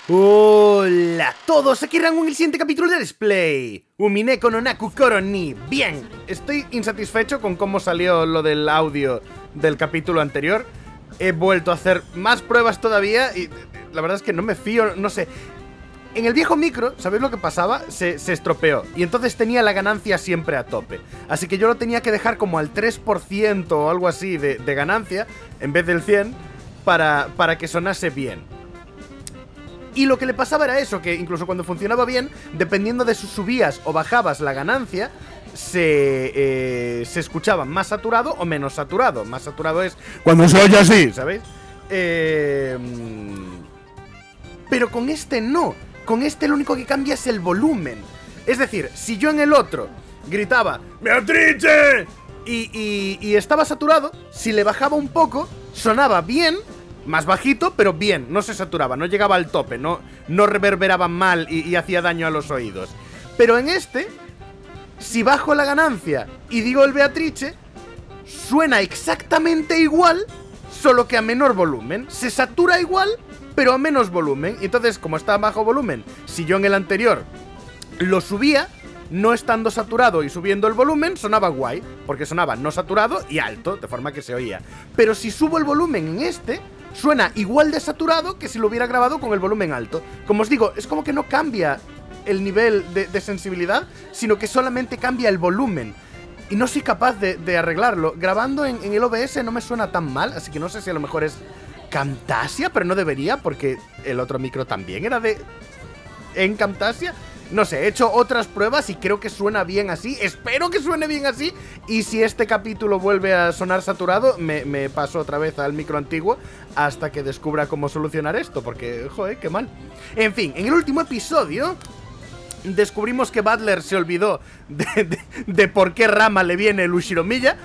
Hola a todos, aquí Rango en el siguiente capítulo de Let's Play Umineko no Naku Koro ni. Bien, estoy insatisfecho con cómo salió lo del audio del capítulo anterior. He vuelto a hacer más pruebas todavía y la verdad es que no me fío, no sé. En el viejo micro, ¿sabéis lo que pasaba? Se estropeó y entonces tenía la ganancia siempre a tope. Así que yo lo tenía que dejar como al 3% o algo así de ganancia en vez del 100% para que sonase bien. Y lo que le pasaba era eso, que incluso cuando funcionaba bien, dependiendo de si subías o bajabas la ganancia, se escuchaba más saturado o menos saturado. Más saturado es cuando se oye así, ¿sabéis? Pero con este no. Con este lo único que cambia es el volumen. Es decir, si yo en el otro gritaba ¡Beatrice! Y estaba saturado, si le bajaba un poco, sonaba bien. Más bajito, pero bien, no se saturaba, no llegaba al tope, no reverberaba mal y hacía daño a los oídos. Pero en este, si bajo la ganancia y digo el Beatrice, suena exactamente igual, solo que a menor volumen. Se satura igual, pero a menos volumen. Entonces, como está a bajo volumen, si yo en el anterior lo subía, no estando saturado y subiendo el volumen, sonaba guay, porque sonaba no saturado y alto, de forma que se oía. Pero si subo el volumen en este, suena igual de saturado que si lo hubiera grabado con el volumen alto. Como os digo, es como que no cambia el nivel de sensibilidad, sino que solamente cambia el volumen. Y no soy capaz de arreglarlo. Grabando en el OBS no me suena tan mal, así que no sé si a lo mejor es Camtasia, pero no debería, porque el otro micro también era en Camtasia. No sé, he hecho otras pruebas y creo que suena bien así. Espero que suene bien así. Y si este capítulo vuelve a sonar saturado, me paso otra vez al micro antiguo hasta que descubra cómo solucionar esto, porque, joder, qué mal. En fin, en el último episodio descubrimos que Butler se olvidó de por qué Rama le viene el Ushiromiya.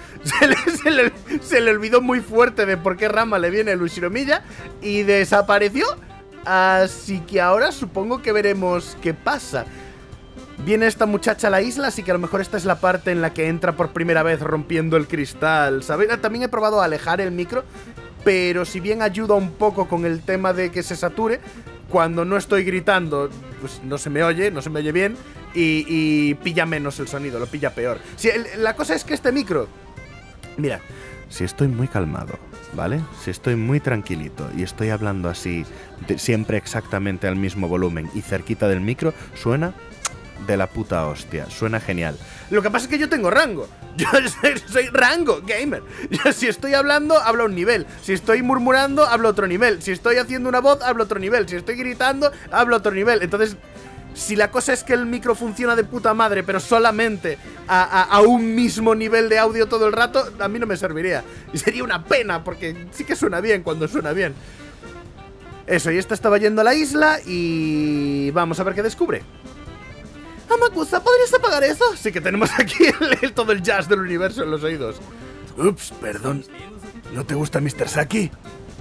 Se le olvidó muy fuerte de por qué Rama le viene el Ushiromiya y desapareció. Así que ahora supongo que veremos qué pasa. Viene esta muchacha a la isla, así que a lo mejor esta es la parte en la que entra por primera vez rompiendo el cristal, ¿sabéis? También he probado a alejar el micro, pero si bien ayuda un poco con el tema de que se sature, cuando no estoy gritando, pues no se me oye bien y pilla menos el sonido, lo pilla peor. Sí, la cosa es que este micro, mira, si estoy muy calmado, ¿vale? Si estoy muy tranquilito y estoy hablando así, siempre exactamente al mismo volumen y cerquita del micro, suena de la puta hostia, suena genial. Lo que pasa es que yo tengo rango. Yo soy rango gamer. Yo, si estoy hablando, hablo a un nivel. Si estoy murmurando, hablo a otro nivel. Si estoy haciendo una voz, hablo a otro nivel. Si estoy gritando, hablo a otro nivel. Entonces, si la cosa es que el micro funciona de puta madre, pero solamente a un mismo nivel de audio todo el rato, a mí no me serviría. Y sería una pena, porque sí que suena bien cuando suena bien. Eso, y esta estaba yendo a la isla y vamos a ver qué descubre. Amakusa, ¿podrías apagar eso? Sí que tenemos aquí todo el jazz del universo en los oídos. Ups, perdón. ¿No te gusta Mr. Saki?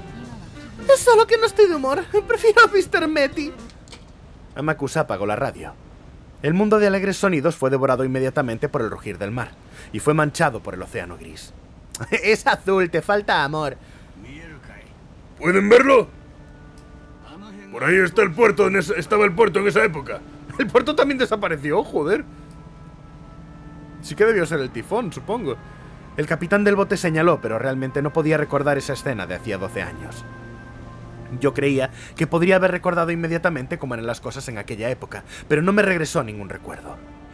Es solo que no estoy de humor. Prefiero a Mr. Meti. Amakusa apagó la radio. El mundo de alegres sonidos fue devorado inmediatamente por el rugir del mar y fue manchado por el océano gris. Es azul, te falta amor. ¿Pueden verlo? Por ahí está el puerto, estaba el puerto en esa época. El puerto también desapareció, joder. Sí que debió ser el tifón, supongo. El capitán del bote señaló, pero realmente no podía recordar esa escena de hacía 12 años. Yo creía que podría haber recordado inmediatamente cómo eran las cosas en aquella época, pero no me regresó ningún recuerdo.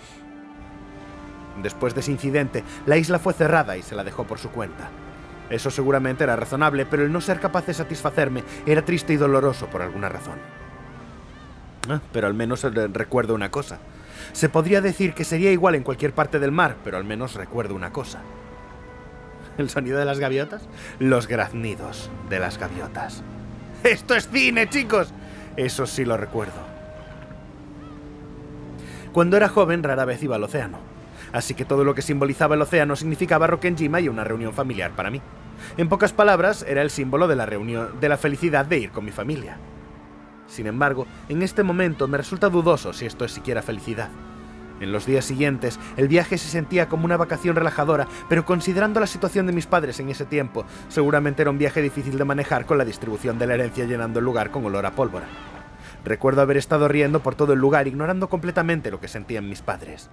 Después de ese incidente, la isla fue cerrada y se la dejó por su cuenta. Eso seguramente era razonable, pero el no ser capaz de satisfacerme era triste y doloroso por alguna razón. Pero al menos recuerdo una cosa. Se podría decir que sería igual en cualquier parte del mar, pero al menos recuerdo una cosa. ¿El sonido de las gaviotas? Los graznidos de las gaviotas. ¡Esto es cine, chicos! Eso sí lo recuerdo. Cuando era joven, rara vez iba al océano. Así que todo lo que simbolizaba el océano significaba Rokkenjima y una reunión familiar para mí. En pocas palabras, era el símbolo de la reunión, de la felicidad de ir con mi familia. Sin embargo, en este momento me resulta dudoso si esto es siquiera felicidad. En los días siguientes, el viaje se sentía como una vacación relajadora, pero considerando la situación de mis padres en ese tiempo, seguramente era un viaje difícil de manejar con la distribución de la herencia llenando el lugar con olor a pólvora. Recuerdo haber estado riendo por todo el lugar, ignorando completamente lo que sentían mis padres.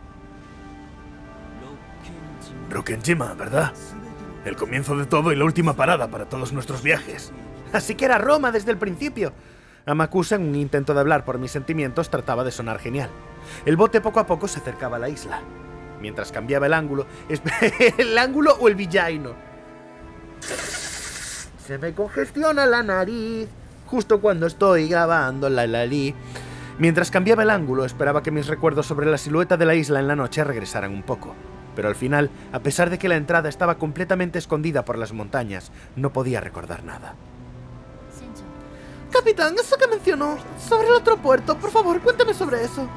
Rokkenjima, ¿verdad? El comienzo de todo y la última parada para todos nuestros viajes. Así que era Roma desde el principio. Amakusa, en un intento de hablar por mis sentimientos, trataba de sonar genial. El bote poco a poco se acercaba a la isla. Mientras cambiaba el ángulo... ¿El ángulo o el villaino? Se me congestiona la nariz justo cuando estoy grabando la Lali. Mientras cambiaba el ángulo, esperaba que mis recuerdos sobre la silueta de la isla en la noche regresaran un poco. Pero al final, a pesar de que la entrada estaba completamente escondida por las montañas, no podía recordar nada. Capitán, eso que mencionó sobre el otro puerto, por favor, cuéntame sobre eso.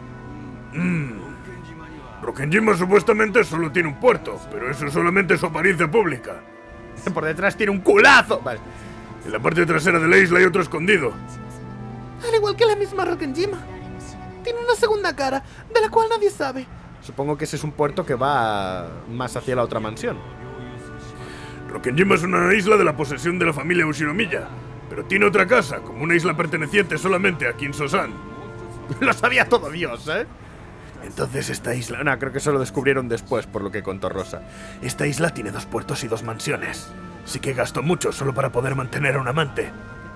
Rokkenjima supuestamente solo tiene un puerto, pero eso es solamente su apariencia pública. Por detrás tiene un culazo. Vale. En la parte trasera de la isla hay otro escondido. Al igual que la misma Rokkenjima. Tiene una segunda cara, de la cual nadie sabe. Supongo que ese es un puerto que va más hacia la otra mansión. Rokkenjima es una isla de la posesión de la familia Ushinomiya, pero tiene otra casa, como una isla perteneciente solamente a Kinso-san. Lo sabía todo Dios, ¿eh? Entonces esta isla... No, creo que eso lo descubrieron después, por lo que contó Rosa. Esta isla tiene 2 puertos y 2 mansiones. Sí que gastó mucho solo para poder mantener a un amante.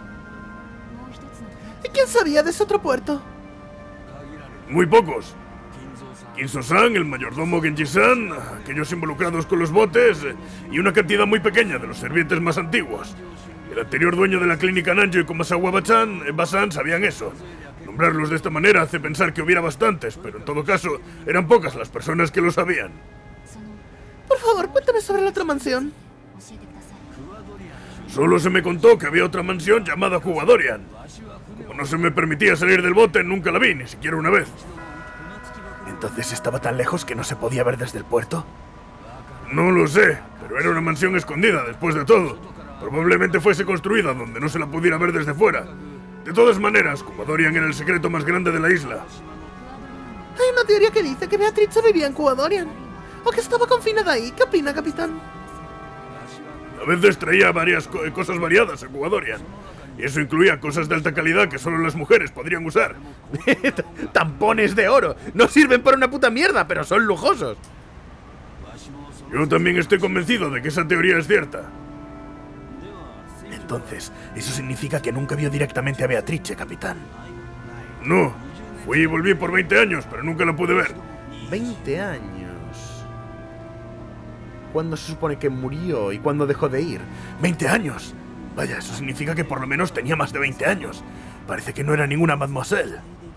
¿Y quién sabía de ese otro puerto? Muy pocos. Kinso-san, el mayordomo Genji-san, aquellos involucrados con los botes y una cantidad muy pequeña de los sirvientes más antiguos. El anterior dueño de la clínica Nanjo y Komasawa Basan sabían eso. Nombrarlos de esta manera hace pensar que hubiera bastantes, pero en todo caso eran pocas las personas que lo sabían. Por favor, cuéntame sobre la otra mansión. Solo se me contó que había otra mansión llamada Kuwadorian. Como no se me permitía salir del bote, nunca la vi, ni siquiera una vez. ¿Entonces estaba tan lejos que no se podía ver desde el puerto? No lo sé, pero era una mansión escondida después de todo. Probablemente fuese construida donde no se la pudiera ver desde fuera. De todas maneras, Kuwadorian era el secreto más grande de la isla. Hay una teoría que dice que Beatrice vivía en Kuwadorian, o que estaba confinada ahí. ¿Qué opina, capitán? A veces traía varias cosas variadas a Kuwadorian. Y eso incluía cosas de alta calidad que solo las mujeres podrían usar. Tampones de oro. No sirven para una puta mierda, pero son lujosos. Yo también estoy convencido de que esa teoría es cierta. Entonces, eso significa que nunca vio directamente a Beatrice, capitán. No, fui y volví por 20 años, pero nunca la pude ver. 20 años. ¿Cuándo se supone que murió y cuándo dejó de ir? 20 años. Vaya, eso significa que por lo menos tenía más de 20 años. Parece que no era ninguna mademoiselle.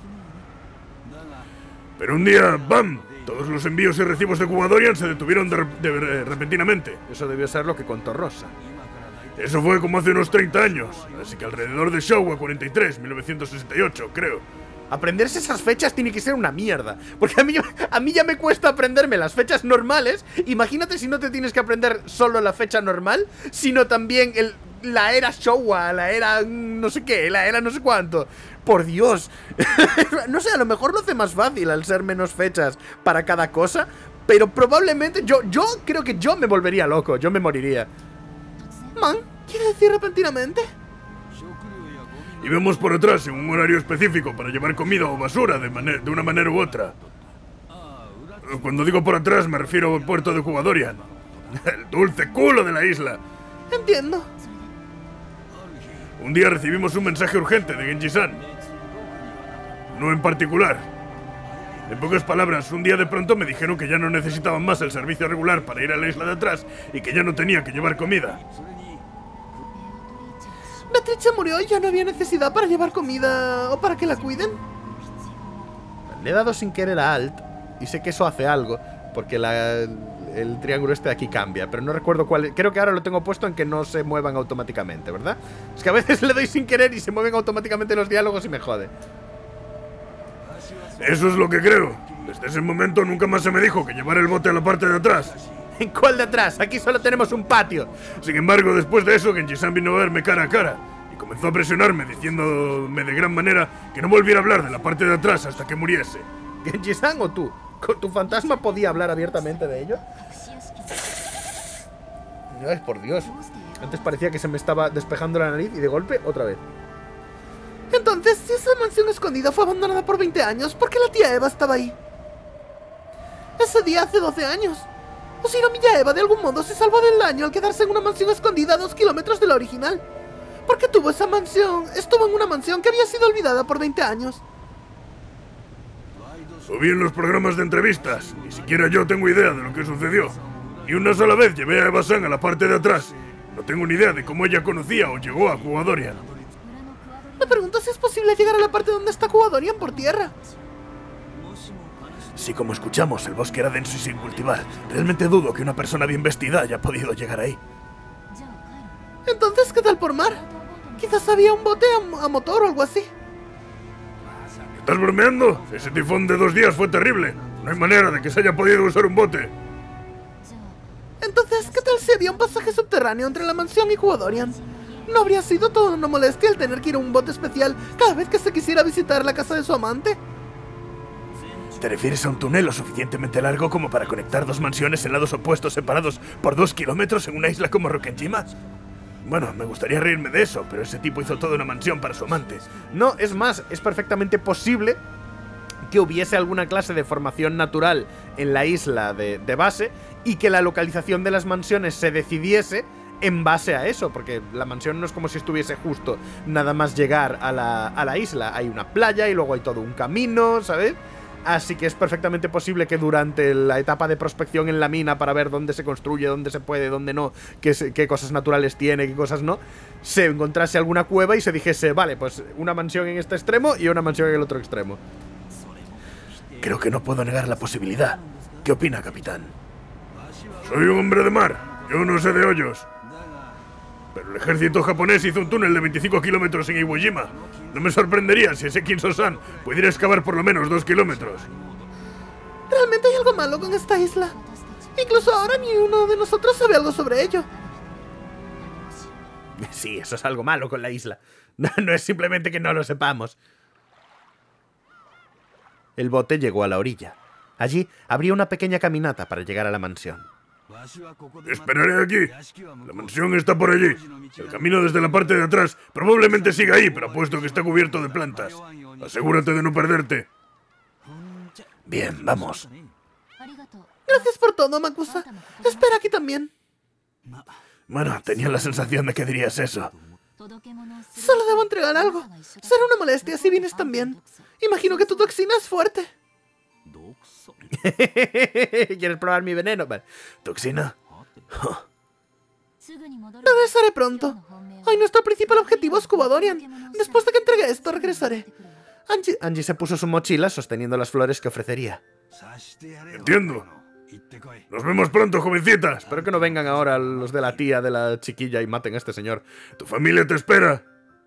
Pero un día, ¡bam! Todos los envíos y recibos de Kuwadorian se detuvieron repentinamente. Eso debió ser lo que contó Rosa. Eso fue como hace unos 30 años, así que alrededor de Showa 43, 1968, creo. Aprenderse esas fechas tiene que ser una mierda, porque a mí ya me cuesta aprenderme las fechas normales. Imagínate si no te tienes que aprender solo la fecha normal, sino también la era Showa, la era no sé qué, la era no sé cuánto. Por Dios. No sé, a lo mejor lo hace más fácil al ser menos fechas para cada cosa, pero probablemente yo creo que yo me volvería loco, yo me moriría. Man, ¿quiere decir repentinamente? Íbamos por atrás en un horario específico para llevar comida o basura de una manera u otra. Cuando digo por atrás me refiero al puerto de Kuwadorian. El dulce culo de la isla. Entiendo. Un día recibimos un mensaje urgente de Genji-san. No en particular. En pocas palabras, un día de pronto me dijeron que ya no necesitaban más el servicio regular para ir a la isla de atrás y que ya no tenía que llevar comida. Beatrice murió y ya no había necesidad para llevar comida o para que la cuiden. Le he dado sin querer a Alt y sé que eso hace algo, porque el triángulo este de aquí cambia, pero no recuerdo cuál es. Creo que ahora lo tengo puesto en que no se muevan automáticamente, ¿verdad? Es que a veces le doy sin querer y se mueven automáticamente los diálogos y me jode. Eso es lo que creo. Desde ese momento nunca más se me dijo que llevar el bote a la parte de atrás. ¿En cuál de atrás? Aquí solo tenemos un patio. Sin embargo, después de eso, Genji-san vino a verme cara a cara y comenzó a presionarme, diciéndome de gran manera que no volviera a hablar de la parte de atrás hasta que muriese. ¿Genji-san o tú? ¿Tu fantasma podía hablar abiertamente de ello? Ay, por Dios. Antes parecía que se me estaba despejando la nariz y de golpe, otra vez. Entonces, si esa mansión escondida fue abandonada por 20 años, ¿por qué la tía Eva estaba ahí? Ese día hace 12 años. O si no, Milla Eva de algún modo se salvó del daño al quedarse en una mansión escondida a 2 kilómetros de la original. Porque tuvo esa mansión, estuvo en una mansión que había sido olvidada por 20 años. O bien los programas de entrevistas. Ni siquiera yo tengo idea de lo que sucedió. Y una sola vez llevé a Eva-san a la parte de atrás. No tengo ni idea de cómo ella conocía o llegó a Kuwadorian. Me pregunto si es posible llegar a la parte donde está Kuwadorian por tierra. Si como escuchamos, el bosque era denso y sin cultivar, realmente dudo que una persona bien vestida haya podido llegar ahí. Entonces, ¿qué tal por mar? Quizás había un bote a motor o algo así. ¿Estás bromeando? Ese tifón de 2 días fue terrible. No hay manera de que se haya podido usar un bote. Entonces, ¿qué tal si había un pasaje subterráneo entre la mansión y Kuwadorian? ¿No habría sido toda una molestia el tener que ir a un bote especial cada vez que se quisiera visitar la casa de su amante? ¿Te refieres a un túnel lo suficientemente largo como para conectar 2 mansiones en lados opuestos separados por 2 kilómetros en una isla como Rokkenjima? Bueno, me gustaría reírme de eso, pero ese tipo hizo toda una mansión para su amante. No, es más, es perfectamente posible que hubiese alguna clase de formación natural en la isla de base y que la localización de las mansiones se decidiese en base a eso, porque la mansión no es como si estuviese justo nada más llegar a la isla. Hay una playa y luego hay todo un camino, ¿sabes? Así que es perfectamente posible que durante la etapa de prospección en la mina para ver dónde se construye, dónde se puede, dónde no, qué cosas naturales tiene, qué cosas no, se encontrase alguna cueva y se dijese, vale, pues una mansión en este extremo y una mansión en el otro extremo. Creo que no puedo negar la posibilidad. ¿Qué opina, capitán? Soy un hombre de mar. Yo no sé de hoyos. Pero el ejército japonés hizo un túnel de 25 kilómetros en Iwo Jima. No me sorprendería si ese Kinzo-san pudiera excavar por lo menos 2 kilómetros. Realmente hay algo malo con esta isla. Incluso ahora ni uno de nosotros sabe algo sobre ello. Sí, eso es algo malo con la isla. No es simplemente que no lo sepamos. El bote llegó a la orilla. Allí habría una pequeña caminata para llegar a la mansión. Esperaré aquí. La mansión está por allí. El camino desde la parte de atrás probablemente siga ahí, pero apuesto que está cubierto de plantas. Asegúrate de no perderte. Bien, vamos. Gracias por todo, Makusa. Espera aquí también. Bueno, tenía la sensación de que dirías eso. Solo debo entregar algo. Será una molestia si vienes también. Imagino que tu toxina es fuerte. ¿Quieres probar mi veneno? Vale. ¿Toxina? Regresaré pronto. Hoy nuestro principal objetivo es Kuwadorian. Después de que entregue esto, regresaré. Angie se puso su mochila sosteniendo las flores que ofrecería. Entiendo. Nos vemos pronto, jovencita. Espero que no vengan ahora los de la tía de la chiquilla y maten a este señor. Tu familia te espera.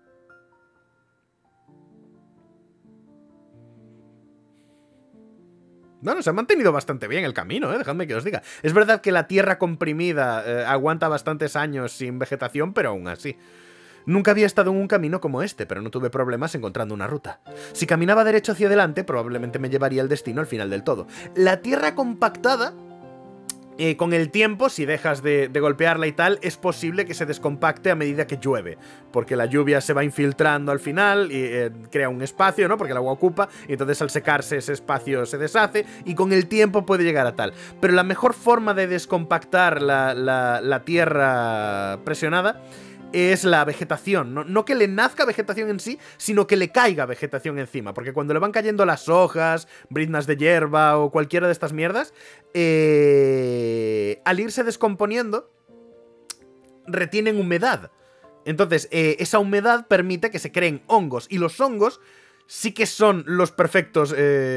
Bueno, se ha mantenido bastante bien el camino, dejadme que os diga. Es verdad que la tierra comprimida aguanta bastantes años sin vegetación, pero aún así. Nunca había estado en un camino como este, pero no tuve problemas encontrando una ruta. Si caminaba derecho hacia adelante, probablemente me llevaría al destino al final del todo. La tierra compactada, con el tiempo, si dejas de golpearla y tal, es posible que se descompacte a medida que llueve, porque la lluvia se va infiltrando al final y crea un espacio, ¿no? Porque el agua ocupa, y entonces al secarse ese espacio se deshace, y con el tiempo puede llegar a tal. Pero la mejor forma de descompactar la tierra presionada es la vegetación, no que le nazca vegetación en sí, sino que le caiga vegetación encima, porque cuando le van cayendo las hojas, briznas de hierba o cualquiera de estas mierdas, al irse descomponiendo, retienen humedad. Entonces, esa humedad permite que se creen hongos, y los hongos sí que son los perfectos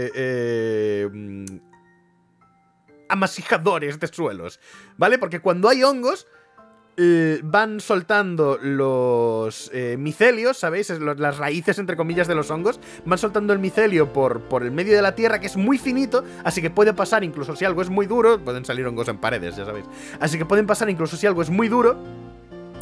amasijadores de suelos, ¿vale? Porque cuando hay hongos, van soltando los micelios, ¿sabéis? Las raíces, entre comillas, de los hongos. Van soltando el micelio por el medio de la tierra, que es muy finito, así que puede pasar incluso si algo es muy duro. Pueden salir hongos en paredes, ya sabéis. Así que pueden pasar incluso si algo es muy duro.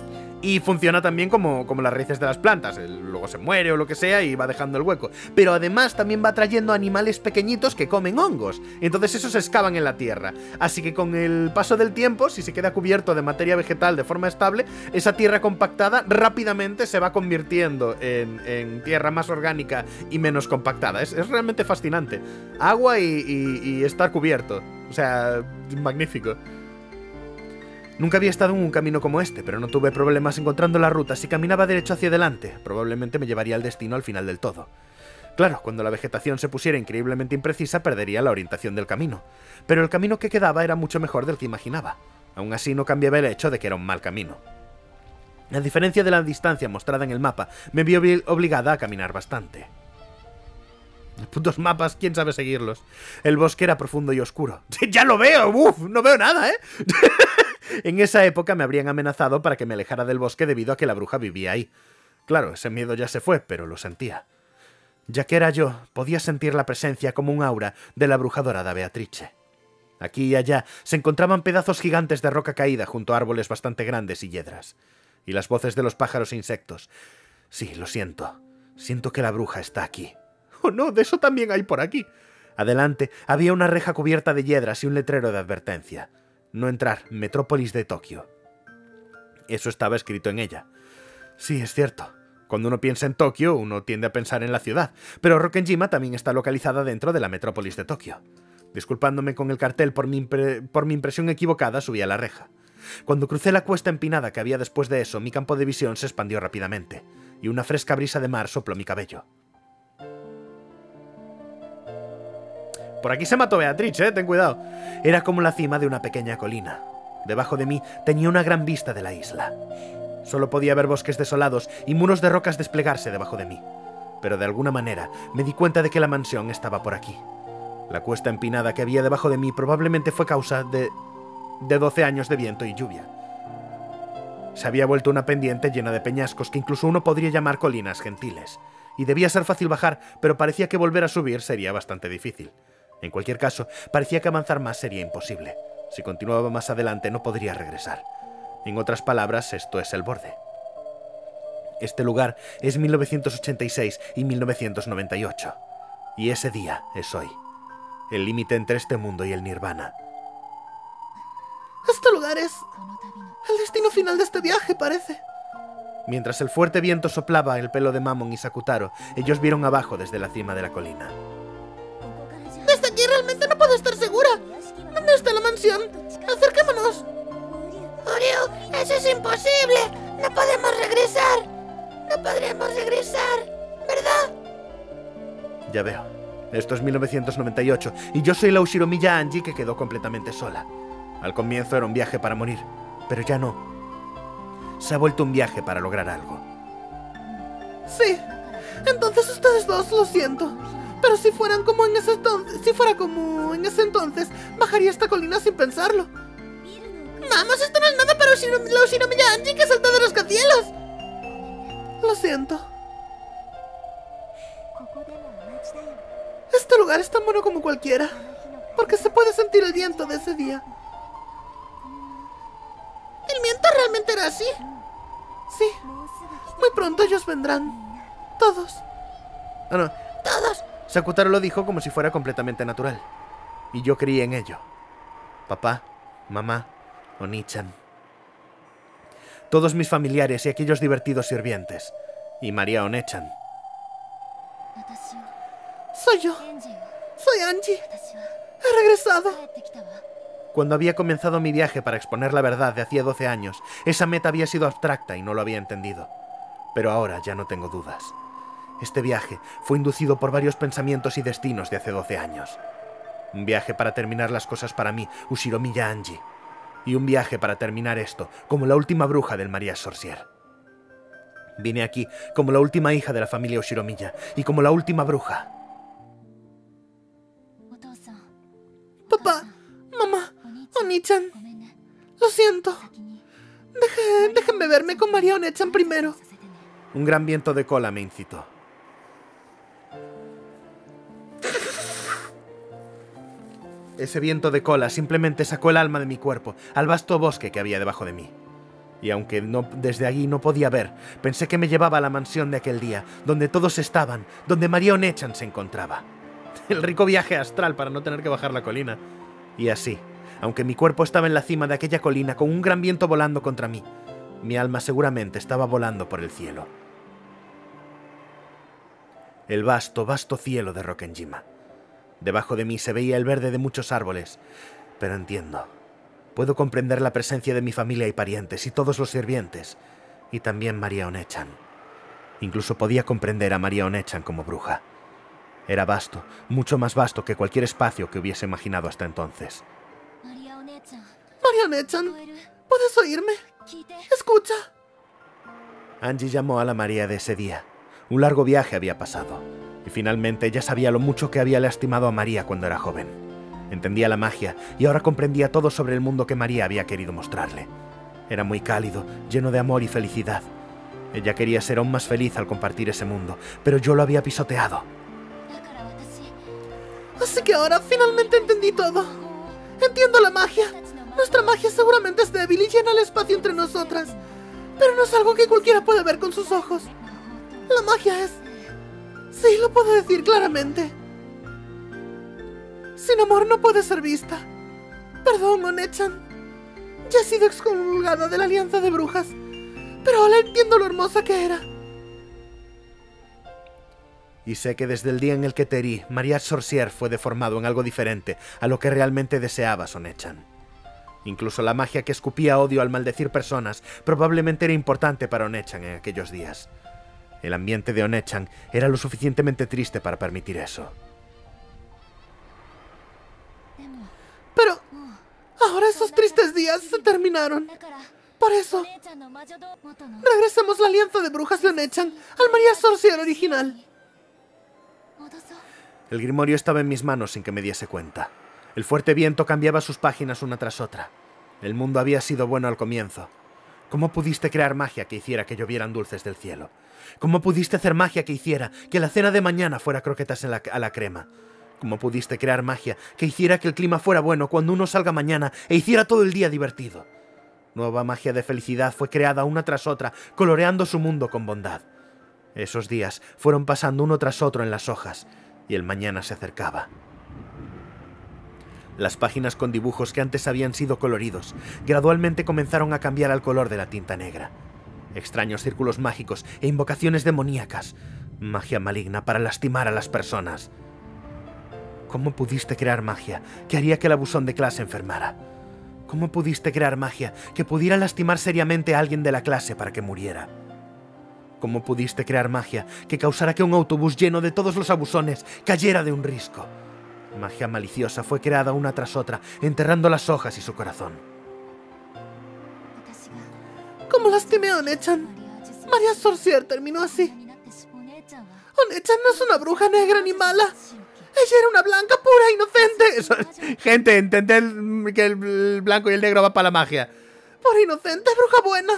Y funciona también como las raíces de las plantas. Luego se muere o lo que sea y va dejando el hueco. Pero además también va trayendo animales pequeñitos que comen hongos. Entonces esos se excavan en la tierra. Así que con el paso del tiempo, si se queda cubierto de materia vegetal de forma estable, esa tierra compactada rápidamente se va convirtiendo en tierra más orgánica y menos compactada. Es realmente fascinante. Agua y estar cubierto. O sea, magnífico. Nunca había estado en un camino como este, pero no tuve problemas encontrando la ruta. Si caminaba derecho hacia adelante, probablemente me llevaría al destino al final del todo. Claro, cuando la vegetación se pusiera increíblemente imprecisa, perdería la orientación del camino. Pero el camino que quedaba era mucho mejor del que imaginaba. Aún así no cambiaba el hecho de que era un mal camino. A diferencia de la distancia mostrada en el mapa, me vi obligada a caminar bastante. Putos mapas, ¿quién sabe seguirlos? El bosque era profundo y oscuro. ¡Ya lo veo! ¡Uf! No veo nada, ¿eh? En esa época me habrían amenazado para que me alejara del bosque debido a que la bruja vivía ahí. Claro, ese miedo ya se fue, pero lo sentía. Ya que era yo, podía sentir la presencia como un aura de la bruja dorada Beatrice. Aquí y allá se encontraban pedazos gigantes de roca caída junto a árboles bastante grandes y yedras. Y las voces de los pájaros e insectos. Sí, lo siento. Siento que la bruja está aquí. ¡Oh, no! De eso también hay por aquí. Adelante había una reja cubierta de yedras y un letrero de advertencia. No entrar, Metrópolis de Tokio. Eso estaba escrito en ella. Sí, es cierto. Cuando uno piensa en Tokio, uno tiende a pensar en la ciudad, pero Rokkenjima también está localizada dentro de la Metrópolis de Tokio. Disculpándome con el cartel por mi impresión equivocada, subí a la reja. Cuando crucé la cuesta empinada que había después de eso, mi campo de visión se expandió rápidamente, y una fresca brisa de mar sopló mi cabello. Por aquí se mató Beatrice, ten cuidado. Era como la cima de una pequeña colina. Debajo de mí tenía una gran vista de la isla. Solo podía ver bosques desolados y muros de rocas desplegarse debajo de mí. Pero de alguna manera me di cuenta de que la mansión estaba por aquí. La cuesta empinada que había debajo de mí probablemente fue causa de 12 años de viento y lluvia. Se había vuelto una pendiente llena de peñascos que incluso uno podría llamar colinas gentiles. Y debía ser fácil bajar, pero parecía que volver a subir sería bastante difícil. En cualquier caso, parecía que avanzar más sería imposible. Si continuaba más adelante no podría regresar. En otras palabras, esto es el borde. Este lugar es 1986 y 1998. Y ese día es hoy. El límite entre este mundo y el nirvana. Este lugar es el destino final de este viaje, parece. Mientras el fuerte viento soplaba el pelo de Mammon y Sakutaro, ellos vieron abajo desde la cima de la colina. Desde aquí realmente no puedo estar segura. ¿Dónde está la mansión? Acerquémonos. Oreo, eso es imposible. No podemos regresar. No podremos regresar, ¿verdad? Ya veo. Esto es 1998 y yo soy la Ushiromiya Angie que quedó completamente sola. Al comienzo era un viaje para morir, pero ya no. Se ha vuelto un viaje para lograr algo. Sí. Entonces ustedes dos, lo siento. Pero si fueran como en ese entonces, entonces, bajaría esta colina sin pensarlo. Vamos, esto no es nada para la Ushiromiya Angie que salta de los rascacielos. Lo siento. Este lugar es tan bueno como cualquiera, porque se puede sentir el viento de ese día. ¿El viento realmente era así? Sí. Muy pronto ellos vendrán. Todos. Ah, no. Todos. Sakutaro lo dijo como si fuera completamente natural. Y yo creí en ello. Papá, mamá, Oni-chan. Todos mis familiares y aquellos divertidos sirvientes. Y María One-chan. Soy yo. Soy Angie. He regresado. Cuando había comenzado mi viaje para exponer la verdad de hacía 12 años, esa meta había sido abstracta y no lo había entendido. Pero ahora ya no tengo dudas. Este viaje fue inducido por varios pensamientos y destinos de hace 12 años. Un viaje para terminar las cosas para mí, Ushiromiya Angie. Y un viaje para terminar esto, como la última bruja del María Sorcier. Vine aquí como la última hija de la familia Ushiromiya y como la última bruja. Papá, mamá, Oni-chan, lo siento. Déjenme verme con María One-chan primero. Un gran viento de cola me incitó. Ese viento de cola simplemente sacó el alma de mi cuerpo al vasto bosque que había debajo de mí. Y aunque desde allí no podía ver, pensé que me llevaba a la mansión de aquel día, donde todos estaban, donde María Onechan se encontraba. El rico viaje astral para no tener que bajar la colina. Y así, aunque mi cuerpo estaba en la cima de aquella colina con un gran viento volando contra mí, mi alma seguramente estaba volando por el cielo. El vasto, vasto cielo de Rokkenjima. Debajo de mí se veía el verde de muchos árboles, pero entiendo. Puedo comprender la presencia de mi familia y parientes y todos los sirvientes, y también María Onechan. Incluso podía comprender a María Onechan como bruja. Era vasto, mucho más vasto que cualquier espacio que hubiese imaginado hasta entonces. María Onechan, ¿puedes oírme? ¡Escucha! Angie llamó a la María de ese día. Un largo viaje había pasado, y finalmente ella sabía lo mucho que había lastimado a María cuando era joven. Entendía la magia y ahora comprendía todo sobre el mundo que María había querido mostrarle. Era muy cálido, lleno de amor y felicidad. Ella quería ser aún más feliz al compartir ese mundo, pero yo lo había pisoteado. Así que ahora finalmente entendí todo. Entiendo la magia. Nuestra magia seguramente es débil y llena el espacio entre nosotras, pero no es algo que cualquiera puede ver con sus ojos. La magia es... Sí, lo puedo decir claramente. Sin amor no puede ser vista. Perdón, Onechan. Ya he sido excomulgada de la Alianza de Brujas, pero ahora entiendo lo hermosa que era. Y sé que desde el día en el que te herí, María Sorcier fue deformado en algo diferente a lo que realmente deseabas, Onechan. Incluso la magia que escupía odio al maldecir personas probablemente era importante para Onechan en aquellos días. El ambiente de Onechan era lo suficientemente triste para permitir eso. Pero ahora esos tristes días se terminaron. Por eso, regresemos a la Alianza de Brujas de Onechan al María Sorcier original. El grimorio estaba en mis manos sin que me diese cuenta. El fuerte viento cambiaba sus páginas una tras otra. El mundo había sido bueno al comienzo. ¿Cómo pudiste crear magia que hiciera que llovieran dulces del cielo? ¿Cómo pudiste hacer magia que hiciera que la cena de mañana fuera croquetas a la crema? ¿Cómo pudiste crear magia que hiciera que el clima fuera bueno cuando uno salga mañana e hiciera todo el día divertido? Nueva magia de felicidad fue creada una tras otra, coloreando su mundo con bondad. Esos días fueron pasando uno tras otro en las hojas, y el mañana se acercaba. Las páginas con dibujos que antes habían sido coloridos, gradualmente comenzaron a cambiar al color de la tinta negra. Extraños círculos mágicos e invocaciones demoníacas. Magia maligna para lastimar a las personas. ¿Cómo pudiste crear magia que haría que el abusón de clase enfermara? ¿Cómo pudiste crear magia que pudiera lastimar seriamente a alguien de la clase para que muriera? ¿Cómo pudiste crear magia que causara que un autobús lleno de todos los abusones cayera de un risco? Magia maliciosa fue creada una tras otra, enterrando las hojas y su corazón. ¿Cómo lastimé a Onechan? María Sorcier terminó así. Onechan no es una bruja negra ni mala. Ella era una blanca pura e inocente. Gente, entended que el blanco y el negro van para la magia. Pura inocente, bruja buena.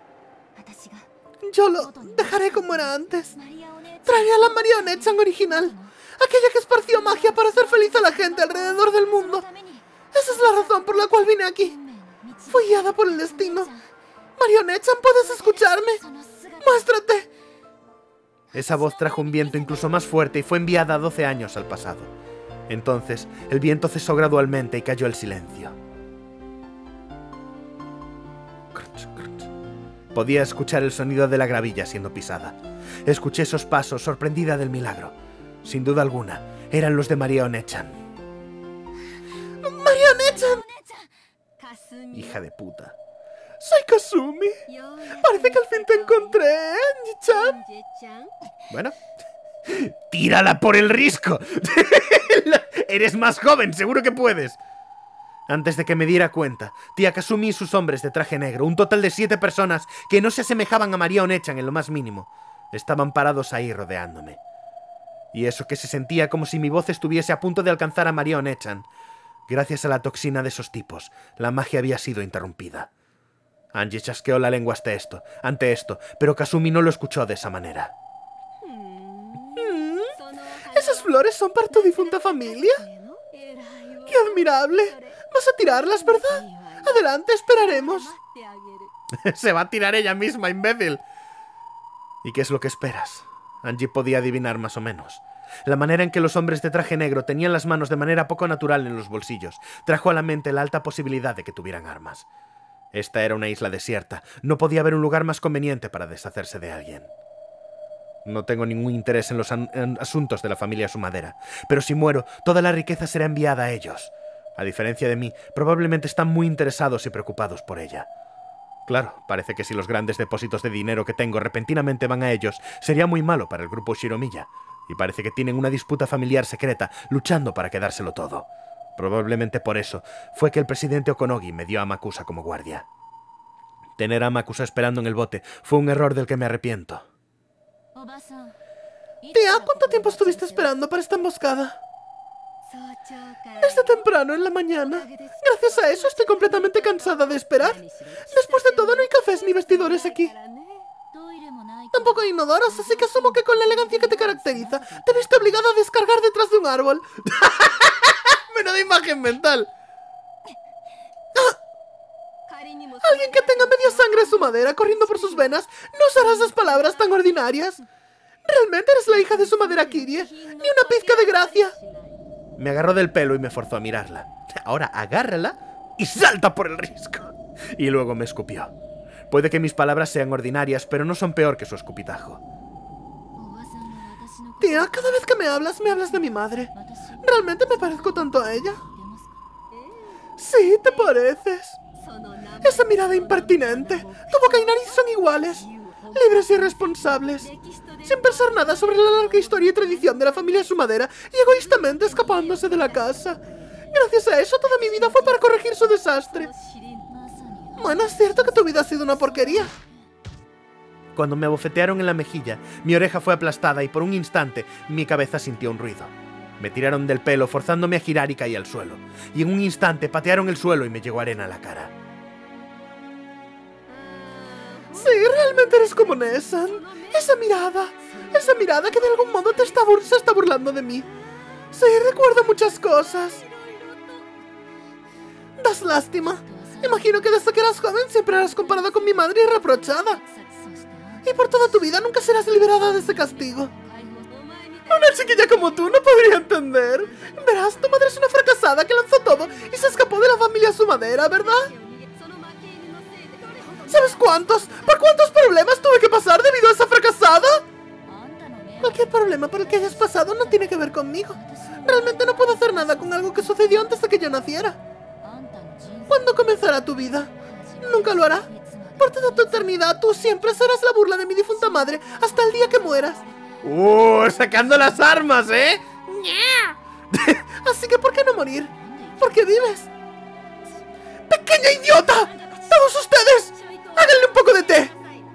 Yo lo dejaré como era antes. Traeré a la María Onechan original, aquella que esparció magia para hacer feliz a la gente alrededor del mundo. Esa es la razón por la cual vine aquí. Fui guiada por el destino. María Onechan, ¿puedes escucharme? ¡Muéstrate! Esa voz trajo un viento incluso más fuerte y fue enviada 12 años al pasado. Entonces, el viento cesó gradualmente y cayó el silencio. Podía escuchar el sonido de la gravilla siendo pisada. Escuché esos pasos, sorprendida del milagro. Sin duda alguna, eran los de María Onechan. ¡María Onechan! Hija de puta. ¡Soy Kasumi! Parece que al fin te encontré, Angie-chan. Bueno. ¡Tírala por el risco! Eres más joven, seguro que puedes. Antes de que me diera cuenta, tía Kasumi y sus hombres de traje negro, un total de 7 personas que no se asemejaban a María Onechan en lo más mínimo, estaban parados ahí rodeándome. Y eso que se sentía como si mi voz estuviese a punto de alcanzar a María Onechan. Gracias a la toxina de esos tipos, la magia había sido interrumpida. Angie chasqueó la lengua ante esto, pero Kasumi no lo escuchó de esa manera. ¿Esas flores son para tu difunta familia? ¡Qué admirable! Vas a tirarlas, ¿verdad? Adelante, esperaremos. Se va a tirar ella misma, imbécil. ¿Y qué es lo que esperas? Angie podía adivinar más o menos. La manera en que los hombres de traje negro tenían las manos de manera poco natural en los bolsillos trajo a la mente la alta posibilidad de que tuvieran armas. Esta era una isla desierta. No podía haber un lugar más conveniente para deshacerse de alguien. No tengo ningún interés en los asuntos de la familia Sumadera, pero si muero, toda la riqueza será enviada a ellos. A diferencia de mí, probablemente están muy interesados y preocupados por ella. Claro, parece que si los grandes depósitos de dinero que tengo repentinamente van a ellos, sería muy malo para el grupo Shiromiya, y parece que tienen una disputa familiar secreta, luchando para quedárselo todo. Probablemente por eso fue que el presidente Okonogi me dio a Amakusa como guardia. Tener a Amakusa esperando en el bote fue un error del que me arrepiento. Tía, ¿cuánto tiempo estuviste esperando para esta emboscada? Desde temprano en la mañana. Gracias a eso estoy completamente cansada de esperar. Después de todo, no hay cafés ni vestidores aquí. Tampoco hay inodoros, así que asumo que con la elegancia que te caracteriza, te viste obligada a descargar detrás de un árbol. Menuda imagen mental. Alguien que tenga media sangre Sumadera corriendo por sus venas no usará esas palabras tan ordinarias. ¿Realmente eres la hija de Sumadera Kirie? Ni una pizca de gracia. Me agarró del pelo y me forzó a mirarla. Ahora agárrala y salta por el risco. Y luego me escupió. Puede que mis palabras sean ordinarias, pero no son peor que su escupitajo. Tía, cada vez que me hablas de mi madre. ¿Realmente me parezco tanto a ella? Sí, te pareces. Esa mirada impertinente. Tu boca y nariz son iguales. Libres y irresponsables. Sin pensar nada sobre la larga historia y tradición de la familia Sumadera y egoístamente escapándose de la casa. Gracias a eso, toda mi vida fue para corregir su desastre. Bueno, es cierto que tu vida ha sido una porquería. Cuando me abofetearon en la mejilla, mi oreja fue aplastada y por un instante mi cabeza sintió un ruido. Me tiraron del pelo forzándome a girar y caí al suelo. Y en un instante patearon el suelo y me llegó arena a la cara. Sí, realmente eres como Nessan. Esa mirada que de algún modo se está burlando de mí. Sí, recuerdo muchas cosas. Das lástima. Imagino que desde que eras joven siempre eras comparada con mi madre y reprochada. Y por toda tu vida nunca serás liberada de ese castigo. Una chiquilla como tú no podría entender. Verás, tu madre es una fracasada que lanzó todo y se escapó de la familia Sumadera, ¿verdad? ¿Sabes cuántos? ¿Por cuántos problemas tuve que pasar debido a esa fracasada? Cualquier problema por el que hayas pasado no tiene que ver conmigo. Realmente no puedo hacer nada con algo que sucedió antes de que yo naciera. ¿Cuándo comenzará tu vida? Nunca lo hará. Por toda tu eternidad, tú siempre serás la burla de mi difunta madre hasta el día que mueras. Sacando las armas, ¿eh? Así que, ¿por qué no morir? ¿Por qué vives? ¡Pequeña idiota! ¡Todos ustedes! ¡Háganle un poco de té!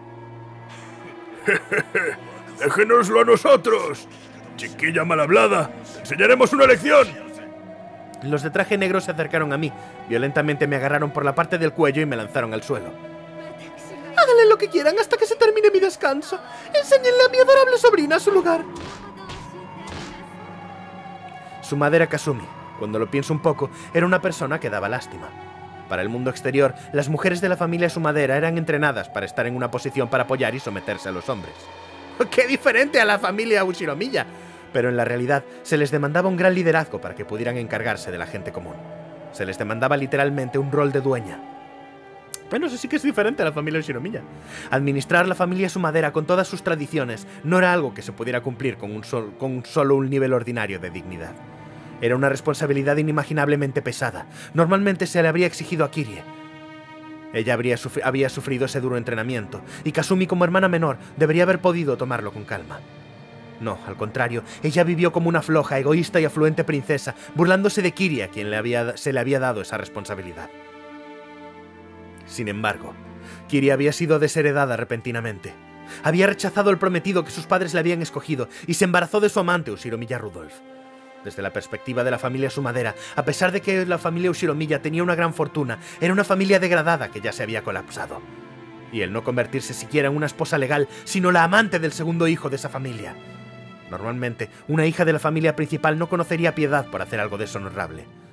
¡Déjenoslo a nosotros! Chiquilla mal hablada, te enseñaremos una lección. Los de traje negro se acercaron a mí. Violentamente me agarraron por la parte del cuello y me lanzaron al suelo. Háganle lo que quieran hasta que se termine mi descanso. Enséñenle a mi adorable sobrina su lugar. Sumadera Kasumi, cuando lo pienso un poco, era una persona que daba lástima. Para el mundo exterior, las mujeres de la familia Sumadera eran entrenadas para estar en una posición para apoyar y someterse a los hombres. ¡Qué diferente a la familia Ushiromiya! Pero en la realidad, se les demandaba un gran liderazgo para que pudieran encargarse de la gente común. Se les demandaba literalmente un rol de dueña. Bueno, eso sí que es diferente a la familia Ushiromiya. Administrar la familia Sumadera con todas sus tradiciones no era algo que se pudiera cumplir con solo un nivel ordinario de dignidad. Era una responsabilidad inimaginablemente pesada. Normalmente se le habría exigido a Kirie. Ella había sufrido ese duro entrenamiento, y Kasumi como hermana menor debería haber podido tomarlo con calma. No, al contrario, ella vivió como una floja, egoísta y afluente princesa, burlándose de Kirie, a quien se le había dado esa responsabilidad. Sin embargo, Kirie había sido desheredada repentinamente. Había rechazado el prometido que sus padres le habían escogido y se embarazó de su amante Ushiromiya Rudolph. Desde la perspectiva de la familia Sumadera, a pesar de que la familia Ushiromiya tenía una gran fortuna, era una familia degradada que ya se había colapsado. Y el no convertirse siquiera en una esposa legal, sino la amante del segundo hijo de esa familia. Normalmente, una hija de la familia principal no conocería piedad por hacer algo deshonorable.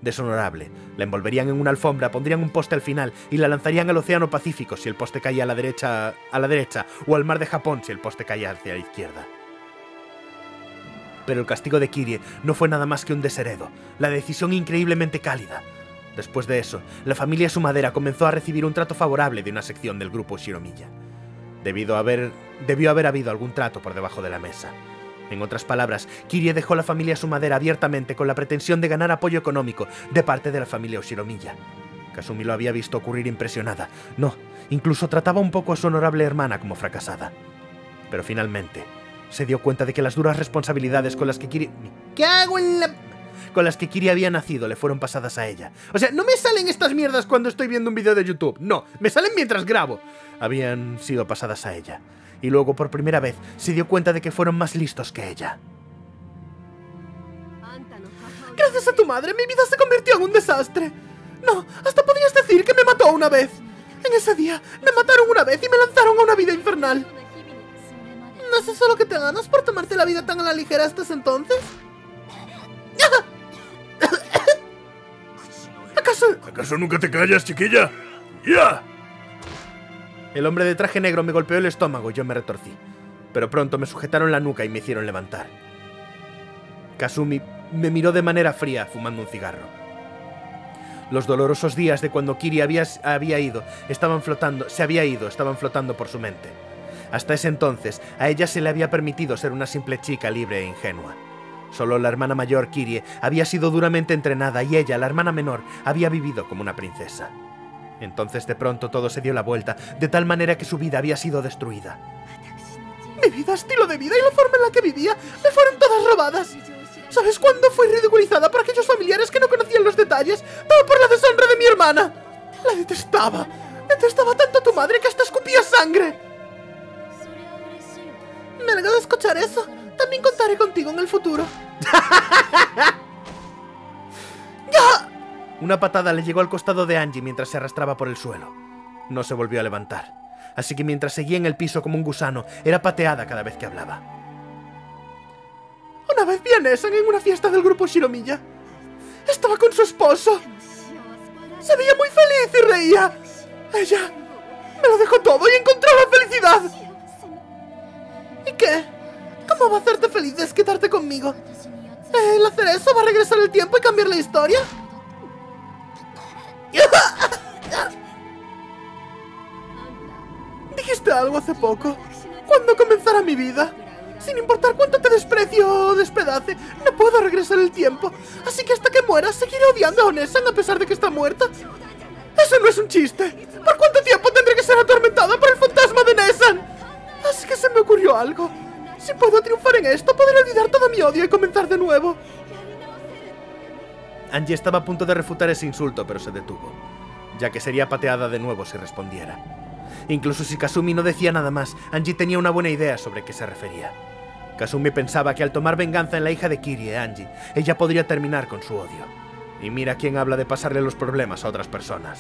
Deshonorable. La envolverían en una alfombra, pondrían un poste al final y la lanzarían al Océano Pacífico si el poste caía a la derecha, o al Mar de Japón si el poste caía hacia la izquierda. Pero el castigo de Kirie no fue nada más que un desheredo, la decisión increíblemente cálida. Después de eso, la familia Sumadera comenzó a recibir un trato favorable de una sección del grupo Shiromiya. Debió haber habido algún trato por debajo de la mesa. En otras palabras, Kirie dejó la familia Sumadera abiertamente con la pretensión de ganar apoyo económico de parte de la familia Shiromiya. Kasumi lo había visto ocurrir impresionada. No, incluso trataba un poco a su honorable hermana como fracasada. Pero finalmente, se dio cuenta de que las duras responsabilidades con las que Kirie... ¿Qué hago en la...? Con las que Kirie había nacido le fueron pasadas a ella. O sea, no me salen estas mierdas cuando estoy viendo un vídeo de YouTube. No, me salen mientras grabo. Habían sido pasadas a ella. Y luego, por primera vez, se dio cuenta de que fueron más listos que ella. Gracias a tu madre, mi vida se convirtió en un desastre. No, hasta podrías decir que me mató una vez. En ese día, me mataron una vez y me lanzaron a una vida infernal. ¿No es eso lo que te ganas por tomarte la vida tan a la ligera hasta ese entonces? ¿Acaso nunca te callas, chiquilla? ¡Ya! El hombre de traje negro me golpeó el estómago y yo me retorcí. Pero pronto me sujetaron la nuca y me hicieron levantar. Kasumi me miró de manera fría, fumando un cigarro. Los dolorosos días de cuando Kirie estaban flotando por su mente. Hasta ese entonces, a ella se le había permitido ser una simple chica libre e ingenua. Solo la hermana mayor, Kirie, había sido duramente entrenada y ella, la hermana menor, había vivido como una princesa. Entonces de pronto todo se dio la vuelta, de tal manera que su vida había sido destruida. Mi vida, estilo de vida y la forma en la que vivía me fueron todas robadas. ¿Sabes cuándo fui ridiculizada por aquellos familiares que no conocían los detalles? Todo por la deshonra de mi hermana. La detestaba. Detestaba tanto a tu madre que hasta escupía sangre. Me alegra de escuchar eso. También contaré contigo en el futuro. ¡Ya! Una patada le llegó al costado de Angie mientras se arrastraba por el suelo. No se volvió a levantar, así que mientras seguía en el piso como un gusano, era pateada cada vez que hablaba. Una vez vi a Nesan en una fiesta del grupo Shiromiya. Estaba con su esposo. Se veía muy feliz y reía. Ella me lo dejó todo y encontró la felicidad. ¿Y qué? ¿Cómo va a hacerte feliz desquitarte conmigo? ¿El hacer eso va a regresar el tiempo y cambiar la historia? Dijiste algo hace poco. ¿Cuándo comenzará mi vida? Sin importar cuánto te desprecio o despedace, no puedo regresar el tiempo. Así que hasta que muera, seguiré odiando a Onesan a pesar de que está muerta. Eso no es un chiste. ¿Por cuánto tiempo tendré que ser atormentada por el fantasma de Nesan? Así que se me ocurrió algo. Si puedo triunfar en esto, podré olvidar todo mi odio y comenzar de nuevo. Angie estaba a punto de refutar ese insulto, pero se detuvo, ya que sería pateada de nuevo si respondiera. Incluso si Kasumi no decía nada más, Angie tenía una buena idea sobre qué se refería. Kasumi pensaba que al tomar venganza en la hija de Kirie, Angie, ella podría terminar con su odio. Y mira quién habla de pasarle los problemas a otras personas.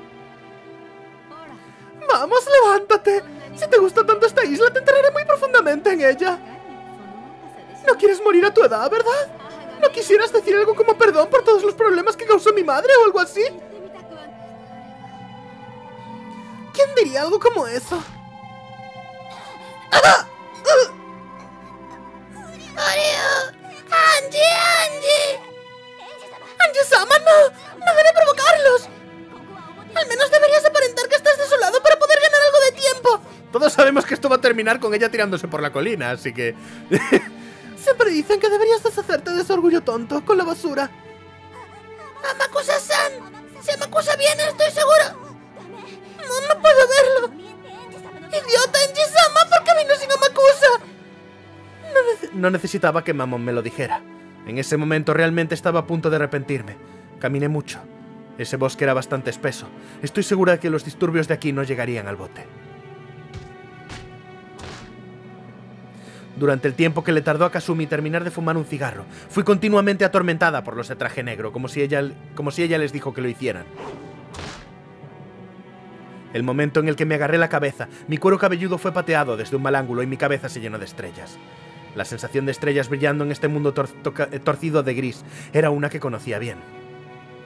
¡Vamos, levántate! Si te gusta tanto esta isla, te enterraré muy profundamente en ella. No quieres morir a tu edad, ¿verdad? ¿No quisieras decir algo como perdón por todos los problemas que causó mi madre o algo así? ¿Quién diría algo como eso? ¡Ah! ¡Angie! ¡Angie-sama, no! ¡No debe provocarlos! Al menos deberías aparentar que estás de su lado para poder ganar algo de tiempo. Todos sabemos que esto va a terminar con ella tirándose por la colina, así que... Siempre dicen que deberías deshacerte de ese orgullo tonto con la basura. ¡Amakusa-san! Si Amakusa viene, estoy seguro. No puedo verlo. ¡Idiota, Angie-sama! ¿Por qué vino sin Amakusa? No necesitaba que Mamon me lo dijera. En ese momento realmente estaba a punto de arrepentirme. Caminé mucho. Ese bosque era bastante espeso. Estoy segura de que los disturbios de aquí no llegarían al bote. Durante el tiempo que le tardó a Kasumi terminar de fumar un cigarro, fui continuamente atormentada por los de traje negro, como si ella les dijo que lo hicieran. El momento en el que me agarré la cabeza, mi cuero cabelludo fue pateado desde un mal ángulo y mi cabeza se llenó de estrellas. La sensación de estrellas brillando en este mundo torcido de gris era una que conocía bien.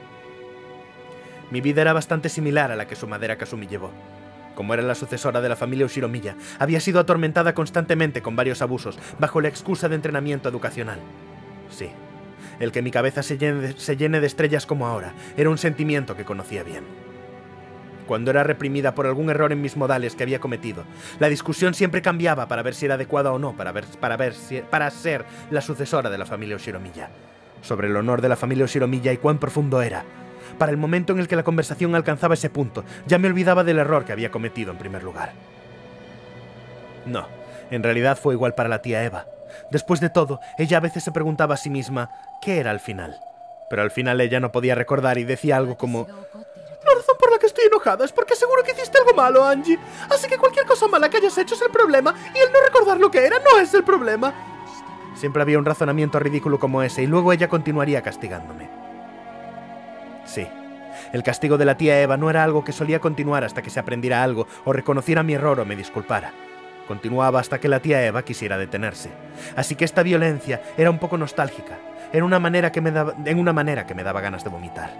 Mi vida era bastante similar a la que su madera Kasumi llevó. Como era la sucesora de la familia Ushiromiya, había sido atormentada constantemente con varios abusos, bajo la excusa de entrenamiento educacional. Sí, el que mi cabeza se llene de estrellas como ahora, era un sentimiento que conocía bien. Cuando era reprimida por algún error en mis modales que había cometido, la discusión siempre cambiaba para ver si era adecuada o no para ser la sucesora de la familia Ushiromiya. Sobre el honor de la familia Ushiromiya y cuán profundo era. Para el momento en el que la conversación alcanzaba ese punto, ya me olvidaba del error que había cometido en primer lugar. No, en realidad fue igual para la tía Eva. Después de todo, ella a veces se preguntaba a sí misma qué era al final. Pero al final ella no podía recordar y decía algo como: la razón por la que estoy enojada es porque seguro que hiciste algo malo, Angie. Así que cualquier cosa mala que hayas hecho es el problema, y el no recordar lo que era no es el problema. Siempre había un razonamiento ridículo como ese, y luego ella continuaría castigándome. Sí, el castigo de la tía Eva no era algo que solía continuar hasta que se aprendiera algo, o reconociera mi error o me disculpara. Continuaba hasta que la tía Eva quisiera detenerse. Así que esta violencia era un poco nostálgica, en una manera que me daba ganas de vomitar.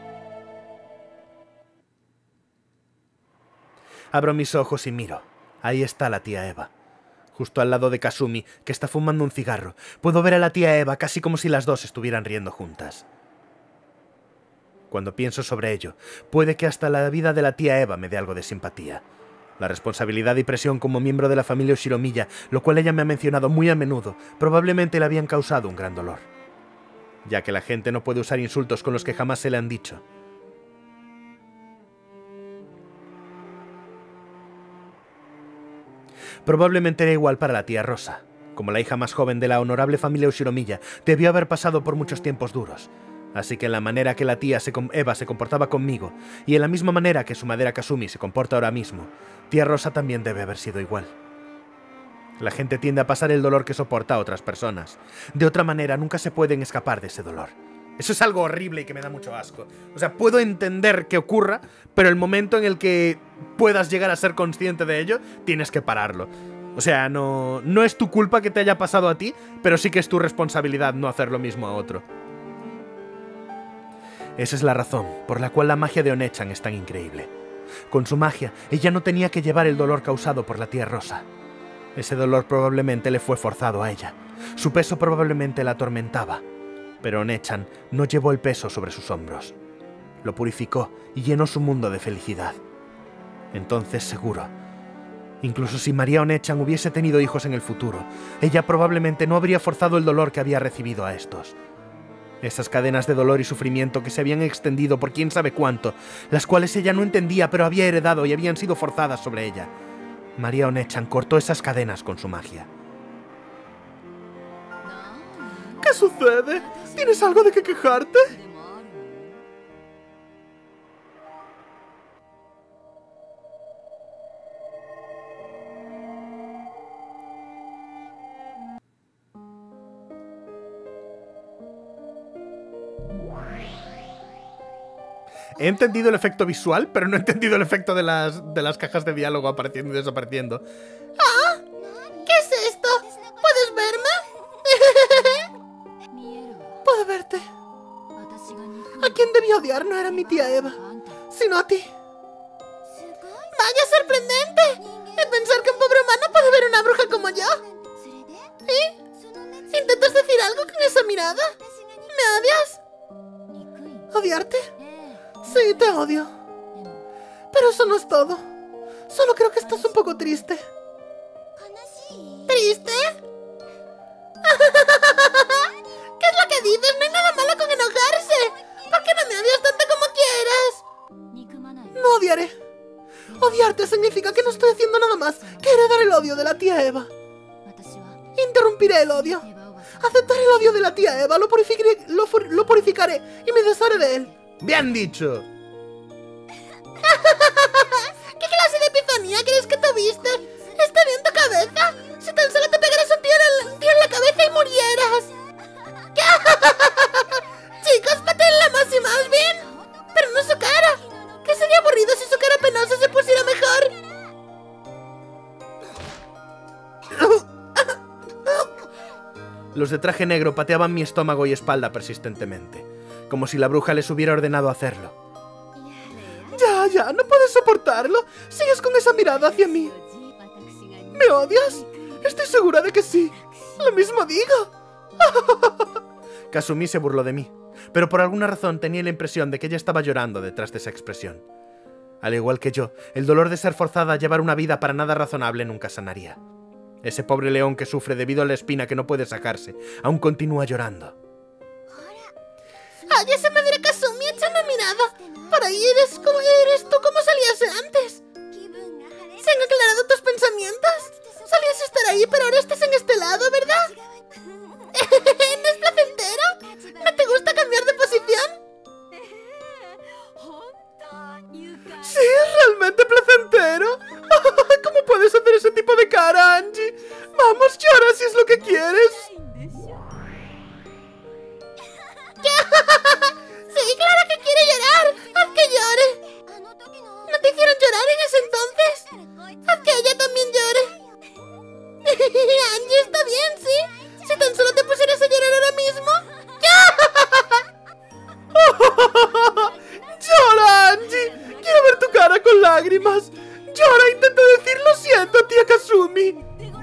Abro mis ojos y miro. Ahí está la tía Eva. Justo al lado de Kasumi, que está fumando un cigarro. Puedo ver a la tía Eva casi como si las dos estuvieran riendo juntas. Cuando pienso sobre ello, puede que hasta la vida de la tía Eva me dé algo de simpatía. La responsabilidad y presión como miembro de la familia Ushiromiya, lo cual ella me ha mencionado muy a menudo, probablemente le habían causado un gran dolor. Ya que la gente no puede usar insultos con los que jamás se le han dicho. Probablemente era igual para la tía Rosa. Como la hija más joven de la honorable familia Ushiromiya, debió haber pasado por muchos tiempos duros. Así que en la manera que la tía Eva se comportaba conmigo, y en la misma manera que su madera Kasumi se comporta ahora mismo, tía Rosa también debe haber sido igual. La gente tiende a pasar el dolor que soporta a otras personas. De otra manera, nunca se pueden escapar de ese dolor. Eso es algo horrible y que me da mucho asco. O sea, puedo entender que ocurra, pero el momento en el que puedas llegar a ser consciente de ello, tienes que pararlo. O sea, no es tu culpa que te haya pasado a ti, pero sí que es tu responsabilidad no hacer lo mismo a otro. Esa es la razón por la cual la magia de One-chan es tan increíble. Con su magia, ella no tenía que llevar el dolor causado por la tía Rosa. Ese dolor probablemente le fue forzado a ella. Su peso probablemente la atormentaba. Pero One-chan no llevó el peso sobre sus hombros. Lo purificó y llenó su mundo de felicidad. Entonces, seguro, incluso si María One-chan hubiese tenido hijos en el futuro, ella probablemente no habría forzado el dolor que había recibido a estos. Esas cadenas de dolor y sufrimiento que se habían extendido por quién sabe cuánto, las cuales ella no entendía pero había heredado y habían sido forzadas sobre ella. María One-chan cortó esas cadenas con su magia. ¿Qué sucede? ¿Tienes algo de qué quejarte? He entendido el efecto visual, pero no he entendido el efecto de las cajas de diálogo apareciendo y desapareciendo. ¿Ah? ¿Qué es esto? ¿Puedes verme? Puedo verte. A quien debía odiar no era mi tía Eva, sino a ti. ¡Vaya sorprendente! El pensar que un pobre humano puede ver una bruja como yo. ¿Y? ¿Intentas decir algo con esa mirada? ¿Me odias? ¿Odiarte? Sí, te odio. Pero eso no es todo. Solo creo que estás un poco triste. ¿Triste? ¿Qué es lo que dices? No hay nada malo con enojarse. ¿Por qué no me odias tanto como quieras? No odiaré. Odiarte significa que no estoy haciendo nada más que heredar el odio de la tía Eva. Interrumpiré el odio. Aceptaré el odio de la tía Eva, lo purificaré y me desharé de él. ¡Bien dicho! ¿Qué clase de epifanía crees que tuviste? ¿Está bien tu cabeza? Si tan solo te pegaras un tiro en la cabeza y murieras. Chicos, paténla más y más bien. Pero no su cara. ¿Qué sería aburrido si su cara penosa se pusiera mejor? Los de traje negro pateaban mi estómago y espalda persistentemente, como si la bruja les hubiera ordenado hacerlo. ya, no puedes soportarlo. Sigues con esa mirada hacia mí. ¿Me odias? Estoy segura de que sí. Lo mismo digo. Kasumi se burló de mí, pero por alguna razón tenía la impresión de que ella estaba llorando detrás de esa expresión. Al igual que yo, el dolor de ser forzada a llevar una vida para nada razonable nunca sanaría. Ese pobre león que sufre debido a la espina que no puede sacarse, aún continúa llorando. Oye, esa madre Kasumi, echa una mirada. Por ahí eres tú como salías antes. ¿Se han aclarado tus pensamientos? Solías estar ahí, pero ahora estás en este lado, ¿verdad? ¿No es placentero? ¿No te gusta cambiar de posición? Sí, es realmente placentero. ¿Cómo puedes hacer ese tipo de cara, Angie? Vamos, llora si es lo que quieres. Sí, claro que quiere llorar. Haz que llore. ¿No te hicieron llorar en ese entonces? Haz que ella también llore. Angie, está bien, ¿sí? Si tan solo te pusieras a llorar ahora mismo. ¡Llora, Angie! Quiero ver tu cara con lágrimas. Llora, intenta decir lo siento, tía Kasumi.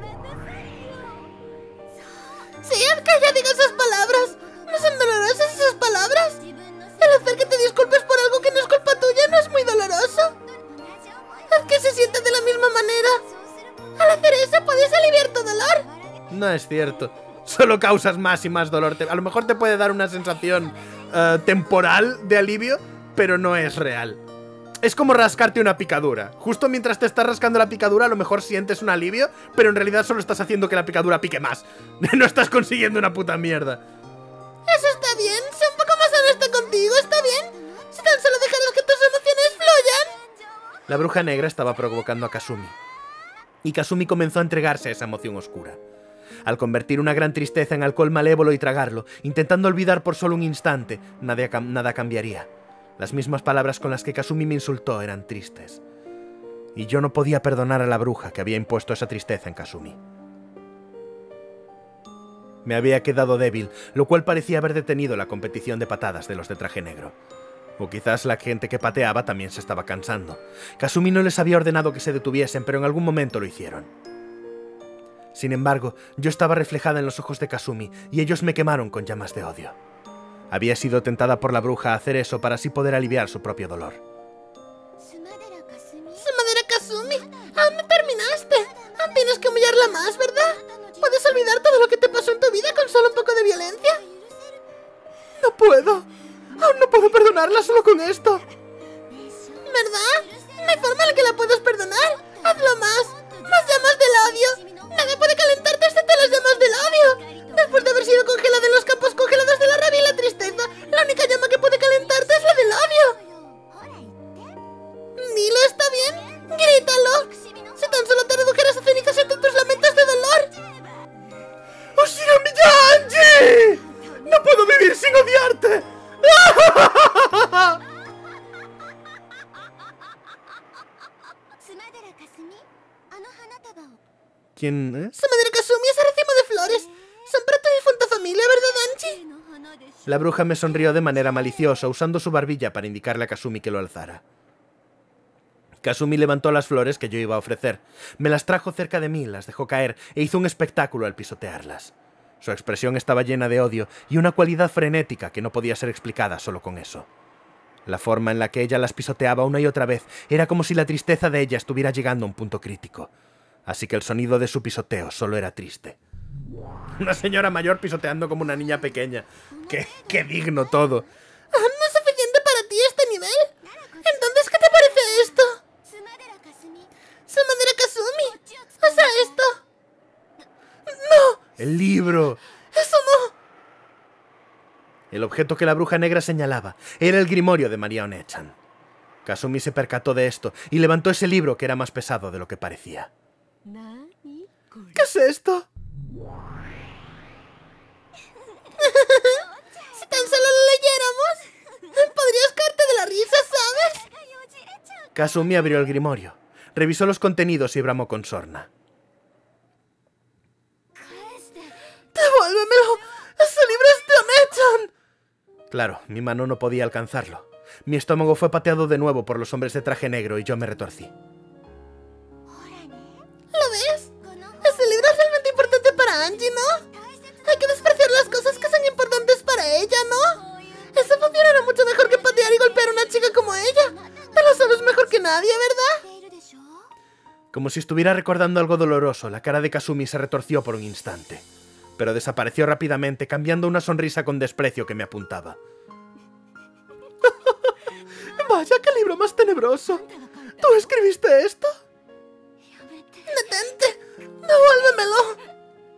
Sí, haz que ella diga esas palabras. ¿No son dolorosas esas palabras? El hacer que te disculpes por algo que no es culpa tuya no es muy doloroso. Haz que se sienta de la misma manera. Al hacer eso puedes aliviar tu dolor. No es cierto. Solo causas más y más dolor. A lo mejor te puede dar una sensación temporal de alivio, pero no es real. Es como rascarte una picadura. Justo mientras te estás rascando la picadura, a lo mejor sientes un alivio, pero en realidad solo estás haciendo que la picadura pique más. No estás consiguiendo una puta mierda. Eso está bien. Sé un poco más honesta contigo, ¿está bien? Si tan solo dejaras que tus emociones fluyan. La bruja negra estaba provocando a Kasumi. Y Kasumi comenzó a entregarse a esa emoción oscura. Al convertir una gran tristeza en alcohol malévolo y tragarlo, intentando olvidar por solo un instante, nada cambiaría. Las mismas palabras con las que Kasumi me insultó eran tristes. Y yo no podía perdonar a la bruja que había impuesto esa tristeza en Kasumi. Me había quedado débil, lo cual parecía haber detenido la competición de patadas de los de traje negro. O quizás la gente que pateaba también se estaba cansando. Kasumi no les había ordenado que se detuviesen, pero en algún momento lo hicieron. Sin embargo, yo estaba reflejada en los ojos de Kasumi, y ellos me quemaron con llamas de odio. Había sido tentada por la bruja a hacer eso para así poder aliviar su propio dolor. Sumadera Kasumi, aún no terminaste. Aún tienes que humillarla más, ¿verdad? ¿Puedes olvidar todo lo que te pasó en tu vida con solo un poco de violencia? No puedo. Aún no puedo perdonarla solo con esto. ¿Verdad? No hay forma en la que la puedas perdonar. Hazlo más. Más llamas del odio. Nada puede calentarte excepto las llamas del odio. Después de haber sido congelada en los campos congelados de la rabia y la tristeza, la única llama que puede calentarte es la del odio. Dilo, ¿está bien? Grítalo. Si tan solo te redujeras a cenizas entre tus lamentos de dolor. ¡Oshiramiya Angie! ¡No puedo vivir sin odiarte! ¿Quién es? Sumadera Kasumi, ese racimo de flores. Son para tu difunta familia, ¿verdad, Angie? La bruja me sonrió de manera maliciosa, usando su barbilla para indicarle a Kasumi que lo alzara. Kasumi levantó las flores que yo iba a ofrecer, me las trajo cerca de mí, las dejó caer e hizo un espectáculo al pisotearlas. Su expresión estaba llena de odio y una cualidad frenética que no podía ser explicada solo con eso. La forma en la que ella las pisoteaba una y otra vez era como si la tristeza de ella estuviera llegando a un punto crítico. Así que el sonido de su pisoteo solo era triste. Una señora mayor pisoteando como una niña pequeña. ¡Qué digno todo! ¿No es suficiente para ti este nivel? Entonces, ¿qué te parece esto? Sumadera Kasumi, usa esto. ¡No! ¡El libro! ¡Eso no! El objeto que la bruja negra señalaba era el grimorio de Maria One-chan. Kasumi se percató de esto y levantó ese libro que era más pesado de lo que parecía. ¿Qué es esto? Si tan solo lo leyéramos, podrías caerte de la risa, ¿sabes? Kasumi abrió el grimorio, revisó los contenidos y bramó con sorna. ¡Devuélvemelo! ¡Ese libro es de One-chan! Claro, mi mano no podía alcanzarlo. Mi estómago fue pateado de nuevo por los hombres de traje negro y yo me retorcí. ¿Lo ves? Ese libro es realmente importante para Angie, ¿no? Hay que despreciar las cosas que son importantes para ella, ¿no? Eso funcionará mucho mejor que patear y golpear a una chica como ella. Tú lo sabes mejor que nadie, ¿verdad? Como si estuviera recordando algo doloroso, la cara de Kasumi se retorció por un instante. Pero desapareció rápidamente, cambiando una sonrisa con desprecio que me apuntaba. Vaya, qué libro más tenebroso. ¿Tú escribiste esto? Detente. Devuélvemelo.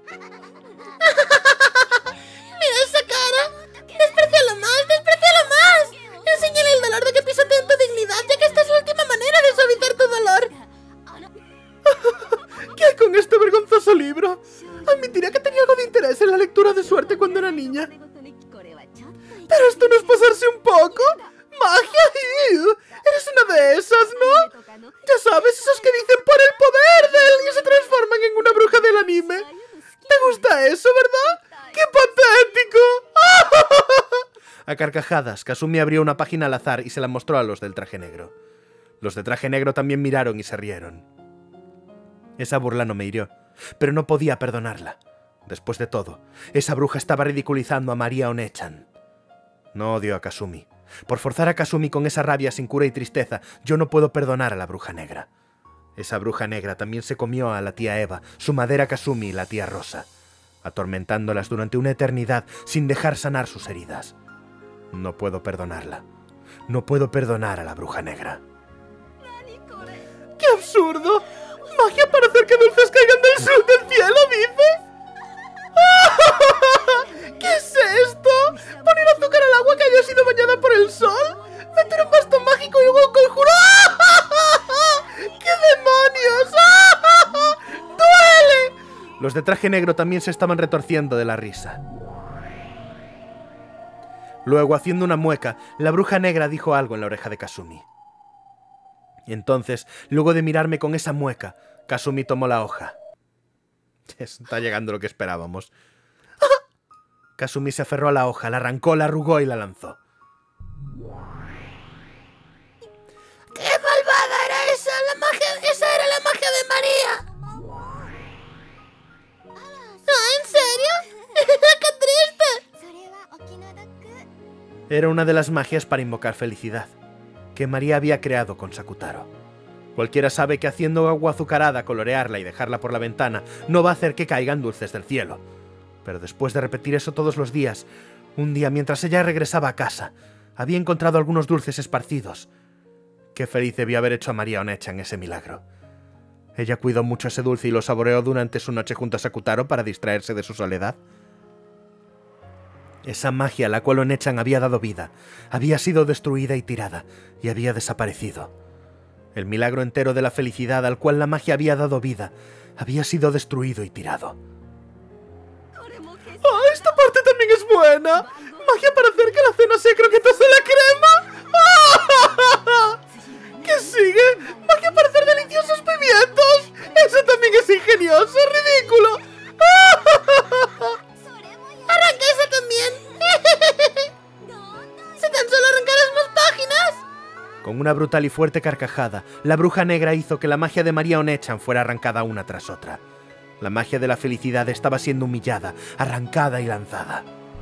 Mira esa cara. Desprecialo más. Enséñale el dolor de que pisoteen tu dignidad, ya que esta es la última manera de suavizar tu dolor. ¿Qué hay con este vergonzoso libro? Admitiría que tenía algo de interés en la lectura de suerte cuando era niña. Pero esto no es pasarse un poco. ¡Magia! Eres una de esas, ¿no? Ya sabes, esos que dicen por el poder de él y se transforman en una bruja del anime. ¿Te gusta eso, verdad? ¡Qué patético! A carcajadas, Kasumi abrió una página al azar y se la mostró a los del traje negro. Los de traje negro también miraron y se rieron. Esa burla no me hirió, pero no podía perdonarla. Después de todo, esa bruja estaba ridiculizando a María One-chan. No odio a Kasumi. Por forzar a Kasumi con esa rabia sin cura y tristeza, yo no puedo perdonar a la bruja negra. Esa bruja negra también se comió a la tía Eva, su madera Kasumi y la tía Rosa, atormentándolas durante una eternidad sin dejar sanar sus heridas. No puedo perdonarla. No puedo perdonar a la bruja negra. ¡Qué absurdo! ¿Magia para hacer que dulces caigan del cielo, dices? ¿Qué es esto? ¿Poner azúcar al agua que haya sido bañada por el sol? ¿Meter un bastón mágico y un conjuro? ¡Qué demonios! ¡Duele! Los de traje negro también se estaban retorciendo de la risa. Luego, haciendo una mueca, la bruja negra dijo algo en la oreja de Kasumi. Y entonces, luego de mirarme con esa mueca, Kasumi tomó la hoja. Está llegando lo que esperábamos. Kasumi se aferró a la hoja, la arrancó, la arrugó y la lanzó. ¡Qué malvada era esa! ¡Esa era la magia de María! ¿Ah, en serio? ¡Qué triste! Era una de las magias para invocar felicidad, que María había creado con Sakutaro. Cualquiera sabe que haciendo agua azucarada, colorearla y dejarla por la ventana no va a hacer que caigan dulces del cielo. Pero después de repetir eso todos los días, un día mientras ella regresaba a casa, había encontrado algunos dulces esparcidos. Qué feliz debió haber hecho a María One-chan ese milagro. Ella cuidó mucho ese dulce y lo saboreó durante su noche junto a Sakutaro para distraerse de su soledad. Esa magia a la cual One-chan había dado vida, había sido destruida y tirada, y había desaparecido. El milagro entero de la felicidad al cual la magia había dado vida, había sido destruido y tirado. ¡Ah, esta parte también es buena! ¡Magia para hacer que la cena sea croquetosa la crema! ¡Ah! ¿Qué sigue? ¡Magia para hacer deliciosos pimientos! ¡Eso también es ingenioso! ¡Ridículo! ¡Ah! ¡Arranca esa también! ¡Si tan solo arrancaras más páginas! Con una brutal y fuerte carcajada, la bruja negra hizo que la magia de María One-chan fuera arrancada una tras otra. La magia de la felicidad estaba siendo humillada, arrancada y lanzada.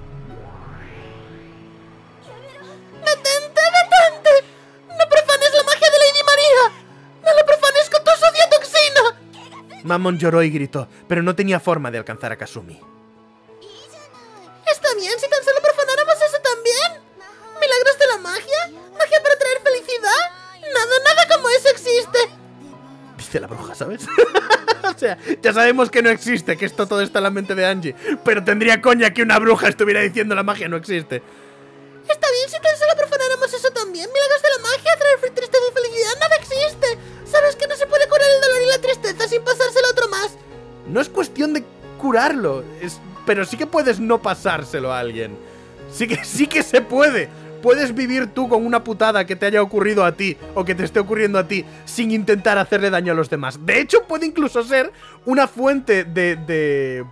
¡Detente, detente! ¡No profanes la magia de Lady María! ¡No la profanes con tu sucia toxina! Mammon lloró y gritó, pero no tenía forma de alcanzar a Kasumi. Está bien si tan solo profanáramos eso también. ¿Milagros de la magia? ¿Magia para traer felicidad? Nada como eso existe. Dice la bruja, ¿sabes? O sea, ya sabemos que no existe, que esto todo está en la mente de Angie, pero tendría coña que una bruja estuviera diciendo la magia no existe. Está bien si tan solo profanáramos eso también. Milagros de la magia, traer tristeza y felicidad, nada existe. Sabes que no se puede curar el dolor y la tristeza sin pasárselo a otro más. No es cuestión de curarlo, pero sí que puedes no pasárselo a alguien. Sí que se puede. Puedes vivir tú con una putada que te haya ocurrido a ti o que te esté ocurriendo a ti sin intentar hacerle daño a los demás. De hecho, puede incluso ser una fuente de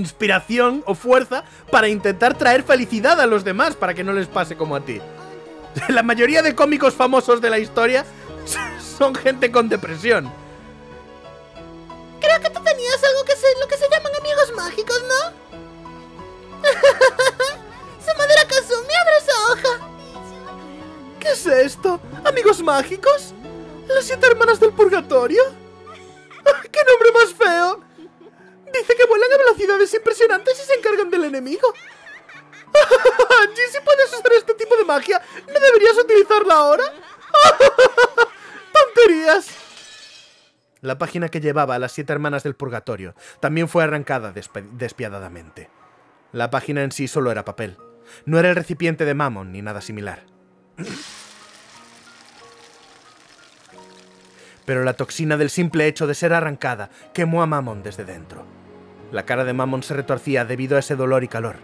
inspiración o fuerza para intentar traer felicidad a los demás para que no les pase como a ti. La mayoría de cómicos famosos de la historia son gente con depresión. Creo que tú tenías algo lo que se llaman amigos mágicos, ¿no? Samadera Kazumi, abre esa hoja. ¿Qué es esto? ¿Amigos mágicos? ¿Las 7 hermanas del purgatorio? ¡Qué nombre más feo! Dice que vuelan a velocidades impresionantes y se encargan del enemigo. Angie, si puedes usar este tipo de magia, ¿no deberías utilizarla ahora? ¡Tonterías! La página que llevaba a las 7 hermanas del purgatorio también fue arrancada despiadadamente. La página en sí solo era papel. No era el recipiente de Mammon ni nada similar. Pero la toxina del simple hecho de ser arrancada quemó a Mammon desde dentro. La cara de Mammon se retorcía debido a ese dolor y calor.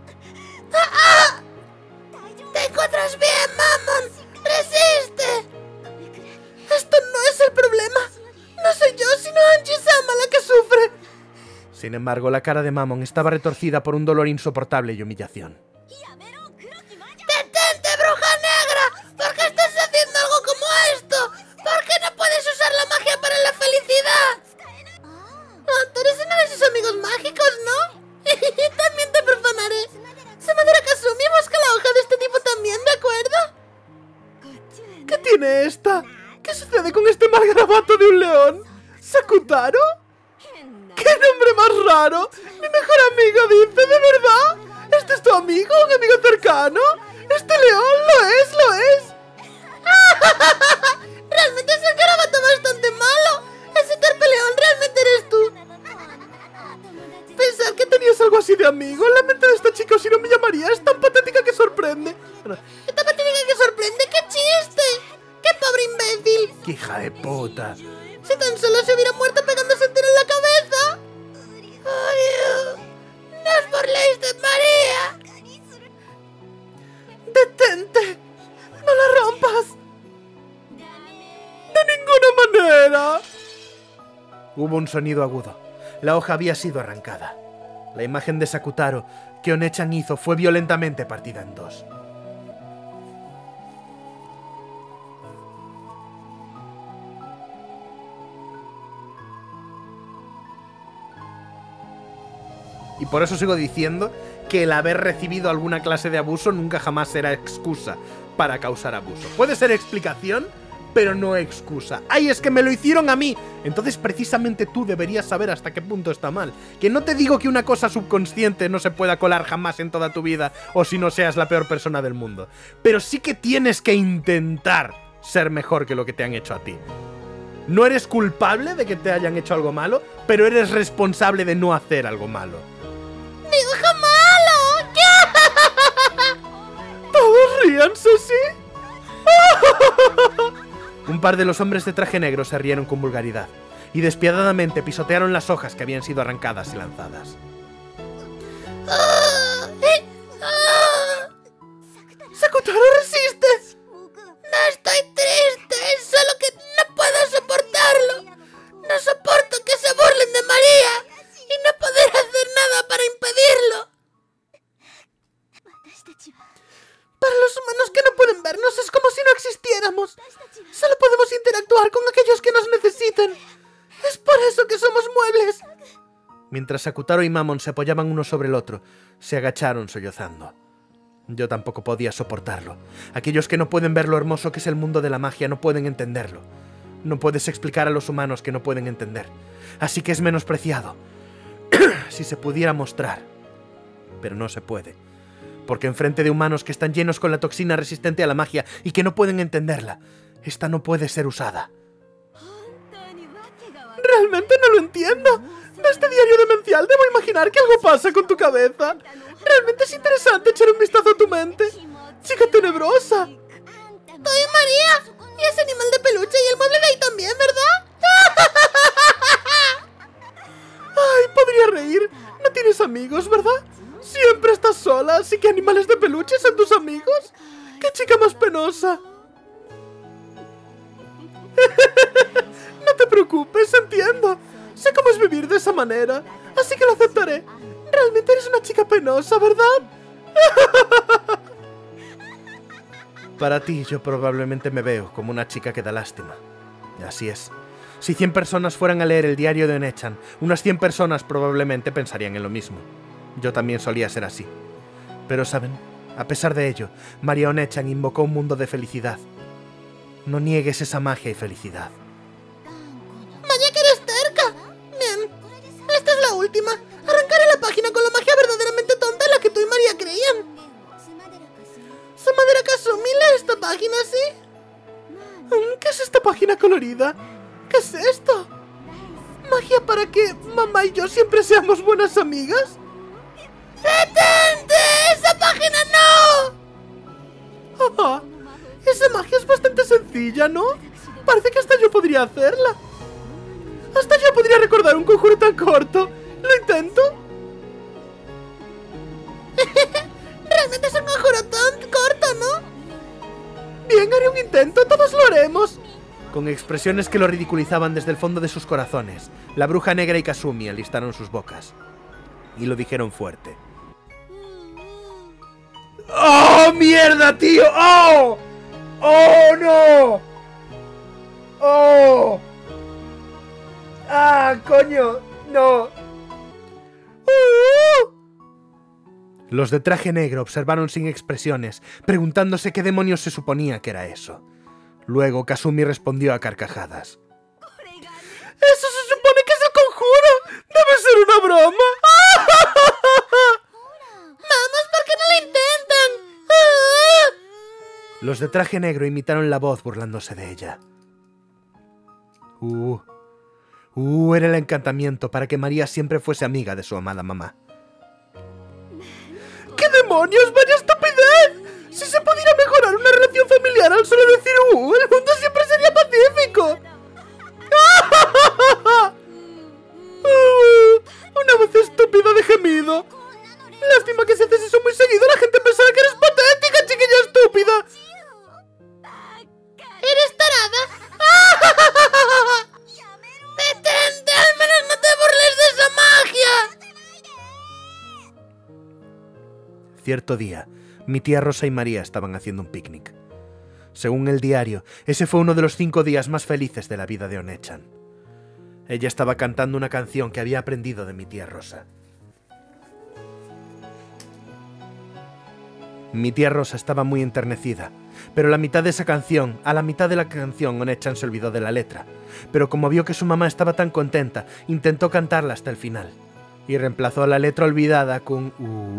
¿Te encuentras bien, Mammon? ¡Resiste! Esto no es el problema. No soy yo, sino Angie-sama la que sufre. Sin embargo, la cara de Mammon estaba retorcida por un dolor insoportable y humillación. ¡Detente, bruja negra! ¿Por qué estás haciendo algo como esto? ¿Por qué no puedes usar la magia para la felicidad? Tú eres uno de sus amigos mágicos, ¿no? También te profanaré. Samadera Kazumi, busca la hoja de este tipo también, ¿de acuerdo? ¿Qué tiene esta? ¿Qué sucede con este mal garabato de un león? ¿Sakutaro? ¡Qué nombre más raro! ¡Mi mejor amigo dice! ¿De verdad? ¿Este es tu amigo? ¿Un amigo cercano? ¡Este león lo es! Realmente es un garabato bastante malo. Ese terpeleón realmente eres tú. Pensar que tenías algo así de amigo en la mente de esta chica, o si no me llamaría, es tan patética que sorprende. ¿Esta patética que sorprende? ¡Qué chiste! ¡Qué pobre imbécil! ¡Qué hija de puta! Si tan solo se hubiera muerto pegándose el tiro en la cabeza. ¡Oh, no os burléis de María! ¡Detente! ¡No la rompas! ¡De ninguna manera! Hubo un sonido agudo. La hoja había sido arrancada. La imagen de Sakutaro que One-chan hizo fue violentamente partida en dos. Y por eso sigo diciendo que el haber recibido alguna clase de abuso nunca jamás será excusa para causar abuso. Puede ser explicación, pero no excusa. ¡Ay, es que me lo hicieron a mí! Entonces precisamente tú deberías saber hasta qué punto está mal. Que no te digo que una cosa subconsciente no se pueda colar jamás en toda tu vida, o si no seas la peor persona del mundo. Pero sí que tienes que intentar ser mejor que lo que te han hecho a ti. No eres culpable de que te hayan hecho algo malo, pero eres responsable de no hacer algo malo. ¡Dibujo malo! ¡Todos ríanse, sí! Un par de los hombres de traje negro se rieron con vulgaridad y despiadadamente pisotearon las hojas que habían sido arrancadas y lanzadas. ¡Sakutaro, resiste! No estoy triste, es solo que no puedo soportarlo. No soporto que se burlen de María y no poder hacer nada para impedirlo. Para los humanos que no pueden vernos es como si no existiéramos. Solo podemos interactuar con aquellos que nos necesitan. Es por eso que somos muebles. Mientras Sakutaro y Mammon se apoyaban uno sobre el otro, se agacharon sollozando. Yo tampoco podía soportarlo. Aquellos que no pueden ver lo hermoso que es el mundo de la magia no pueden entenderlo. No puedes explicar a los humanos que no pueden entender. Así que es menospreciado. Si se pudiera mostrar. Pero no se puede. Porque enfrente de humanos que están llenos con la toxina resistente a la magia y que no pueden entenderla, esta no puede ser usada. Realmente no lo entiendo. De este diario demencial debo imaginar que algo pasa con tu cabeza. Realmente es interesante echar un vistazo a tu mente. Chica tenebrosa. Soy María. Y ese animal de peluche y el mueble de ahí también, ¿verdad? Ay, podría reír. No tienes amigos, ¿verdad? Siempre estás sola, así que animales de peluche son tus amigos. ¡Qué chica más penosa! No te preocupes, entiendo. Sé cómo es vivir de esa manera, así que lo aceptaré. Realmente eres una chica penosa, ¿verdad? Para ti, yo probablemente me veo como una chica que da lástima. Y así es. Si 100 personas fueran a leer el diario de One-chan, unas 100 personas probablemente pensarían en lo mismo. Yo también solía ser así. Pero, ¿saben? A pesar de ello, María One-chan invocó un mundo de felicidad. No niegues esa magia y felicidad. ¡Vaya que eres terca! Bien, esta es la última. Arrancaré la página con la magia verdaderamente tonta en la que tú y María creían. Sumadera Kasumi, lee esta página, ¿sí? ¿Qué es esta página colorida? ¿Qué es esto? ¿Magia para que mamá y yo siempre seamos buenas amigas? ¡Detente! ¡Esa página no! Ah, esa magia es bastante sencilla, ¿no? Parece que hasta yo podría hacerla. Hasta yo podría recordar un conjuro tan corto. ¿Lo intento? Realmente es un conjuro tan corto, ¿no? Bien, haré un intento, todos lo haremos. Con expresiones que lo ridiculizaban desde el fondo de sus corazones, la bruja negra y Kasumi alistaron sus bocas. Y lo dijeron fuerte. ¡Oh, mierda, tío! ¡Oh! ¡Oh, no! ¡Oh! ¡Ah, coño! ¡No! Los de traje negro observaron sin expresiones, preguntándose qué demonios se suponía que era eso. Luego Kasumi respondió a carcajadas. ¡Eso se supone que es el conjuro! ¡Debe ser una broma! ¡Vamos, ¿por qué no lo intentan? Los de traje negro imitaron la voz burlándose de ella. Era el encantamiento para que María siempre fuese amiga de su amada mamá. ¡Qué demonios! ¡Vaya estupidez! Si se pudiera mejorar una relación familiar al solo decir el mundo siempre sería pacífico. Una voz estúpida de gemido. Lástima que si haces eso muy seguido la gente pensará que eres patética, chiquilla estúpida. ¿Eres tarada? ¡Detente! ¡Al menos no te burles de esa magia! Cierto día, mi tía Rosa y María estaban haciendo un picnic. Según el diario, ese fue uno de los 5 días más felices de la vida de One-chan. Ella estaba cantando una canción que había aprendido de mi tía Rosa. Mi tía Rosa estaba muy enternecida, pero a la mitad de la canción One-chan se olvidó de la letra, pero como vio que su mamá estaba tan contenta, intentó cantarla hasta el final, y reemplazó la letra olvidada con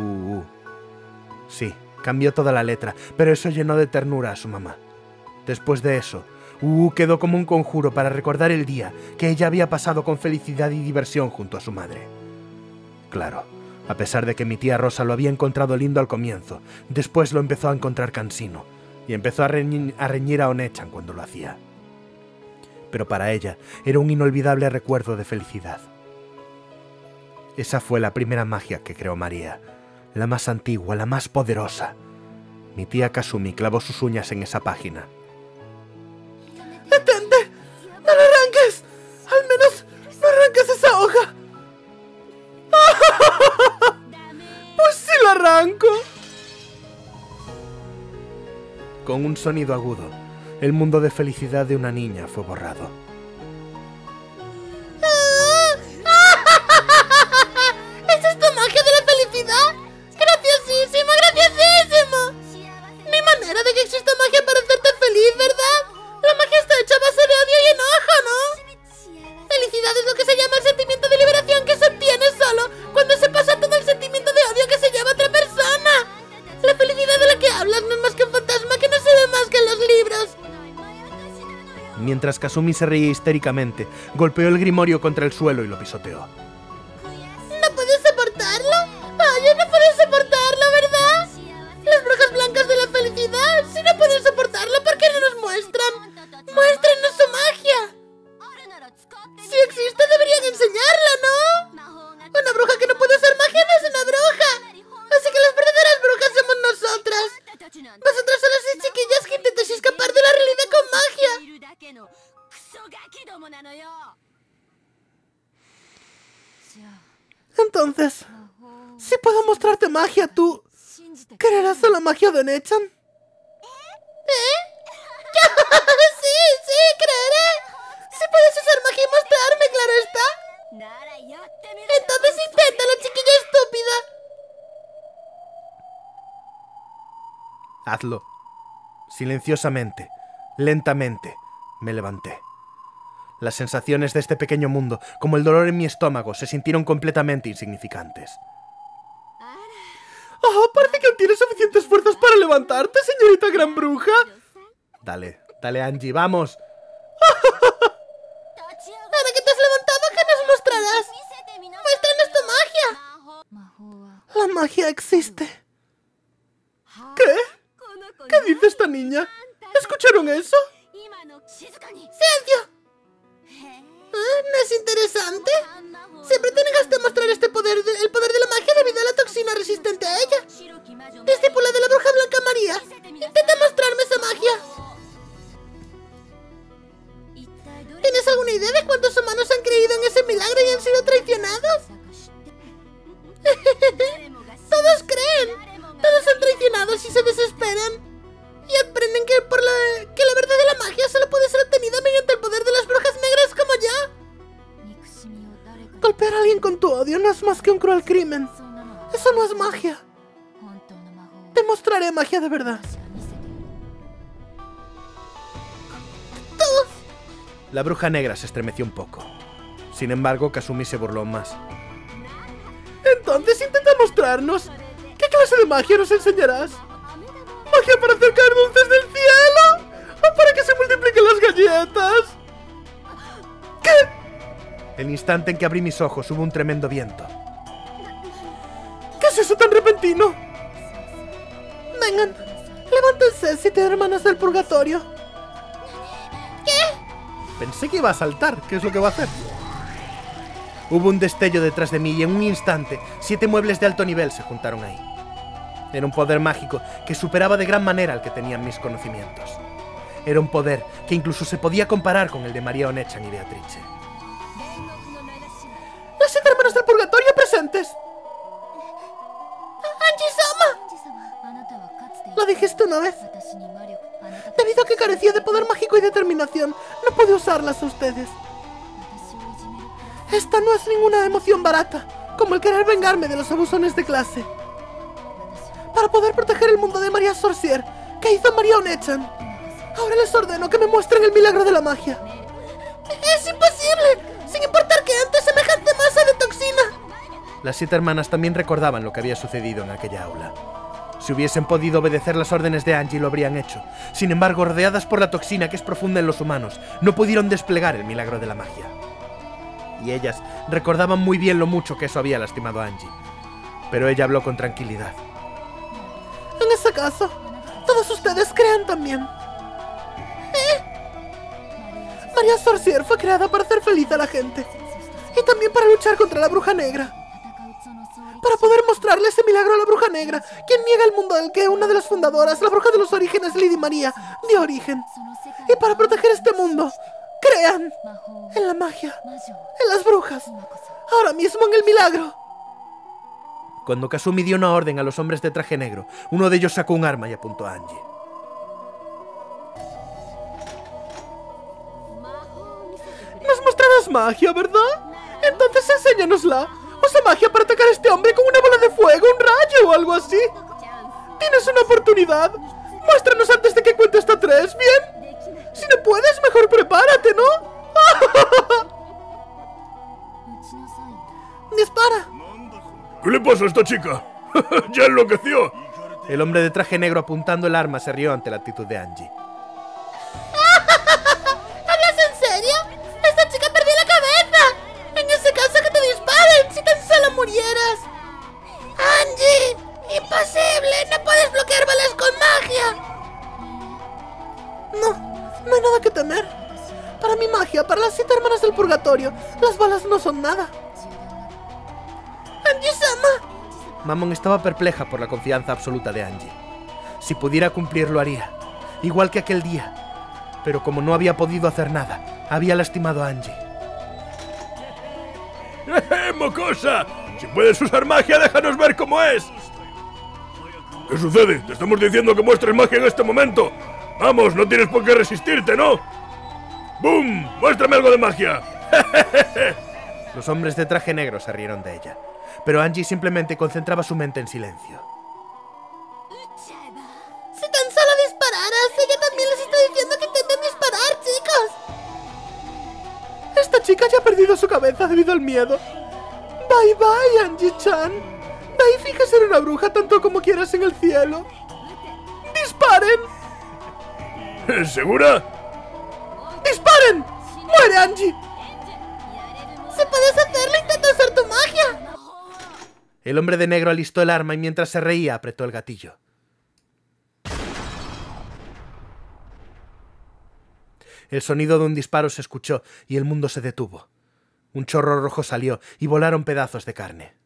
Sí, cambió toda la letra, pero eso llenó de ternura a su mamá. Después de eso, quedó como un conjuro para recordar el día que ella había pasado con felicidad y diversión junto a su madre. Claro, a pesar de que mi tía Rosa lo había encontrado lindo al comienzo, después lo empezó a encontrar cansino, y empezó a reñir a One-chan cuando lo hacía. Pero para ella era un inolvidable recuerdo de felicidad. Esa fue la primera magia que creó María, la más antigua, la más poderosa. Mi tía Kasumi clavó sus uñas en esa página. ¡Detente! ¡No lo arranques! ¡Al menos no arranques esa hoja! ¡Pues sí la arranco! Con un sonido agudo, el mundo de felicidad de una niña fue borrado. ¿Es esta magia de la felicidad? ¡Graciosísimo, graciosísimo! Ni manera de que exista magia para hacerte feliz, ¿verdad? La magia está hecha a base de odio y enojo, ¿no? Felicidad es lo que se llama el sentimiento de liberación que se obtiene solo cuando se pasa todo el sentimiento de odio que se lleva a otra persona. La felicidad de la que hablas no es más que un fantasma que no se ve más que en los libros. Mientras Kasumi se reía histéricamente, golpeó el grimorio contra el suelo y lo pisoteó. ¿No puedes soportarlo? Vaya, no puedes soportarlo, ¿verdad? Las brujas blancas de la felicidad, si no pueden soportarlo, ¿por qué no nos muestran? ¡Muéstrenos su magia! Si existe, deberían enseñarla, ¿no? Una bruja que no puede usar magia no es una bruja. Así que las verdaderas brujas somos nosotras. Vosotras son las chiquillas que intentáis escapar de la realidad con magia. Entonces, si puedo mostrarte magia, ¿tú creerás en la magia de One-chan? Hazlo. Silenciosamente, lentamente, me levanté. Las sensaciones de este pequeño mundo, como el dolor en mi estómago, se sintieron completamente insignificantes. Oh, parece que aún tienes suficientes fuerzas para levantarte, señorita gran bruja. Dale, Angie, vamos. Ahora que te has levantado, ¿qué nos mostrarás? ¡Muéstranos tu magia! La magia existe. ¿Qué? ¿Qué dice esta niña? ¿Escucharon eso? ¡Silencio! ¿No es interesante? Siempre te negaste a mostrar el poder de la magia debido a la toxina resistente a ella. Discípula de la bruja Blanca María, intenta mostrarme esa magia. ¿Tienes alguna idea de cuántos humanos han creído en ese milagro y han sido traicionados? Todos creen. Todos son traicionados y se desesperan. Y aprenden que la verdad de la magia solo puede ser obtenida mediante el poder de las brujas negras como yo. Golpear a alguien con tu odio no es más que un cruel crimen. Eso no es magia. Te mostraré magia de verdad. ¡Tú! La bruja negra se estremeció un poco. Sin embargo, Kasumi se burló más. Entonces intenta mostrarnos. ¿Qué clase de magia nos enseñarás? ¿Magia para hacer caer dulces del cielo? ¿O para que se multipliquen las galletas? ¿Qué? El instante en que abrí mis ojos hubo un tremendo viento. ¿Qué es eso tan repentino? Vengan, levántense, 7 hermanas del purgatorio. ¿Qué? Pensé que iba a saltar. ¿Qué es lo que va a hacer? Hubo un destello detrás de mí y en un instante 7 muebles de alto nivel se juntaron ahí. Era un poder mágico que superaba de gran manera al que tenían mis conocimientos. Era un poder que incluso se podía comparar con el de María Onechan y Beatrice. ¡Las 7 hermanas del purgatorio presentes! ¡Angie-sama! Lo dijiste una vez. Debido a que carecía de poder mágico y determinación, no pude usarlas a ustedes. Esta no es ninguna emoción barata, como el querer vengarme de los abusones de clase. Para poder proteger el mundo de María Sorcier, que hizo María Onechan, ahora les ordeno que me muestren el milagro de la magia. ¡Es imposible! Sin importar que antes semejante masa de toxina. Las 7 hermanas también recordaban lo que había sucedido en aquella aula. Si hubiesen podido obedecer las órdenes de Angie, lo habrían hecho. Sin embargo, rodeadas por la toxina que es profunda en los humanos, no pudieron desplegar el milagro de la magia. Y ellas recordaban muy bien lo mucho que eso había lastimado a Angie. Pero ella habló con tranquilidad. En ese caso, todos ustedes crean también. María Sorcier fue creada para hacer feliz a la gente. Y también para luchar contra la bruja negra. Para poder mostrarle ese milagro a la bruja negra, quien niega el mundo al que una de las fundadoras, la bruja de los orígenes, Lady María, dio origen. Y para proteger este mundo, crean en la magia, en las brujas, ahora mismo en el milagro. Cuando Kasumi dio una orden a los hombres de traje negro, uno de ellos sacó un arma y apuntó a Angie. Nos mostrarás magia, ¿verdad? Entonces enséñanosla. Usa magia para atacar a este hombre con una bola de fuego, un rayo o algo así. Tienes una oportunidad. Muéstranos antes de que cuente hasta 3, ¿bien? Si no puedes, mejor prepárate, ¿no? ¡Dispara! ¿Qué le pasa a esta chica? ¡Ya enloqueció! El hombre de traje negro apuntando el arma se rió ante la actitud de Angie. ¿Hablas en serio? ¡Esta chica perdió la cabeza! En ese caso que te disparen, si tan solo murieras. ¡Angie! ¡Imposible! ¡No puedes bloquear balas con magia! No hay nada que temer. Para mi magia, para las 7 hermanas del purgatorio, las balas no son nada. ¡Angie-sama! Mammon estaba perpleja por la confianza absoluta de Angie. Si pudiera cumplir, lo haría, igual que aquel día. Pero como no había podido hacer nada, había lastimado a Angie. ¡Mocosa! Si puedes usar magia, déjanos ver cómo es. ¿Qué sucede? Te estamos diciendo que muestres magia en este momento. Vamos, no tienes por qué resistirte, ¿no? ¡Bum! ¡Muéstrame algo de magia! Los hombres de traje negro se rieron de ella, pero Angie simplemente concentraba su mente en silencio. Si tan solo dispararas, ella también les está diciendo que intenten disparar, chicos. Esta chica ya ha perdido su cabeza debido al miedo. Bye bye, Angie-chan. Ve y finge ser una bruja tanto como quieras en el cielo. ¡Disparen! ¿Segura? ¡Disparen! ¡Muere, Angie! Si puedes hacerlo, intenta usar tu magia. El hombre de negro alistó el arma y mientras se reía apretó el gatillo. El sonido de un disparo se escuchó y el mundo se detuvo. Un chorro rojo salió y volaron pedazos de carne.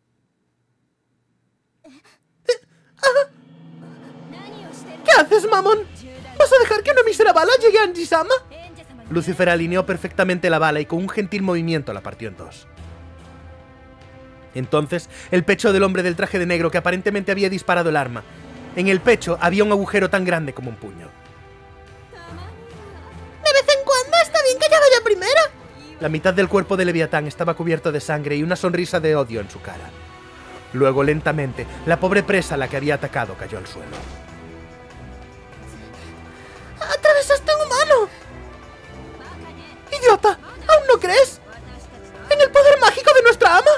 ¿Qué haces, mamón? ¿Vas a dejar que una mísera bala llegue a Angie-sama? Lucifer alineó perfectamente la bala y con un gentil movimiento la partió en dos. Entonces, el pecho del hombre del traje de negro que aparentemente había disparado el arma. En el pecho había un agujero tan grande como un puño. De vez en cuando está bien que ella vaya primero. La mitad del cuerpo de Leviatán estaba cubierto de sangre y una sonrisa de odio en su cara. Luego, lentamente, la pobre presa a la que había atacado cayó al suelo. ¡Atravesaste un humano! ¡Idiota! ¿Aún no crees? ¿En el poder mágico de nuestra ama?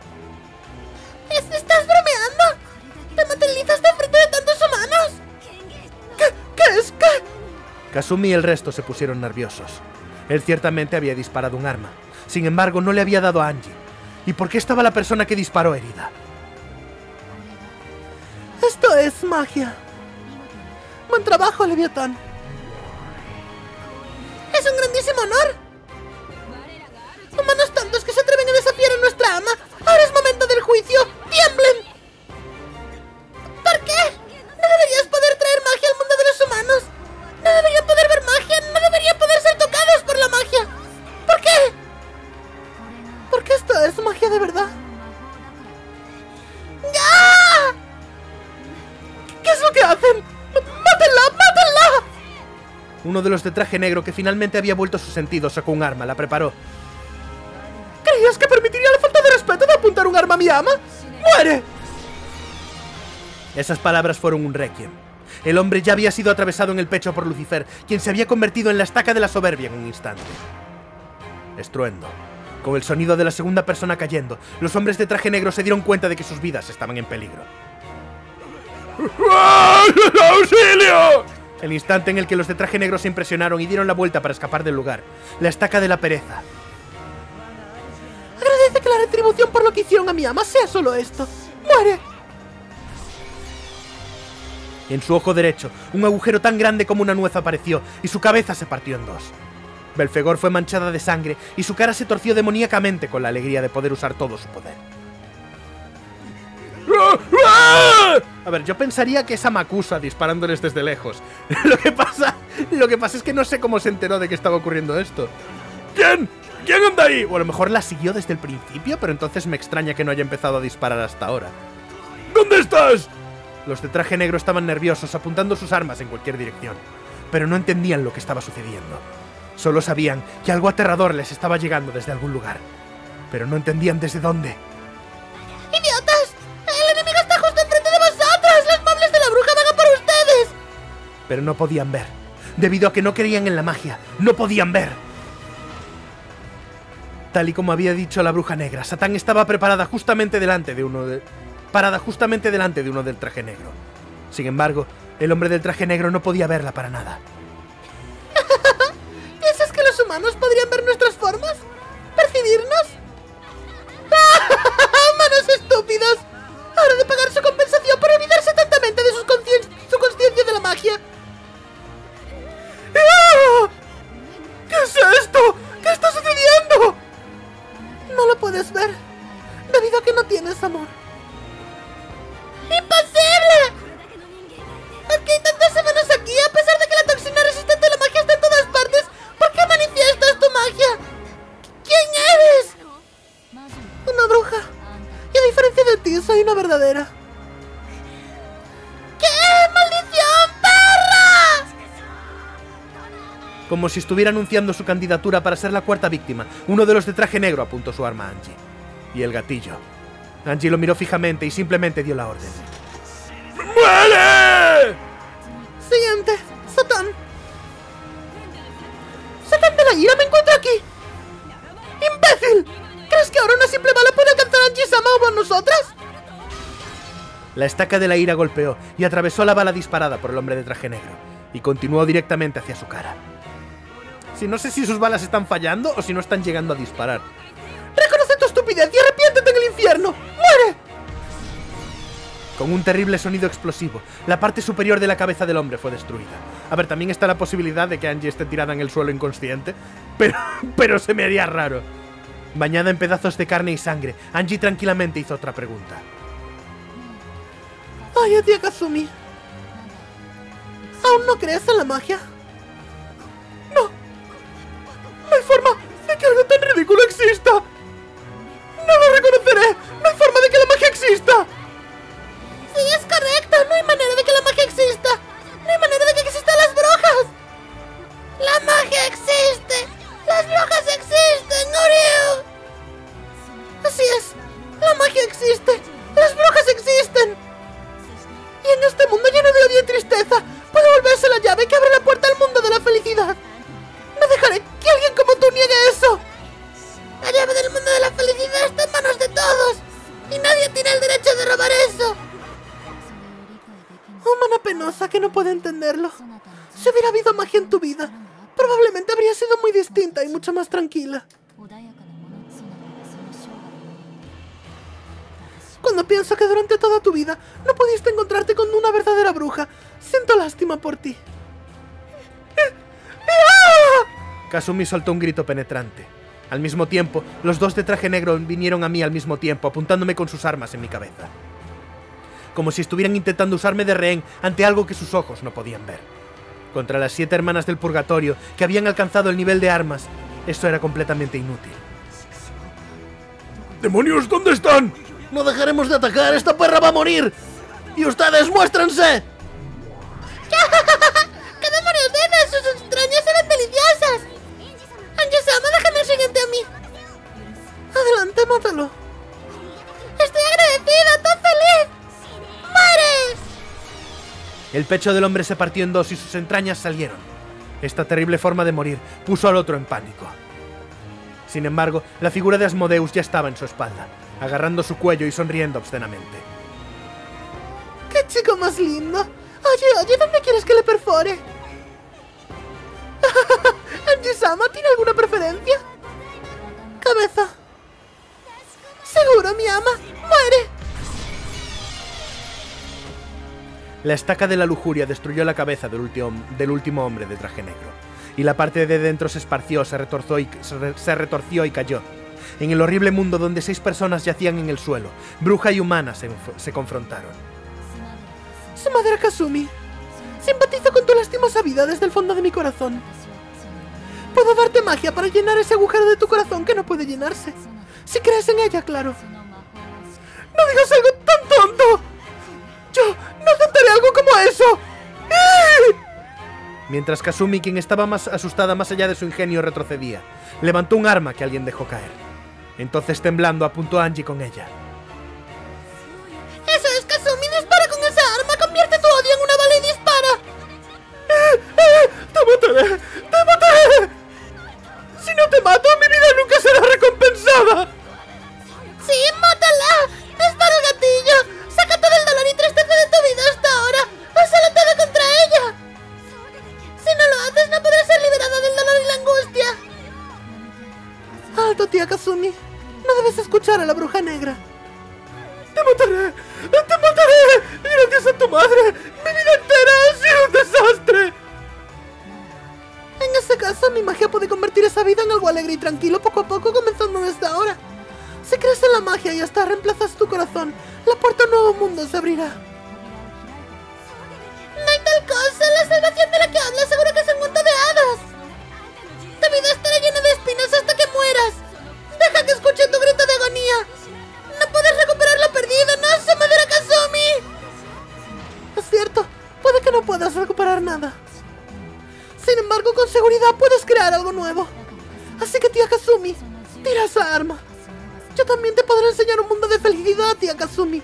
¿Estás bromeando? ¿Te materializaste frente de tantos humanos? ¿Qué es? ¿Qué? Kasumi y el resto se pusieron nerviosos. Él ciertamente había disparado un arma. Sin embargo, no le había dado a Angie. ¿Y por qué estaba la persona que disparó herida? Esto es magia. Buen trabajo, Leviatán. Es un grandísimo honor. Humanos tontos que se atreven a desafiar a nuestra ama. Ahora es momento del juicio. ¡Tiemblen! ¿Por qué? No deberías poder traer magia al mundo de los humanos. No deberían poder ver magia. No deberían poder ser tocados por la magia. ¿Por qué? Porque esto es magia de verdad. ¡Ah! ¿Qué es lo que hacen? ¡Mátenla! ¡Mátenla! Uno de los de traje negro que finalmente había vuelto a sus sentidos sacó un arma, la preparó. ¿Creías que permitiría la falta de respeto de apuntar un arma a mi ama? ¡Muere! Esas palabras fueron un requiem. El hombre ya había sido atravesado en el pecho por Lucifer, quien se había convertido en la estaca de la soberbia en un instante. Estruendo. Con el sonido de la segunda persona cayendo, los hombres de traje negro se dieron cuenta de que sus vidas estaban en peligro. ¡Auxilio! El instante en el que los de traje negro se impresionaron y dieron la vuelta para escapar del lugar. La estaca de la pereza. Agradece que la retribución por lo que hicieron a mi ama sea solo esto. ¡Muere! En su ojo derecho, un agujero tan grande como una nuez apareció y su cabeza se partió en dos. Belfegor fue manchada de sangre y su cara se torció demoníacamente con la alegría de poder usar todo su poder. A ver, yo pensaría que es a Makusa disparándoles desde lejos. Lo que pasa es que no sé cómo se enteró de que estaba ocurriendo esto. ¿Quién? ¿Quién anda ahí? O a lo mejor la siguió desde el principio, pero entonces me extraña que no haya empezado a disparar hasta ahora. ¿Dónde estás? Los de traje negro estaban nerviosos, apuntando sus armas en cualquier dirección, pero no entendían lo que estaba sucediendo. Solo sabían que algo aterrador les estaba llegando desde algún lugar, pero no entendían desde dónde. ¡Idiotas! ¡El enemigo está justo enfrente de vosotros! ¡Los muebles de la bruja van a por ustedes! Pero no podían ver. Debido a que no creían en la magia, no podían ver. Tal y como había dicho la bruja negra, Satán estaba parada justamente delante de uno del traje negro. Sin embargo, el hombre del traje negro no podía verla para nada. ¿Piensas que los humanos podrían ver nuestras formas? ¿Percibirnos? ¡Humanos estúpidos! ¡Hora de pagar su compensación por olvidarse tontamente de su conciencia de la magia! ¿Qué es esto? ¿Qué está sucediendo? No lo puedes ver, debido a que no tienes amor. ¡Imposible! ¿Por qué hay tantos humanos aquí a pesar de que la toxina resistente a la magia está en todas partes? ¿Por qué manifiestas tu magia? ¿Quién eres? Una bruja. Y a diferencia de ti, soy una verdadera. ¿Qué? ¡Maldición, perra! Como si estuviera anunciando su candidatura para ser la cuarta víctima, uno de los de traje negro apuntó su arma a Angie. Y el gatillo. Angie lo miró fijamente y simplemente dio la orden. ¡Muere! nosotras? La estaca de la ira golpeó y atravesó la bala disparada por el hombre de traje negro, y continuó directamente hacia su cara. No sé si sus balas están fallando o si no están llegando a disparar. ¡Reconoce tu estupidez y arrepiéntete en el infierno! ¡Muere! Con un terrible sonido explosivo, la parte superior de la cabeza del hombre fue destruida. A ver, también está la posibilidad de que Angie esté tirada en el suelo inconsciente, pero se me haría raro. Bañada en pedazos de carne y sangre, Angie tranquilamente hizo otra pregunta. Oye, tía Kazumi, ¿aún no crees en la magia? No. No hay forma de que algo tan ridículo exista. No lo reconoceré. No hay forma de que la magia exista. Sí, es correcto. No hay manera de que la magia exista. No hay manera de que existan las brujas. La magia existe. Las brujas existen, Oreo. Así es. La magia existe. Las brujas existen. Y en este mundo lleno de odio y tristeza, puede volverse la llave que abre la puerta al mundo de la felicidad. No dejaré que alguien como tú niegue eso. La llave del mundo de la felicidad está en manos de todos. Y nadie tiene el derecho de robar eso. Humana penosa que no puede entenderlo. Si hubiera habido magia en tu vida, probablemente habría sido muy distinta y mucho más tranquila. Cuando pienso que durante toda tu vida no pudiste encontrarte con una verdadera bruja, siento lástima por ti. Kazumi soltó un grito penetrante. Al mismo tiempo, los dos de traje negro vinieron a mí al mismo tiempo, apuntándome con sus armas en mi cabeza. Como si estuvieran intentando usarme de rehén ante algo que sus ojos no podían ver. Contra las 7 hermanas del purgatorio, que habían alcanzado el nivel de armas, esto era completamente inútil. ¡Demonios! ¿Dónde están? No dejaremos de atacar, esta perra va a morir. Y ustedes, muéstrense. ¿Qué demonios dices? Sus extrañas eran deliciosas. Angie-sama, déjame el siguiente a mí. Adelante, mátalo. Estoy agradecida, tan feliz. ¡Mueres! El pecho del hombre se partió en dos y sus entrañas salieron. Esta terrible forma de morir puso al otro en pánico. Sin embargo, la figura de Asmodeus ya estaba en su espalda, agarrando su cuello y sonriendo obscenamente. ¡Qué chico más lindo! Oye, ¿dónde quieres que le perfore? ¿Angie-sama tiene alguna preferencia? Cabeza. Seguro, mi ama. ¡Muere! La estaca de la lujuria destruyó la cabeza del último hombre de traje negro, y la parte de dentro se esparció, se retorció y cayó. En el horrible mundo donde 6 personas yacían en el suelo, bruja y humana se confrontaron. Sumadera Kazumi, simpatizo con tu lastimosa vida desde el fondo de mi corazón. Puedo darte magia para llenar ese agujero de tu corazón que no puede llenarse. Si crees en ella, claro. ¡No digas algo tan tonto! ¡Yo no aceptaré algo como eso! Mientras Kazumi, quien estaba más asustada más allá de su ingenio, retrocedía, levantó un arma que alguien dejó caer. Entonces, temblando, apuntó a Angie con ella. ¡Eso es, Kazumi! ¡Dispara con esa arma! ¡Convierte tu odio en una bala y dispara! ¡Te mataré! ¡Te mataré! ¡Si no te mato, mi vida nunca será recompensada! ¡Sí, mátala! ¡Dispara el gatillo! ¡Sácate del dolor y tristeza de tu vida hasta ahora! ¡Úsalo todo contra ella! Si no lo haces, no podrás ser liberada del dolor y la angustia. Alto, tía Kazumi. No debes escuchar a la bruja negra. ¡Te mataré! ¡Te mataré! ¡Gracias a tu madre! ¡Mi vida entera ha sido un desastre! En ese caso, mi magia puede convertir esa vida en algo alegre y tranquilo poco a poco, comenzando desde ahora. Si crees en la magia y hasta reemplazas tu corazón, la puerta a un nuevo mundo se abrirá. No hay tal cosa. La salvación de la que hablas seguro que es un cuento de hadas. Tu vida estará llena de espinas hasta que mueras. Deja que escuche tu grito de agonía. No puedes recuperar lo perdido, no, Sumadera Kazumi. Es cierto, puede que no puedas recuperar nada. Sin embargo, con seguridad puedes crear algo nuevo. Así que, tía Kazumi, tira esa arma. Yo también te podré enseñar un mundo de felicidad, tía Kazumi.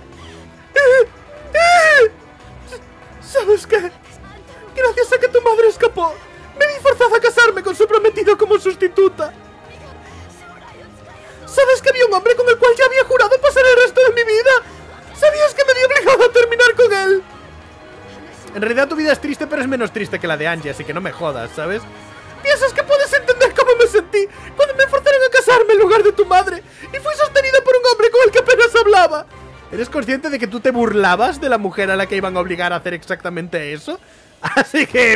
¿Sabes qué? Gracias a que tu madre escapó, me vi forzada a casarme con su prometido como sustituta. ¿Sabes que había un hombre con el cual ya había jurado pasar el resto de mi vida? ¿Sabías que me había obligado a terminar con él? En realidad tu vida es triste, pero es menos triste que la de Angie, así que no me jodas, ¿sabes? ¿Piensas que puedes entender cómo me sentí cuando me forzaron a casarme en lugar de tu madre y fui sostenida por un hombre con el que apenas hablaba? ¿Eres consciente de que tú te burlabas de la mujer a la que iban a obligar a hacer exactamente eso? Así que...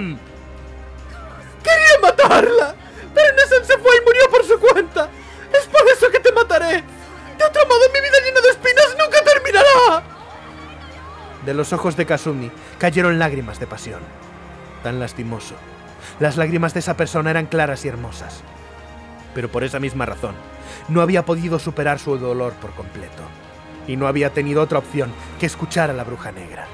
Quería matarla, pero Nesen se fue y murió por su cuenta. Es por eso que te mataré. De otro modo, mi vida llena de espinas nunca terminará. De los ojos de Kasumi cayeron lágrimas de pasión. Tan lastimoso. Las lágrimas de esa persona eran claras y hermosas. Pero por esa misma razón, no había podido superar su dolor por completo. Y no había tenido otra opción que escuchar a la bruja negra.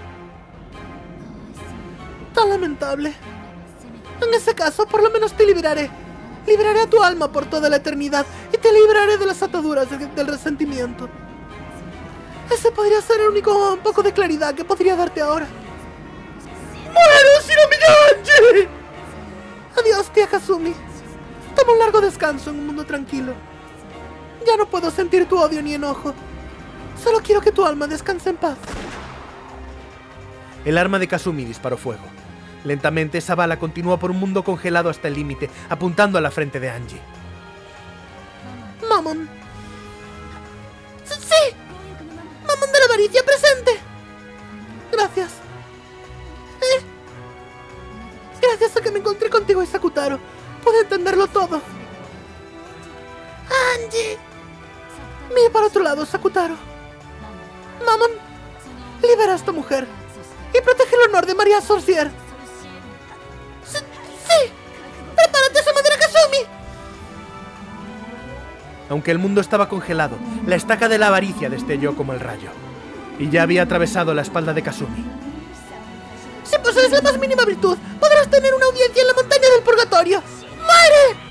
Tan lamentable. En ese caso, por lo menos te liberaré. Liberaré a tu alma por toda la eternidad y te libraré de las ataduras del resentimiento. Ese podría ser el único poco de claridad que podría darte ahora. ¡Muero, Shinomiya Angie! Adiós, tía Kasumi. Toma un largo descanso en un mundo tranquilo. Ya no puedo sentir tu odio ni enojo. Solo quiero que tu alma descanse en paz. El arma de Kasumi disparó fuego. Lentamente esa bala continuó por un mundo congelado hasta el límite, apuntando a la frente de Angie. Mamon. ¡Sí! ¡Mamon de la avaricia presente! Gracias. Gracias a que me encontré contigo y Sakutaro, pude entenderlo todo. Angie. Mira para otro lado, Sakutaro. Mamon, libera a esta mujer y protege el honor de María Sorcier. ¡Sí! ¡Prepárate, Samadera Kasumi! Aunque el mundo estaba congelado, la estaca de la avaricia destelló como el rayo. Y ya había atravesado la espalda de Kasumi. Si posees la más mínima virtud, podrás tener una audiencia en la montaña del purgatorio. ¡Muere!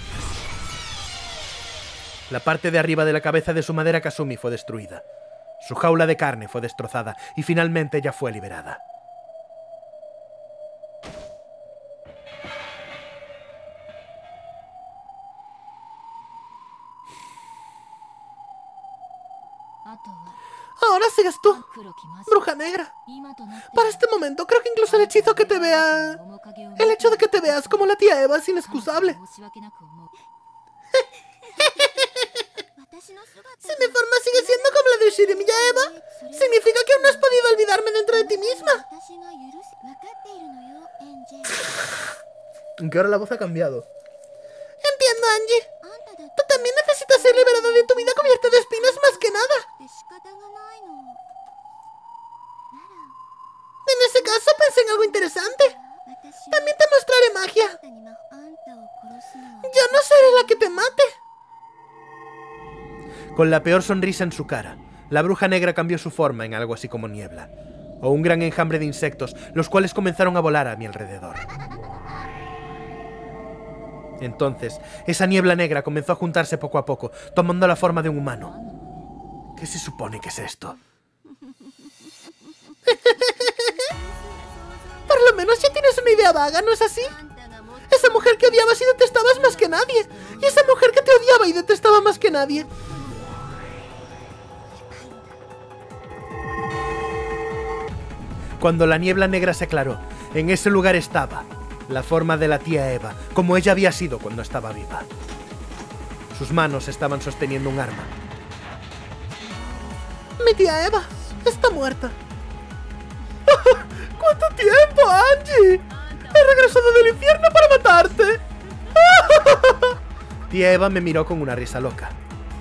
La parte de arriba de la cabeza de Sumadera Kasumi fue destruida. Su jaula de carne fue destrozada y finalmente ella fue liberada. Ahora sigues tú, bruja negra. Para este momento, creo que incluso el hechizo que te vea... El hecho de que te veas como la tía Eva es inexcusable. Si mi forma sigue siendo como la de Shinomiya Eva, significa que aún no has podido olvidarme dentro de ti misma. Aunque ahora la voz ha cambiado. Entiendo, Angie. Tú también necesitas ser liberada de tu vida cubierta de espinas más que nada. En ese caso pensé en algo interesante. También te mostraré magia. Yo no seré la que te mate. Con la peor sonrisa en su cara, la bruja negra cambió su forma en algo así como niebla, o un gran enjambre de insectos, los cuales comenzaron a volar a mi alrededor. Entonces, esa niebla negra comenzó a juntarse poco a poco, tomando la forma de un humano. ¿Qué se supone que es esto? Por lo menos ya tienes una idea vaga, ¿no es así? Esa mujer que odiabas y detestabas más que nadie. Y esa mujer que te odiaba y detestaba más que nadie. Cuando la niebla negra se aclaró, en ese lugar estaba la forma de la tía Eva, como ella había sido cuando estaba viva. Sus manos estaban sosteniendo un arma. Mi tía Eva está muerta. ¿Cuánto tiempo, Angie? He regresado del infierno para matarte. Tía Eva me miró con una risa loca.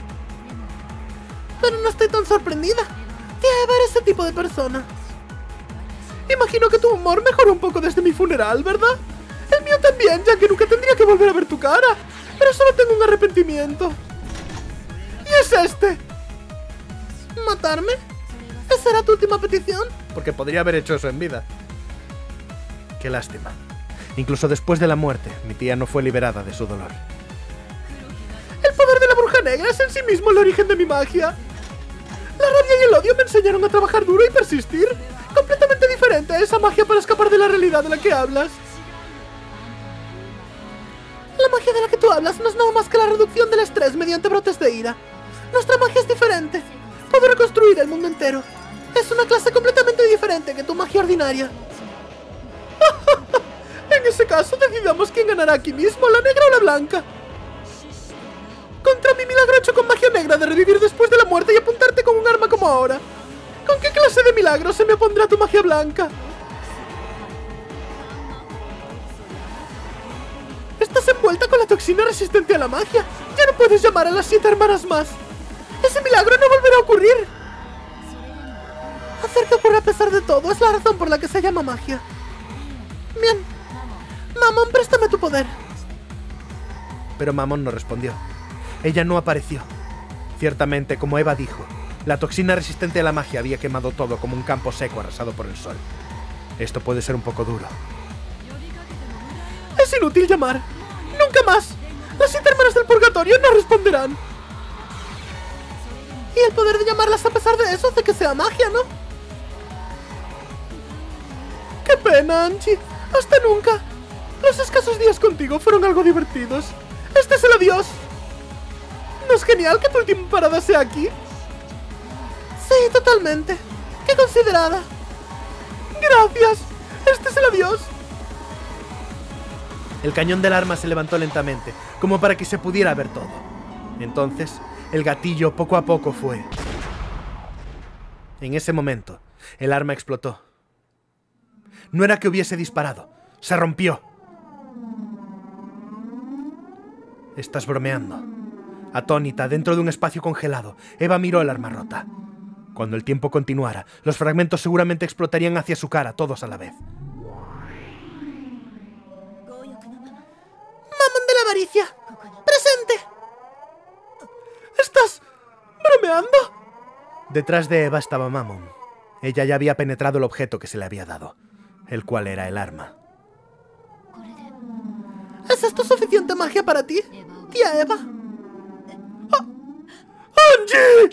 Pero no estoy tan sorprendida. Tía Eva era ese tipo de persona. Imagino que tu humor mejoró un poco desde mi funeral, ¿verdad? El mío también, ya que nunca tendría que volver a ver tu cara. Pero solo tengo un arrepentimiento. Y es este. ¿Matarme? ¿Esa era tu última petición? Porque podría haber hecho eso en vida. Qué lástima. Incluso después de la muerte, mi tía no fue liberada de su dolor. El poder de la bruja negra es en sí mismo el origen de mi magia. La rabia y el odio me enseñaron a trabajar duro y persistir. Completamente diferente a esa magia para escapar de la realidad de la que hablas. La magia de la que tú hablas no es nada más que la reducción del estrés mediante brotes de ira. Nuestra magia es diferente. Puedo reconstruir el mundo entero. Es una clase completamente diferente que tu magia ordinaria. En ese caso, decidamos quién ganará aquí mismo, la negra o la blanca. Contra mi milagro hecho con magia negra de revivir después de la muerte y apuntarte con un arma como ahora. ¿Con qué clase de milagro se me opondrá tu magia blanca? Estás envuelta con la toxina resistente a la magia. Ya no puedes llamar a las 7 hermanas más. Ese milagro no volverá a ocurrir. Hacer que ocurra a pesar de todo es la razón por la que se llama magia. Bien. Mammon, préstame tu poder. Pero Mammon no respondió. Ella no apareció. Ciertamente, como Eva dijo, la toxina resistente a la magia había quemado todo como un campo seco arrasado por el sol. Esto puede ser un poco duro. Es inútil llamar. ¡Nunca más! Las 7 hermanas del purgatorio no responderán. Y el poder de llamarlas a pesar de eso hace que sea magia, ¿no? ¡Qué pena, Angie! ¡Hasta nunca! Los escasos días contigo fueron algo divertidos. ¡Este es el adiós! ¿No es genial que tu última parada sea aquí? Sí, totalmente. ¡Qué considerada! ¡Gracias! ¡Este es el adiós! El cañón del arma se levantó lentamente, como para que se pudiera ver todo. Entonces, el gatillo poco a poco fue. En ese momento, el arma explotó. No era que hubiese disparado, se rompió. Estás bromeando. Atónita, dentro de un espacio congelado, Eva miró el arma rota. Cuando el tiempo continuara, los fragmentos seguramente explotarían hacia su cara, todos a la vez. ¡Mammon de la avaricia! ¡Presente! ¿Estás bromeando? Detrás de Eva estaba Mammon. Ella ya había penetrado el objeto que se le había dado, el cual era el arma. ¿Es esto suficiente magia para ti, tía Eva? ¡Oh! ¡Angie!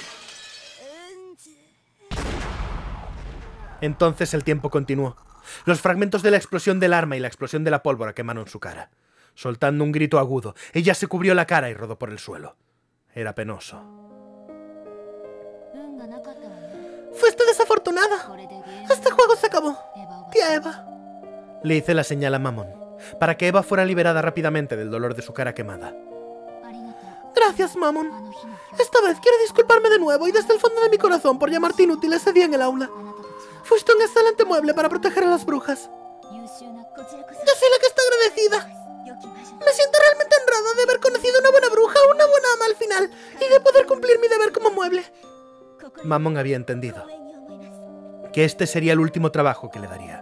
Entonces el tiempo continuó. Los fragmentos de la explosión del arma y la explosión de la pólvora quemaron su cara. Soltando un grito agudo, ella se cubrió la cara y rodó por el suelo. Era penoso. Fuiste desafortunada. Este juego se acabó, tía Eva. Le hice la señal a Mammon, para que Eva fuera liberada rápidamente del dolor de su cara quemada. Gracias, Mammon. Esta vez quiero disculparme de nuevo y desde el fondo de mi corazón por llamarte inútil ese día en el aula. Fuiste un excelente mueble para proteger a las brujas. Yo soy la que está agradecida. Me siento realmente honrada de haber conocido una buena bruja, una buena ama al final, y de poder cumplir mi deber como mueble. Mammon había entendido que este sería el último trabajo que le daría.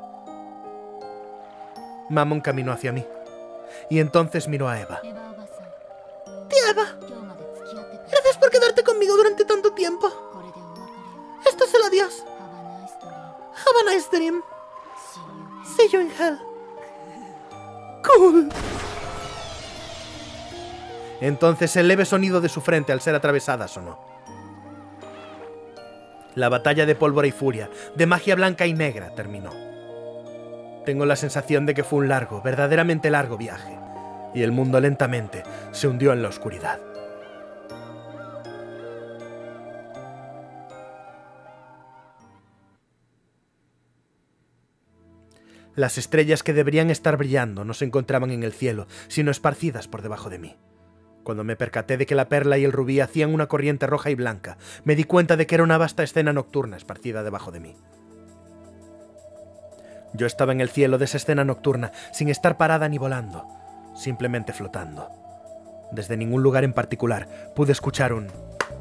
Mammon caminó hacia mí, y entonces miró a Eva. Tía Eva, gracias por quedarte conmigo durante tanto tiempo. Esto es el adiós. Have a nice dream. See you in hell. Cool. Entonces el leve sonido de su frente al ser atravesada sonó. La batalla de pólvora y furia, de magia blanca y negra, terminó. Tengo la sensación de que fue un largo, verdaderamente largo viaje, y el mundo lentamente se hundió en la oscuridad. Las estrellas que deberían estar brillando no se encontraban en el cielo, sino esparcidas por debajo de mí. Cuando me percaté de que la perla y el rubí hacían una corriente roja y blanca, me di cuenta de que era una vasta escena nocturna esparcida debajo de mí. Yo estaba en el cielo de esa escena nocturna, sin estar parada ni volando, simplemente flotando. Desde ningún lugar en particular pude escuchar un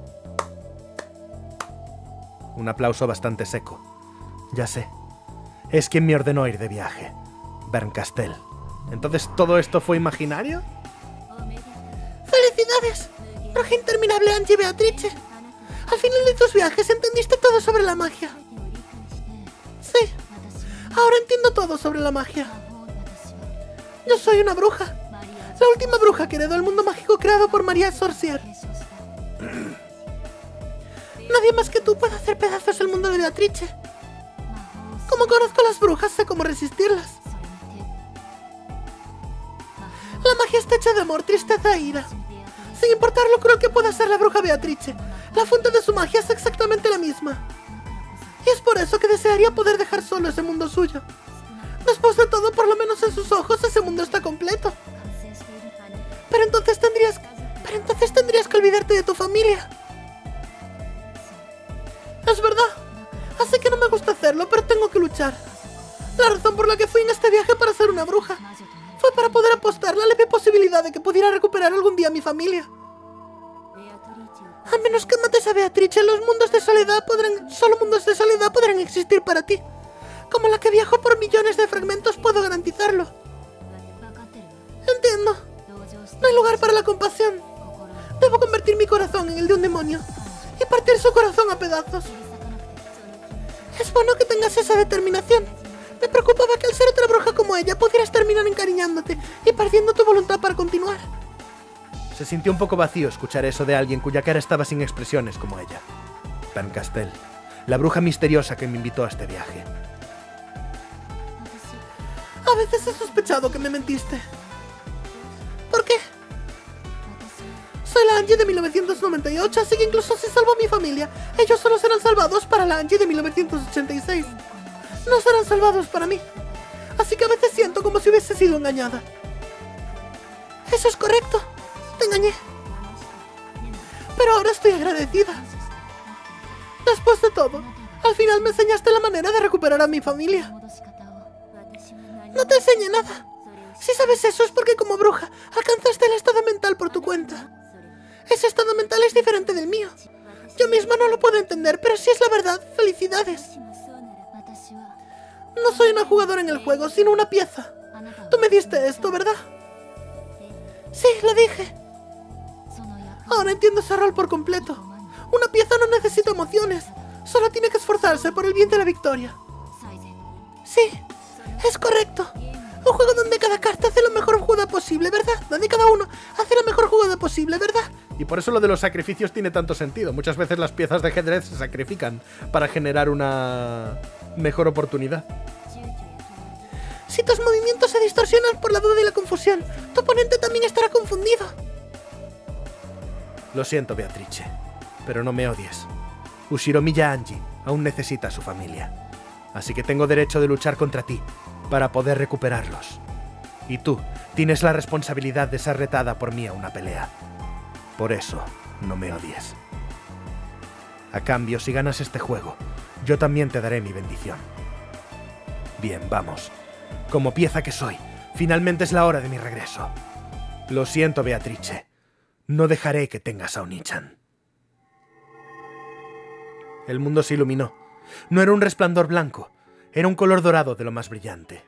aplauso bastante seco. Ya sé, es quien me ordenó ir de viaje, Berncastel. ¿Entonces todo esto fue imaginario? ¡Felicidades! Bruja interminable Angie Beatrice. Al final de tus viajes entendiste todo sobre la magia. Sí, ahora entiendo todo sobre la magia. Yo soy una bruja. La última bruja que heredó el mundo mágico creado por María Sorcier. Nadie más que tú puede hacer pedazos el mundo de Beatrice. Como conozco a las brujas, sé cómo resistirlas. La magia está hecha de amor, tristeza e ira. Sin Sin importar lo cruel que pueda ser la bruja Beatrice, la fuente de su magia es exactamente la misma. Y es por eso que desearía poder dejar solo ese mundo suyo. Después de todo, por lo menos en sus ojos, ese mundo está completo. Pero entonces tendrías que olvidarte de tu familia. Es verdad. Así que no me gusta hacerlo, pero tengo que luchar. La razón por la que fui en este viaje para ser una bruja fue para poder apostar la leve posibilidad de que pudiera recuperar algún día a mi familia. A menos que mates a Beatrice, los mundos de soledad solo mundos de soledad podrán existir para ti. Como la que viajó por millones de fragmentos, puedo garantizarlo. Entiendo. No hay lugar para la compasión. Debo convertir mi corazón en el de un demonio y partir su corazón a pedazos. Es bueno que tengas esa determinación. Me preocupaba que al ser otra bruja como ella pudieras terminar encariñándote y perdiendo tu voluntad para continuar. Se sintió un poco vacío escuchar eso de alguien cuya cara estaba sin expresiones como ella. Pancastel, la bruja misteriosa que me invitó a este viaje. A veces he sospechado que me mentiste. ¿Por qué? Soy la Angie de 1998, así que incluso si salvo a mi familia, ellos solo serán salvados para la Angie de 1986. No serán salvados para mí. Así que a veces siento como si hubiese sido engañada. Eso es correcto. Te engañé. Pero ahora estoy agradecida. Después de todo, al final me enseñaste la manera de recuperar a mi familia. No te enseñé nada. Si sabes eso es porque como bruja alcanzaste el estado mental por tu cuenta. Ese estado mental es diferente del mío. Yo misma no lo puedo entender, pero si es la verdad, felicidades. No soy una jugadora en el juego, sino una pieza. Tú me diste esto, ¿verdad? Sí, lo dije. Ahora entiendo ese rol por completo. Una pieza no necesita emociones. Solo tiene que esforzarse por el bien de la victoria. Sí, es correcto. Un juego donde cada carta hace la mejor jugada posible, ¿verdad? Donde cada uno hace la mejor jugada posible, ¿verdad? Y por eso lo de los sacrificios tiene tanto sentido. Muchas veces las piezas de ajedrez se sacrifican para generar una mejor oportunidad. Si tus movimientos se distorsionan por la duda y la confusión, tu oponente también estará confundido. Lo siento, Beatrice, pero no me odies. Ushiromiya Angie aún necesita a su familia. Así que tengo derecho de luchar contra ti para poder recuperarlos. Y tú tienes la responsabilidad de ser retada por mí a una pelea. Por eso, no me odies. A cambio, si ganas este juego, yo también te daré mi bendición. Bien, vamos. Como pieza que soy, finalmente es la hora de mi regreso. Lo siento, Beatrice. No dejaré que tengas a Oni-chan. El mundo se iluminó. No era un resplandor blanco, era un color dorado de lo más brillante.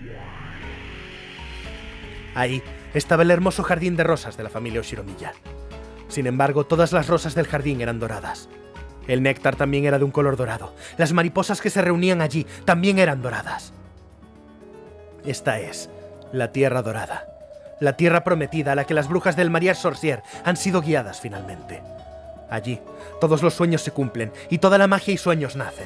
Ahí estaba el hermoso jardín de rosas de la familia Ushiromiya. Sin embargo, todas las rosas del jardín eran doradas. El néctar también era de un color dorado. Las mariposas que se reunían allí también eran doradas. Esta es la Tierra Dorada. La tierra prometida a la que las brujas del Mariage Sorcier han sido guiadas finalmente. Allí, todos los sueños se cumplen y toda la magia y sueños nacen.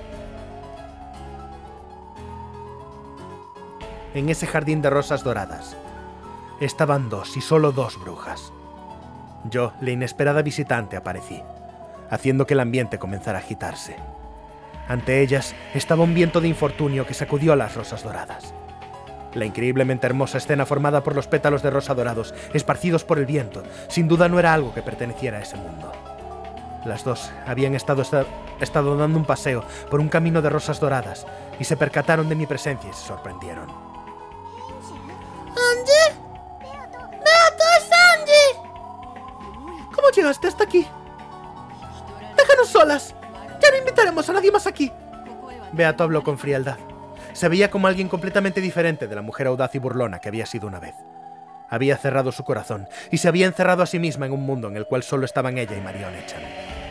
En ese jardín de rosas doradas, estaban dos y solo dos brujas. Yo, la inesperada visitante, aparecí, haciendo que el ambiente comenzara a agitarse. Ante ellas estaba un viento de infortunio que sacudió las rosas doradas. La increíblemente hermosa escena formada por los pétalos de rosa dorados, esparcidos por el viento, sin duda no era algo que perteneciera a ese mundo. Las dos habían estado dando un paseo por un camino de rosas doradas y se percataron de mi presencia y se sorprendieron. ¿Angie? ¡Beato, es Angie! ¿Cómo llegaste hasta aquí? ¡Déjanos solas! ¡Ya no invitaremos a nadie más aquí! Beato habló con frialdad. Se veía como alguien completamente diferente de la mujer audaz y burlona que había sido una vez. Había cerrado su corazón y se había encerrado a sí misma en un mundo en el cual solo estaban ella y Marion-chan.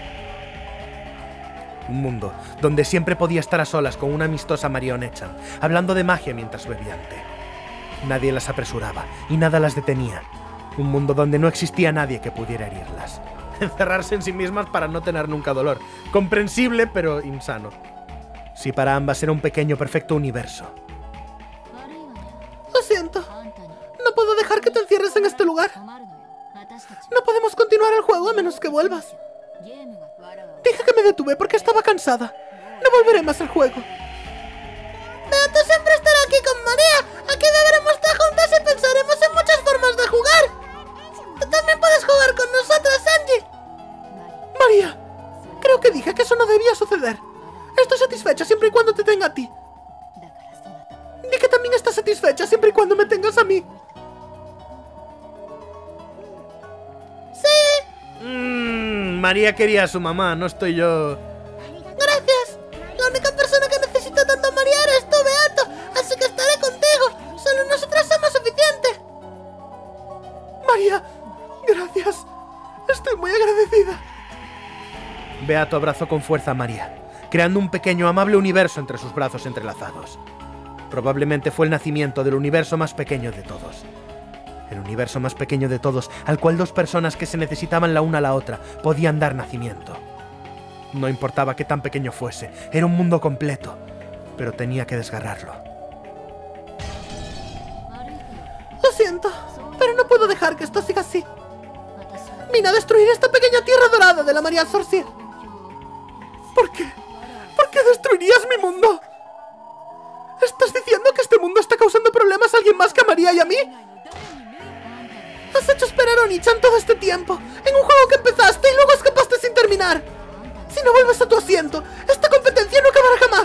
Un mundo donde siempre podía estar a solas con una amistosa Marion-chan, hablando de magia mientras bebía té. Nadie las apresuraba y nada las detenía. Un mundo donde no existía nadie que pudiera herirlas. Encerrarse en sí mismas para no tener nunca dolor. Comprensible, pero insano. Si para ambas era un pequeño perfecto universo. Lo siento. No puedo dejar que te encierres en este lugar. No podemos continuar el juego a menos que vuelvas. Dije que me detuve porque estaba cansada. No volveré más al juego. Beato siempre estará aquí con María. Aquí beberemos té juntas y pensaremos en muchas formas de jugar. Tú también puedes jugar con nosotras, Angie. María, creo que dije que eso no debía suceder. Estoy satisfecha siempre y cuando te tenga a ti. Di que también estás satisfecha siempre y cuando me tengas a mí. ¡Sí! María quería a su mamá, no estoy yo. Gracias. La única persona que necesita tanto a María eres tú, Beato. Así que estaré contigo. Solo nosotras somos suficiente. María, gracias. Estoy muy agradecida. Beato abrazó con fuerza a María, creando un pequeño amable universo entre sus brazos entrelazados. Probablemente fue el nacimiento del universo más pequeño de todos. El universo más pequeño de todos, al cual dos personas que se necesitaban la una a la otra podían dar nacimiento. No importaba qué tan pequeño fuese, era un mundo completo, pero tenía que desgarrarlo. Lo siento, pero no puedo dejar que esto siga así. Vine a destruir esta pequeña tierra dorada de la María Sorcier. ¿Por qué? ¿Por qué destruirías mi mundo? ¿Estás diciendo que este mundo está causando problemas a alguien más que a María y a mí? Has hecho esperar a Oni-chan todo este tiempo, en un juego que empezaste y luego escapaste sin terminar. Si no vuelves a tu asiento, esta competencia no acabará jamás.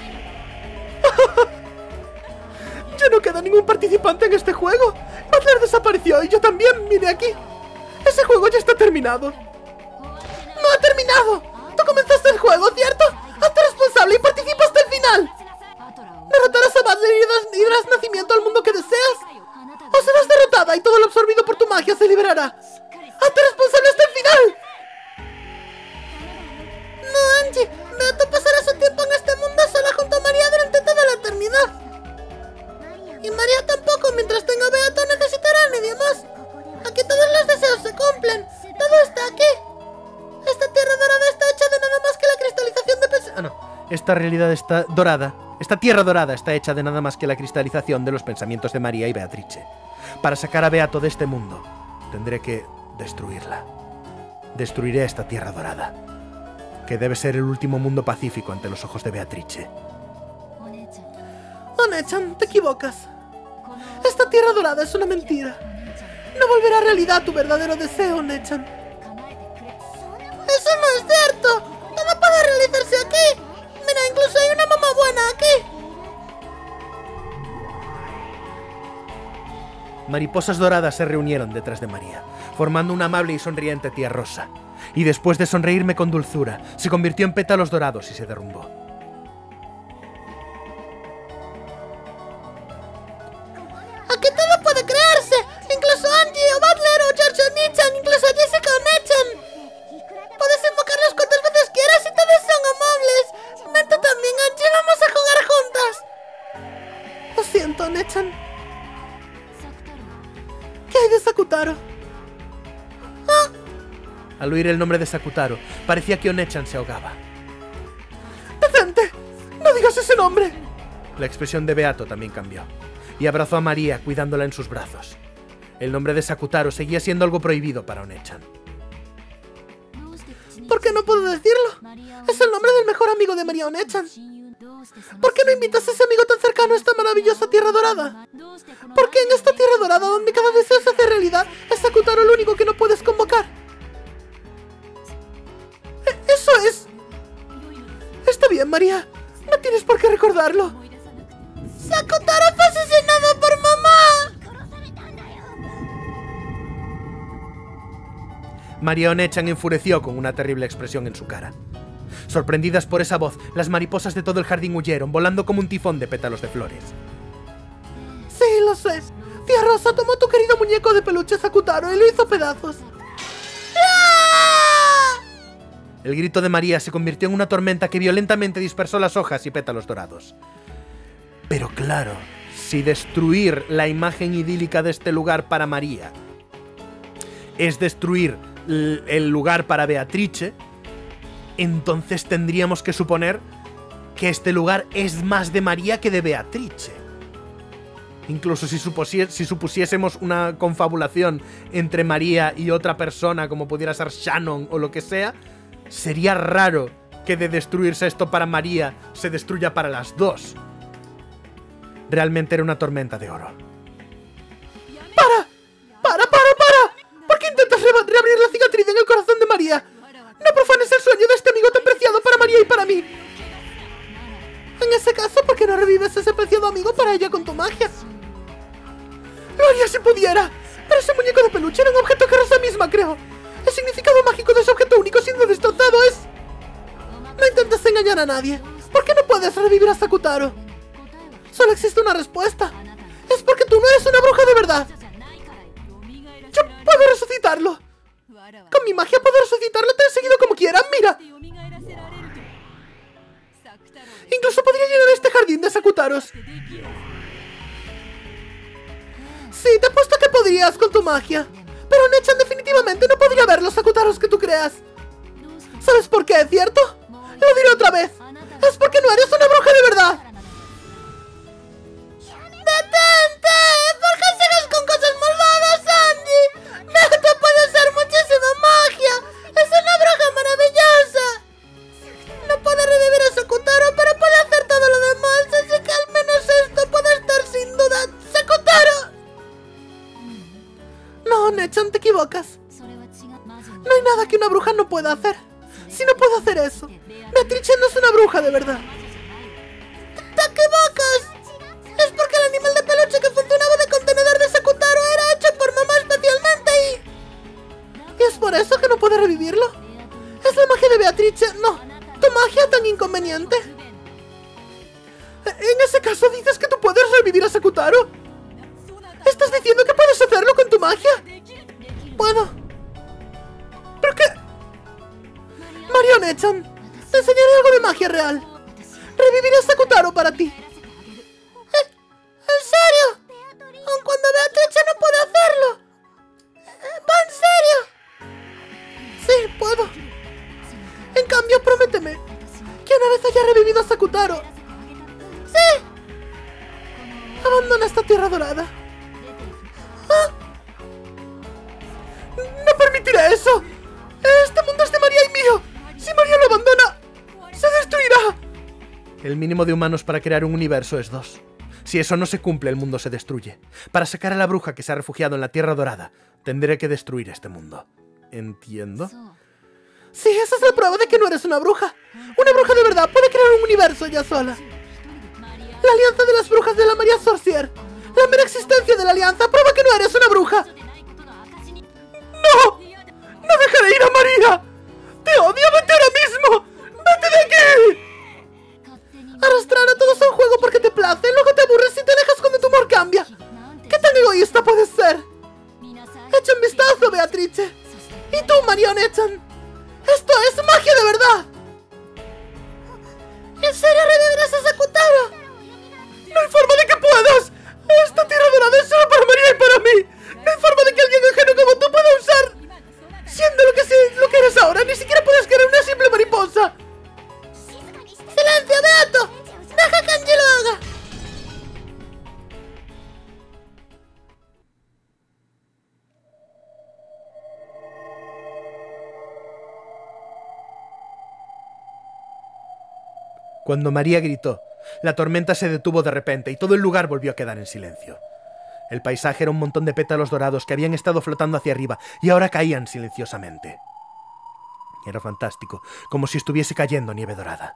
Ya no queda ningún participante en este juego. Butler desapareció y yo también vine aquí. Ese juego ya está terminado. ¡No ha terminado! Tú comenzaste el juego, ¿cierto? Hazte responsable y participa hasta el final. ¿Derrotarás a Butler y darás nacimiento al mundo que deseas? ¿O serás derrotada y todo lo absorbido por tu magia se liberará? ¡Hazte responsable hasta el final! No, Angie. Beato pasará su tiempo en este mundo sola junto a María durante toda la eternidad. Y María tampoco. Mientras tenga a Beato necesitará a nadie más. Aquí todos los deseos se cumplen. Todo está aquí. Esta tierra dorada está hecha de nada más que la cristalización de Esta realidad está dorada. Esta tierra dorada está hecha de nada más que la cristalización de los pensamientos de María y Beatrice. Para sacar a Beato de este mundo, tendré que destruirla. Destruiré esta tierra dorada, que debe ser el último mundo pacífico ante los ojos de Beatrice. One-chan, te equivocas. Esta tierra dorada es una mentira. No volverá realidad tu verdadero deseo, One-chan. ¡Eso no es cierto! ¡Todo puede realizarse aquí! ¡Mira, incluso hay una mamá buena aquí! Mariposas doradas se reunieron detrás de María, formando una amable y sonriente tía rosa. Y después de sonreírme con dulzura, se convirtió en pétalos dorados y se derrumbó. ¡Aquí todo puede crearse! ¡Incluso Angie o Butler o George Oni-chan, incluso Jessica One-chan! Puedes invocarlos cuantas veces quieras y todos son amables. Vente también, Angie, vamos a jugar juntas. Lo siento, One-chan. ¿Qué hay de Sakutaro? ¿Ah? Al oír el nombre de Sakutaro, parecía que One-chan se ahogaba. ¡Detente! ¡No digas ese nombre! La expresión de Beato también cambió, y abrazó a María cuidándola en sus brazos. El nombre de Sakutaro seguía siendo algo prohibido para One-chan. ¿Por qué no puedo decirlo? Es el nombre del mejor amigo de María One-chan. ¿Por qué no invitas a ese amigo tan cercano a esta maravillosa tierra dorada? ¿Por qué en esta tierra dorada, donde cada deseo se hace realidad, es Sakutaro el único que no puedes convocar? ¡Eso es! Está bien, María. No tienes por qué recordarlo. ¡Sakutaro fue asesinado por mamá! María One-chan enfureció con una terrible expresión en su cara. Sorprendidas por esa voz, las mariposas de todo el jardín huyeron, volando como un tifón de pétalos de flores. Sí, lo sé. Tía Rosa tomó tu querido muñeco de peluche Sakutaro y lo hizo pedazos. ¡Ah! El grito de María se convirtió en una tormenta que violentamente dispersó las hojas y pétalos dorados. Pero claro, si destruir la imagen idílica de este lugar para María es destruir el lugar para Beatrice, entonces tendríamos que suponer que este lugar es más de María que de Beatrice. Incluso si supusiésemos una confabulación entre María y otra persona, como pudiera ser Shannon o lo que sea, sería raro que de destruirse esto para María se destruya para las dos. Realmente era una tormenta de oro. ¡Para! ¿Por qué intentas reabrir la cicatriz en el corazón de María? No profanes el sueño de este amigo tan preciado para María y para mí. En ese caso, ¿por qué no revives ese preciado amigo para ella con tu magia? Lo haría si pudiera, pero ese muñeco de peluche era un objeto que Rosa misma creó. El significado mágico de ese objeto único siendo destrozado es... No intentes engañar a nadie. ¿Por qué no puedes revivir a Sakutaro? Solo existe una respuesta. Es porque tú no eres una bruja de verdad. Yo puedo resucitarlo. Con mi magia puedo resucitarlo tan seguido como quiera, mira. Incluso podría llenar este jardín de Sakutaros. Sí, te apuesto que podrías con tu magia. Pero Nechan definitivamente no podría ver los Sakutaros que tú creas. ¿Sabes por qué, cierto? Lo diré otra vez. Es porque no eres una bruja de verdad. ¡Detente! ¿Por qué sigues con cosas malvadas, Andy? Neta puede ser muchísima magia. Es una bruja maravillosa. No puede revivir a Sakutaro, pero puede hacer todo lo demás. Así que al menos esto puede estar sin duda. ¡Sakutaro! No, Nechan, te equivocas. No hay nada que una bruja no pueda hacer. Si no puedo hacer eso, Beatrice no es una bruja de verdad. ¡Te equivocas! Es porque el animal de peluche que funcionaba de contenedor de Sakutaro era hecho por mamá especialmente y es por eso que no puede revivirlo. Es la magia de Beatrice, no, tu magia tan inconveniente. En ese caso dices que tú puedes revivir a Sakutaro. ¿Estás diciendo que puedes hacerlo con tu magia? Puedo. ¿Pero qué? Mario Nechan, te enseñaré algo de magia real. Reviviré a Sakutaro para ti. ¿En serio? Aun cuando Beatrice no puede hacerlo. ¿Va en serio? Sí, puedo. En cambio, prométeme que una vez haya revivido a Sakutaro... ¡Sí! Abandona esta tierra dorada. ¿Ah? ¡No permitiré eso! ¡Este mundo es de María y mío! ¡Si María lo abandona, se destruirá! El mínimo de humanos para crear un universo es 2. Si eso no se cumple, el mundo se destruye. Para sacar a la bruja que se ha refugiado en la Tierra Dorada, tendré que destruir este mundo. ¿Entiendo? Sí, esa es la prueba de que no eres una bruja. Una bruja de verdad puede crear un universo ella sola. La alianza de las brujas de la María Sorcier. La mera existencia de la alianza prueba que no eres una bruja. ¡No! ¡No dejaré ir a María! ¡Te odio! ¡Vete ahora mismo! ¡Vete de aquí! Arrastrar a todos a un juego porque te place, luego te aburres y te alejas cuando tu humor cambia. ¿Qué tan egoísta puedes ser? Echa un vistazo, Beatrice. Y tú, Mario Nechan. ¡Esto es magia de verdad! ¿En serio revivirás a Sakutaro? ¡No hay forma de que puedas! ¡Esta tierra dorada es solo para María y para mí! ¡No hay forma de que alguien ajeno como tú pueda usar! Siendo lo que eres ahora, ni siquiera puedes querer una simple mariposa. ¡Silencio, Beato! ¡Deja que Angie lo haga! Cuando María gritó, la tormenta se detuvo de repente y todo el lugar volvió a quedar en silencio. El paisaje era un montón de pétalos dorados que habían estado flotando hacia arriba y ahora caían silenciosamente. Era fantástico, como si estuviese cayendo nieve dorada.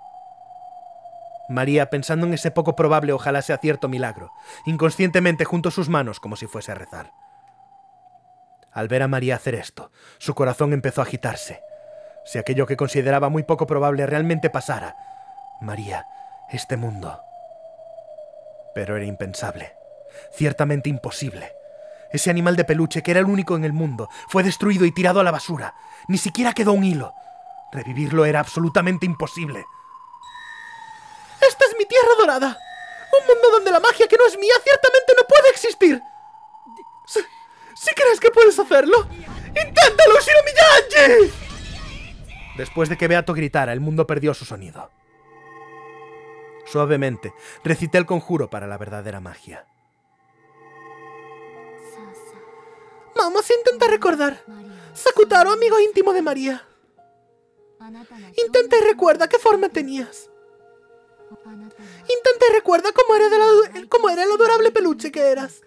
María, pensando en ese poco probable ojalá sea cierto milagro, inconscientemente juntó sus manos como si fuese a rezar. Al ver a María hacer esto, su corazón empezó a agitarse. Si aquello que consideraba muy poco probable realmente pasara, María, este mundo... Pero era impensable, ciertamente imposible. Ese animal de peluche, que era el único en el mundo, fue destruido y tirado a la basura. Ni siquiera quedó un hilo. Revivirlo era absolutamente imposible. ¡Esta es mi tierra dorada! Un mundo donde la magia que no es mía ciertamente no puede existir. ¿Sí crees que puedes hacerlo? ¡Inténtalo, Shinomiya! Después de que Beato gritara, el mundo perdió su sonido. Suavemente, recité el conjuro para la verdadera magia. Vamos a intentar recordar. Sakutaro, amigo íntimo de María. Intenta y recuerda qué forma tenías. Intenta y recuerda cómo era el adorable peluche que eras.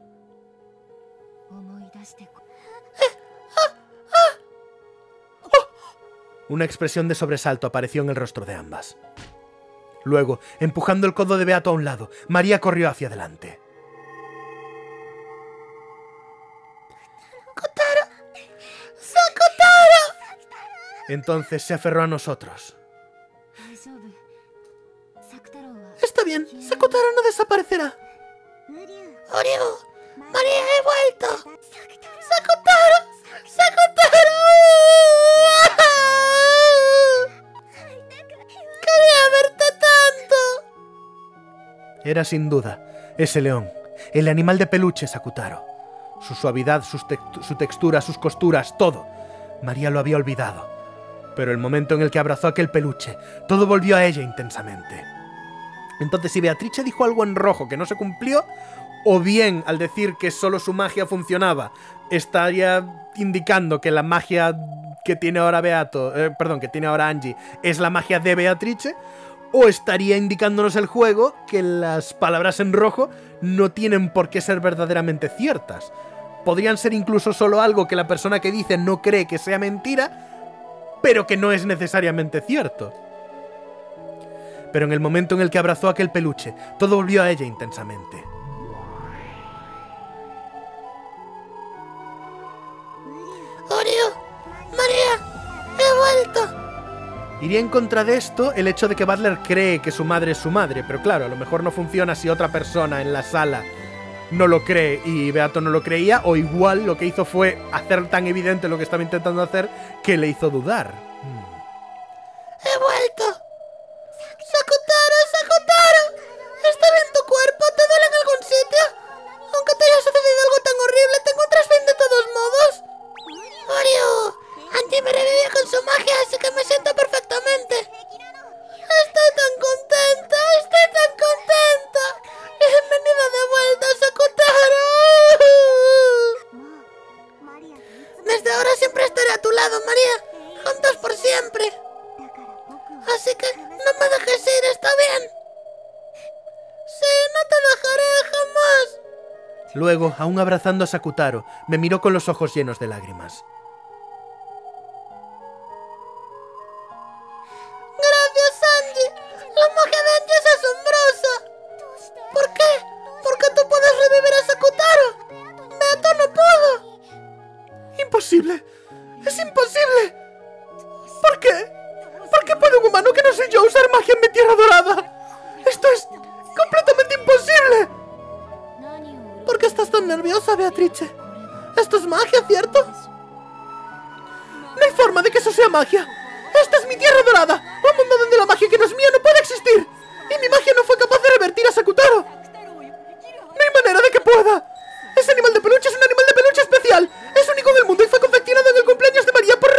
Una expresión de sobresalto apareció en el rostro de ambas. Luego, empujando el codo de Beato a un lado, María corrió hacia adelante. ¡Sakutaro! ¡Sakutaro! Entonces se aferró a nosotros. Está bien, Sakutaro no desaparecerá. ¡Oreo! ¡María, he vuelto! ¡Sakutaro! ¡Sakutaro! ¡Quería verte tanto! Era sin duda ese león, el animal de peluche Sakutaro. Su suavidad, su textura, sus costuras, todo. María lo había olvidado. Pero el momento en el que abrazó aquel peluche, todo volvió a ella intensamente. Entonces, si Beatrice dijo algo en rojo que no se cumplió, o bien al decir que solo su magia funcionaba, estaría indicando que la magia que tiene ahora que tiene ahora Angie, es la magia de Beatrice, o estaría indicándonos el juego que las palabras en rojo no tienen por qué ser verdaderamente ciertas. Podrían ser incluso solo algo que la persona que dice no cree que sea mentira, pero que no es necesariamente cierto. Pero en el momento en el que abrazó aquel peluche, todo volvió a ella intensamente. ¡Oreo! ¡María! ¡He vuelto! Iría en contra de esto el hecho de que Butler cree que su madre es su madre, pero claro, a lo mejor no funciona si otra persona en la sala no lo cree y Beato no lo creía, o igual lo que hizo fue hacer tan evidente lo que estaba intentando hacer que le hizo dudar. ¡He vuelto! ¡Sakutaro! ¡Sakutaro! ¿Está bien tu cuerpo? ¿Te duele en algún sitio? Aunque te haya sucedido algo tan horrible, ¿te encuentras bien de todos modos? ¡Oreo! Angie me revivió con su magia, así que me siento perfectamente. ¡Estoy tan contenta! ¡Estoy tan contenta! ¡Bienvenida de vuelta, Sakutaro! Desde ahora siempre estaré a tu lado, María. Juntos por siempre. Así que no me dejes ir, ¿está bien? Sí, no te dejaré jamás. Luego, aún abrazando a Sakutaro, me miró con los ojos llenos de lágrimas. Gracias, Angie. La magia de Angie es asombrosa. ¿Por qué? ¿Por qué tú puedes revivir a Sakutaro? Beato no pudo. ¡Imposible! ¡Es imposible! ¿Por qué? ¿Por qué puede un humano que no soy yo usar magia en mi tierra dorada? ¡Esto es completamente imposible! ¿Por qué estás tan nerviosa, Beatrice? Esto es magia, ¿cierto? No hay forma de que eso sea magia. ¡Esta es mi tierra dorada! Un mundo donde la magia que no es mía no puede existir. Y mi magia no fue capaz de revertir a Sakutaro. No hay manera de que pueda. Ese animal de peluche es un animal de peluche especial. Es único en el mundo y fue confeccionado en el cumpleaños de María por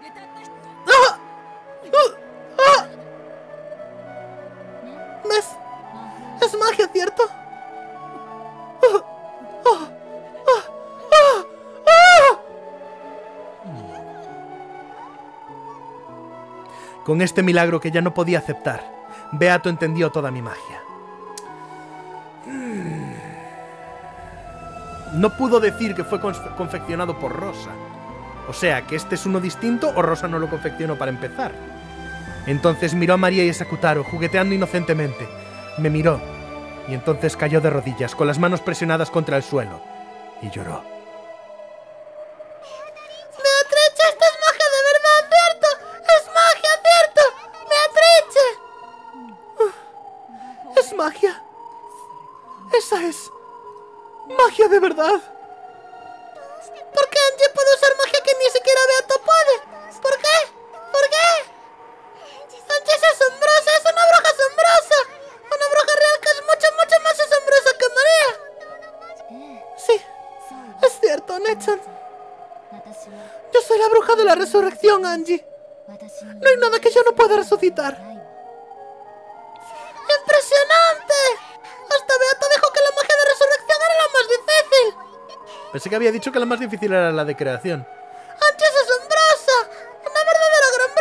¿Ves? Es magia, ¿cierto? Con este milagro que ya no podía aceptar, Beato entendió toda mi magia. No pudo decir que fue confeccionado por Rosa. O sea, que este es uno distinto o Rosa no lo confeccionó para empezar. Entonces miró a María y a Sakutaro, jugueteando inocentemente. Me miró, y entonces cayó de rodillas, con las manos presionadas contra el suelo, y lloró. ¡Beatrice, esto es magia de verdad, cierto! ¡Es magia, cierto! ¡Beatrice! ¡Es magia! ¡Esa es magia de verdad! ¿Por qué Angie puede usar magia que ni siquiera Beato puede? ¿Por qué? ¿Por qué? Angie es asombrosa, es una bruja asombrosa. Una bruja real que es mucho, mucho más asombrosa que María. Sí, es cierto, Nechan. Yo soy la bruja de la resurrección, Angie. No hay nada que yo no pueda resucitar. ¡Impresionante! Hasta Beato dijo que la magia de resurrección era la más difícil. Pensé que había dicho que la más difícil era la de creación. ¡Ancha es asombrosa! ¡Una verdadera gran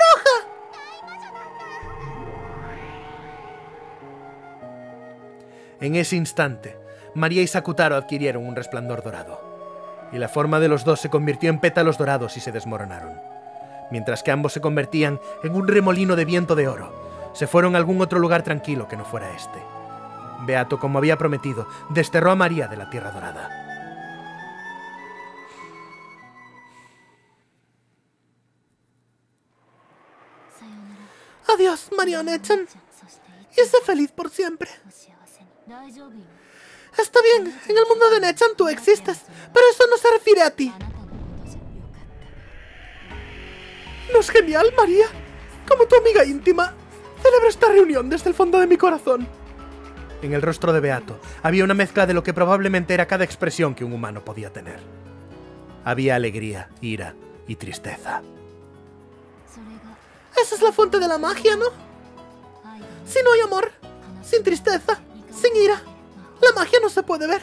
bruja! En ese instante, María y Sakutaro adquirieron un resplandor dorado. Y la forma de los dos se convirtió en pétalos dorados y se desmoronaron. Mientras que ambos se convertían en un remolino de viento de oro, se fueron a algún otro lugar tranquilo que no fuera este. Beato, como había prometido, desterró a María de la Tierra Dorada. Adiós, Marionette-chan. Y sé feliz por siempre. Está bien, en el mundo de Nechan tú existes, pero eso no se refiere a ti. ¿No es genial, María? Como tu amiga íntima, celebro esta reunión desde el fondo de mi corazón. En el rostro de Beato había una mezcla de lo que probablemente era cada expresión que un humano podía tener. Había alegría, ira y tristeza. Esa es la fuente de la magia, ¿no? Si no hay amor, sin tristeza, sin ira, la magia no se puede ver.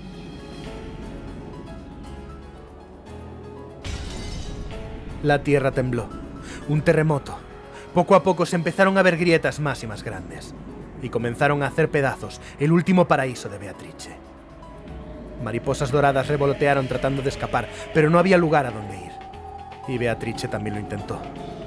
La tierra tembló. Un terremoto. Poco a poco se empezaron a ver grietas más y más grandes. Y comenzaron a hacer pedazos el último paraíso de Beatrice. Mariposas doradas revolotearon tratando de escapar, pero no había lugar a donde ir. Y Beatrice también lo intentó.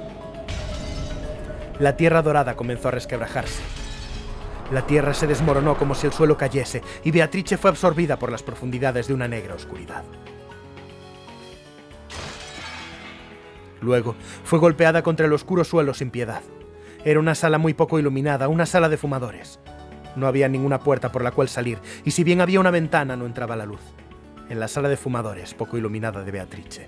La tierra dorada comenzó a resquebrajarse. La tierra se desmoronó como si el suelo cayese, y Beatrice fue absorbida por las profundidades de una negra oscuridad. Luego, fue golpeada contra el oscuro suelo sin piedad. Era una sala muy poco iluminada, una sala de fumadores. No había ninguna puerta por la cual salir, y si bien había una ventana, no entraba la luz. En la sala de fumadores, poco iluminada de Beatrice.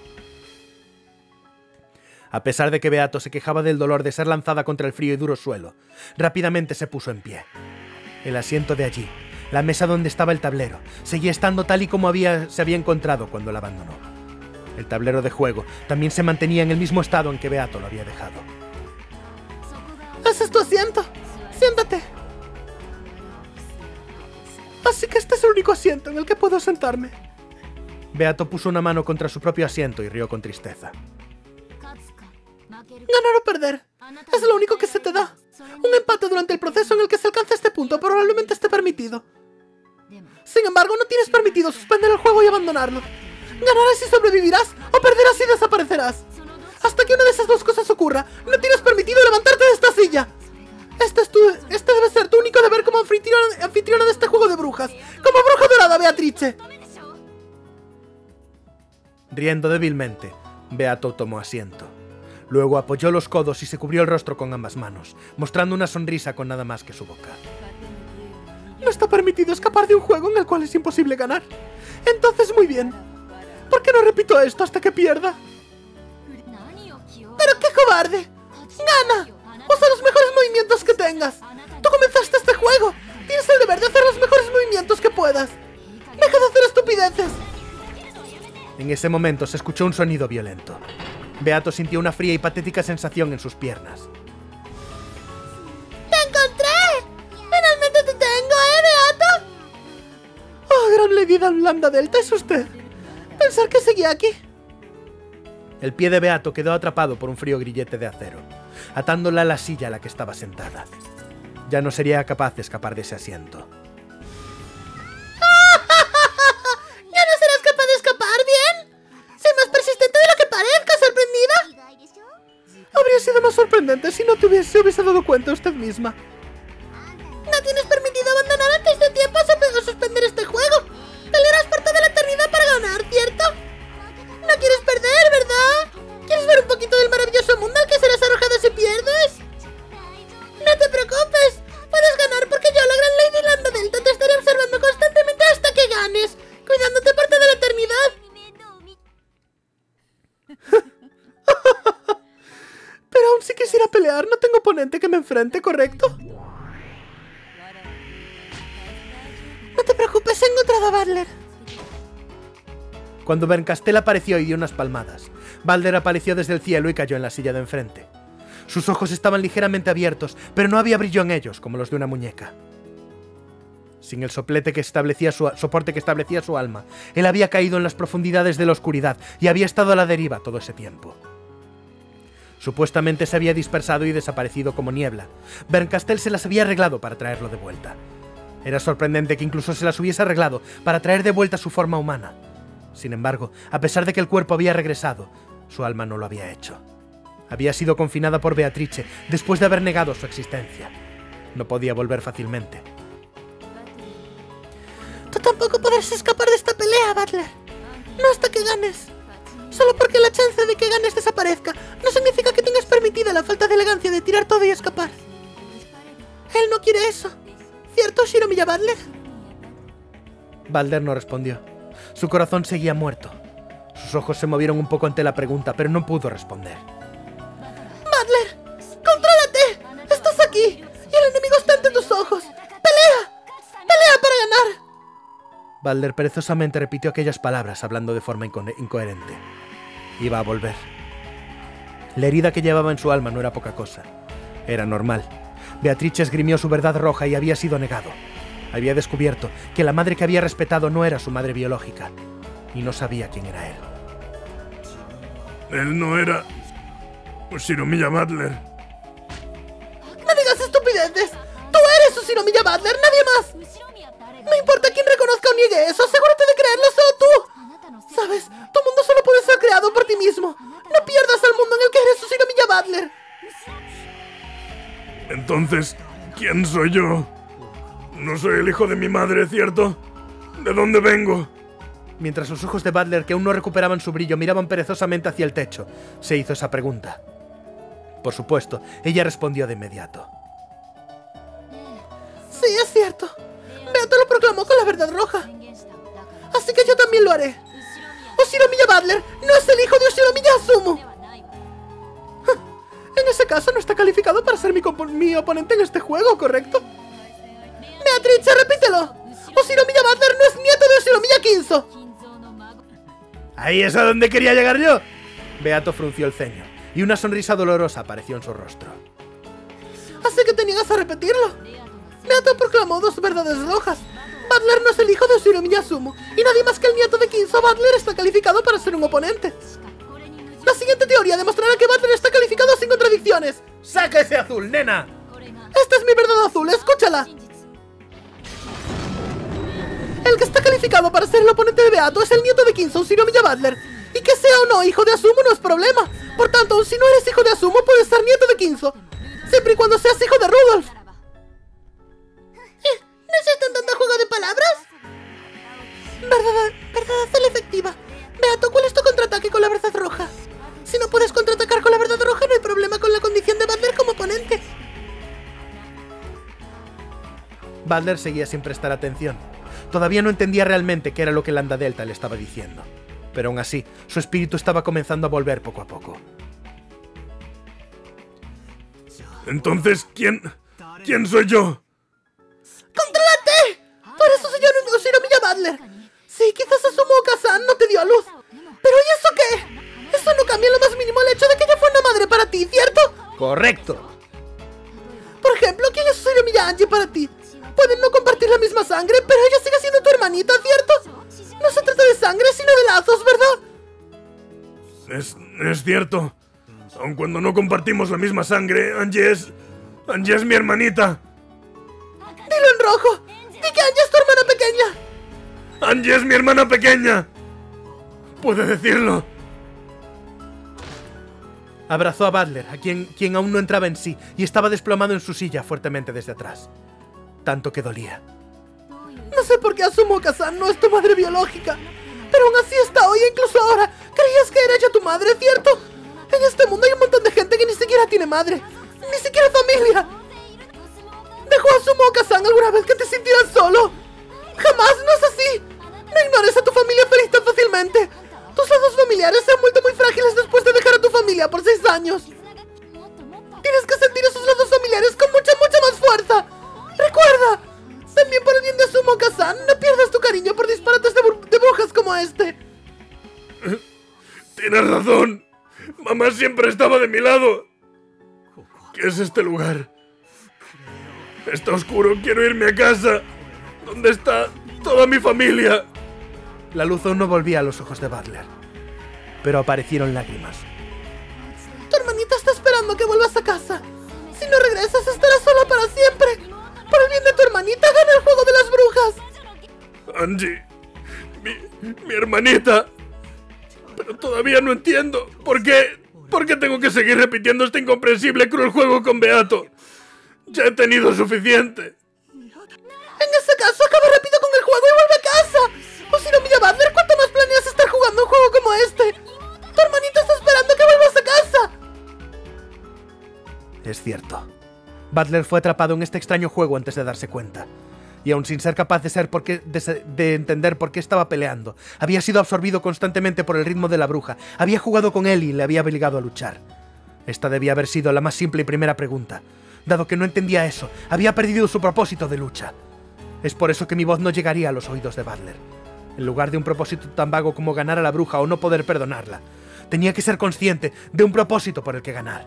A pesar de que Beato se quejaba del dolor de ser lanzada contra el frío y duro suelo, rápidamente se puso en pie. El asiento de allí, la mesa donde estaba el tablero, seguía estando tal y como se había encontrado cuando la abandonó. El tablero de juego también se mantenía en el mismo estado en que Beato lo había dejado. ¡Ese es tu asiento! ¡Siéntate! Así que este es el único asiento en el que puedo sentarme. Beato puso una mano contra su propio asiento y rió con tristeza. Ganar o perder es lo único que se te da. Un empate durante el proceso en el que se alcanza este punto probablemente esté permitido. Sin embargo, no tienes permitido suspender el juego y abandonarlo. Ganarás y sobrevivirás, o perderás y desaparecerás. Hasta que una de esas dos cosas ocurra, no tienes permitido levantarte de esta silla. Este debe ser tu único deber como anfitriona de este juego de brujas. Como bruja dorada, Beatrice. Riendo débilmente, Beato tomó asiento. Luego apoyó los codos y se cubrió el rostro con ambas manos, mostrando una sonrisa con nada más que su boca. No está permitido escapar de un juego en el cual es imposible ganar. Entonces, muy bien. ¿Por qué no repito esto hasta que pierda? ¡Pero qué cobarde! ¡Gana! ¡Usa los mejores movimientos que tengas! ¡Tú comenzaste este juego! ¡Tienes el deber de hacer los mejores movimientos que puedas! ¡Deja de hacer estupideces! En ese momento se escuchó un sonido violento. Beato sintió una fría y patética sensación en sus piernas. ¡Te encontré! ¡Finalmente te tengo, Beato! ¡Oh, gran Lady Lambda Delta, es usted! Pensar que seguía aquí. El pie de Beato quedó atrapado por un frío grillete de acero, atándola a la silla a la que estaba sentada. Ya no sería capaz de escapar de ese asiento. ¿Ya no serás capaz de escapar bien? ¿Soy más persistente de lo que parezca, sorprendida? Habría sido más sorprendente si no se hubiese dado cuenta usted misma. No tienes permitido abandonar antes de tiempo o suspender este juego. Pelearás por toda la eternidad para ganar, ¿cierto? No quieres perder, ¿verdad? ¿Quieres ver un poquito del maravilloso mundo al que serás arrojada si pierdes? No te preocupes. Puedes ganar porque yo, la gran Lady Lambda Delta, te estaré observando constantemente hasta que ganes, cuidándote por toda la eternidad. Pero aún si quisiera pelear, no tengo oponente que me enfrente, ¿correcto? No te preocupes, he encontrado a Balder. Cuando Berncastel apareció y dio unas palmadas, Balder apareció desde el cielo y cayó en la silla de enfrente. Sus ojos estaban ligeramente abiertos, pero no había brillo en ellos, como los de una muñeca. Sin el soporte que establecía su alma, él había caído en las profundidades de la oscuridad y había estado a la deriva todo ese tiempo. Supuestamente se había dispersado y desaparecido como niebla. Berncastel se las había arreglado para traerlo de vuelta. Era sorprendente que incluso se las hubiese arreglado para traer de vuelta su forma humana. Sin embargo, a pesar de que el cuerpo había regresado, su alma no lo había hecho. Había sido confinada por Beatrice después de haber negado su existencia. No podía volver fácilmente. Tú tampoco podrás escapar de esta pelea, Butler. No hasta que ganes. Solo porque la chance de que ganes desaparezca no significa que tengas permitida la falta de elegancia de tirar todo y escapar. Él no quiere eso. ¿Cierto, Shinomiya Butler? Butler no respondió. Su corazón seguía muerto. Sus ojos se movieron un poco ante la pregunta, pero no pudo responder. ¡Butler! ¡Contrólate! ¡Estás aquí! ¡Y el enemigo está ante tus ojos! ¡Pelea! ¡Pelea para ganar! Butler perezosamente repitió aquellas palabras, hablando de forma incoherente. Iba a volver. La herida que llevaba en su alma no era poca cosa. Era normal. Beatrice esgrimió su verdad roja y había sido negado. Había descubierto que la madre que había respetado no era su madre biológica. Y no sabía quién era él. Él no era... Shinomiya Butler. ¡No digas estupideces! ¡Tú eres Shinomiya Butler, nadie más! No importa quién reconozca o niegue eso, asegúrate de creerlo solo tú. ¿Sabes? Tu mundo solo puede ser creado por ti mismo. No pierdas al mundo en el que eres Shinomiya Butler. Entonces, ¿quién soy yo? No soy el hijo de mi madre, ¿cierto? ¿De dónde vengo? Mientras los ojos de Butler, que aún no recuperaban su brillo, miraban perezosamente hacia el techo, se hizo esa pregunta. Por supuesto, ella respondió de inmediato. Sí, es cierto. Beato lo proclamó con la verdad roja. Así que yo también lo haré. Shinomiya Butler no es el hijo de Shinomiya Azumu. En ese caso no está calificado para ser mi oponente en este juego, ¿correcto? Beatrice, repítelo. Shinomiya Butler no es nieto de Shinomiya Kinzo. ¡Ahí es a donde quería llegar yo! Beato frunció el ceño, y una sonrisa dolorosa apareció en su rostro. Así que te niegas a repetirlo. Beato proclamó dos verdades rojas. Butler no es el hijo de Shinomiya Azumu, y nadie más que el nieto de Kinzo Butler está calificado para ser un oponente. La siguiente teoría demostrará que Butler está calificado sin contradicciones. ¡Saca ese azul, nena! Esta es mi verdad azul, escúchala. El que está calificado para ser el oponente de Beato es el nieto de Kinzo, Shinomiya Butler. Y que sea o no hijo de Azumu no es problema. Por tanto, si no eres hijo de Azumu, puedes ser nieto de Kinzo. Siempre y cuando seas hijo de Rudolph. ¿No es esto un tonto juego de palabras? Verdad azul efectiva. Beato, ¿cuál es tu contraataque con la verdad roja? Si no puedes contraatacar con la verdad roja, no hay problema con la condición de Butler como oponente. Butler seguía sin prestar atención. Todavía no entendía realmente qué era lo que Lambda Delta le estaba diciendo. Pero aún así, su espíritu estaba comenzando a volver poco a poco. Entonces, ¿quién soy yo? ¡Contrólate! Por eso se llama Shinomiya Butler. Sí, quizás Azumu Okasan no te dio a luz. ¿Pero y eso qué? Eso no cambia en lo más mínimo el hecho de que ella fue una madre para ti, ¿cierto? ¡Correcto! Por ejemplo, ¿quién es Shinomiya Angie para ti? Pueden no compartir la misma sangre, pero ella sigue siendo tu hermanita, ¿cierto? No se trata de sangre, sino de lazos, ¿verdad? Es cierto. Aun cuando no compartimos la misma sangre, Angie es mi hermanita. Dilo en rojo. Di que Angie es tu hermana pequeña. Angie es mi hermana pequeña. Puede decirlo. Abrazó a Butler, a quien aún no entraba en sí, y estaba desplomado en su silla fuertemente desde atrás. Tanto que dolía. No sé por qué Azumu Okasan no es tu madre biológica, pero aún así está hoy e incluso ahora. Creías que era ella tu madre, ¿cierto? En este mundo hay un montón de gente que ni siquiera tiene madre, ni siquiera familia. ¿Dejó a Azumu Okasan alguna vez que te sintieras solo? ¡Jamás! ¡No es así! No ignores a tu familia feliz tan fácilmente. Tus lazos familiares se han vuelto muy frágiles después de dejar a tu familia por 6 años. Tienes que sentir esos lazos familiares con mucha más fuerza. ¡Recuerda! También por el bien de Azumu Okasan, no pierdas tu cariño por disparates de brujas como este. Tienes razón. Mamá siempre estaba de mi lado. ¿Qué es este lugar? Está oscuro, quiero irme a casa. ¿Dónde está toda mi familia? La luz aún no volvía a los ojos de Butler, pero aparecieron lágrimas. Tu hermanita está esperando que vuelvas a casa. Si no regresas, estarás sola para siempre. Por el bien de tu hermanita, gana el juego de las brujas. Angie, mi hermanita. Pero todavía no entiendo. ¿Por qué tengo que seguir repitiendo este incomprensible cruel juego con Beato? Ya he tenido suficiente. En ese caso, acaba rápido con el juego y vuelve a casa. O si no, mira, Butler, ¿cuánto más planeas estar jugando un juego como este? Tu hermanita está esperando que vuelvas a casa. Es cierto. Butler fue atrapado en este extraño juego antes de darse cuenta. Y aun sin ser capaz de entender por qué estaba peleando, había sido absorbido constantemente por el ritmo de la bruja, había jugado con él y le había obligado a luchar. Esta debía haber sido la más simple y primera pregunta. Dado que no entendía eso, había perdido su propósito de lucha. Es por eso que mi voz no llegaría a los oídos de Butler. En lugar de un propósito tan vago como ganar a la bruja o no poder perdonarla, tenía que ser consciente de un propósito por el que ganar.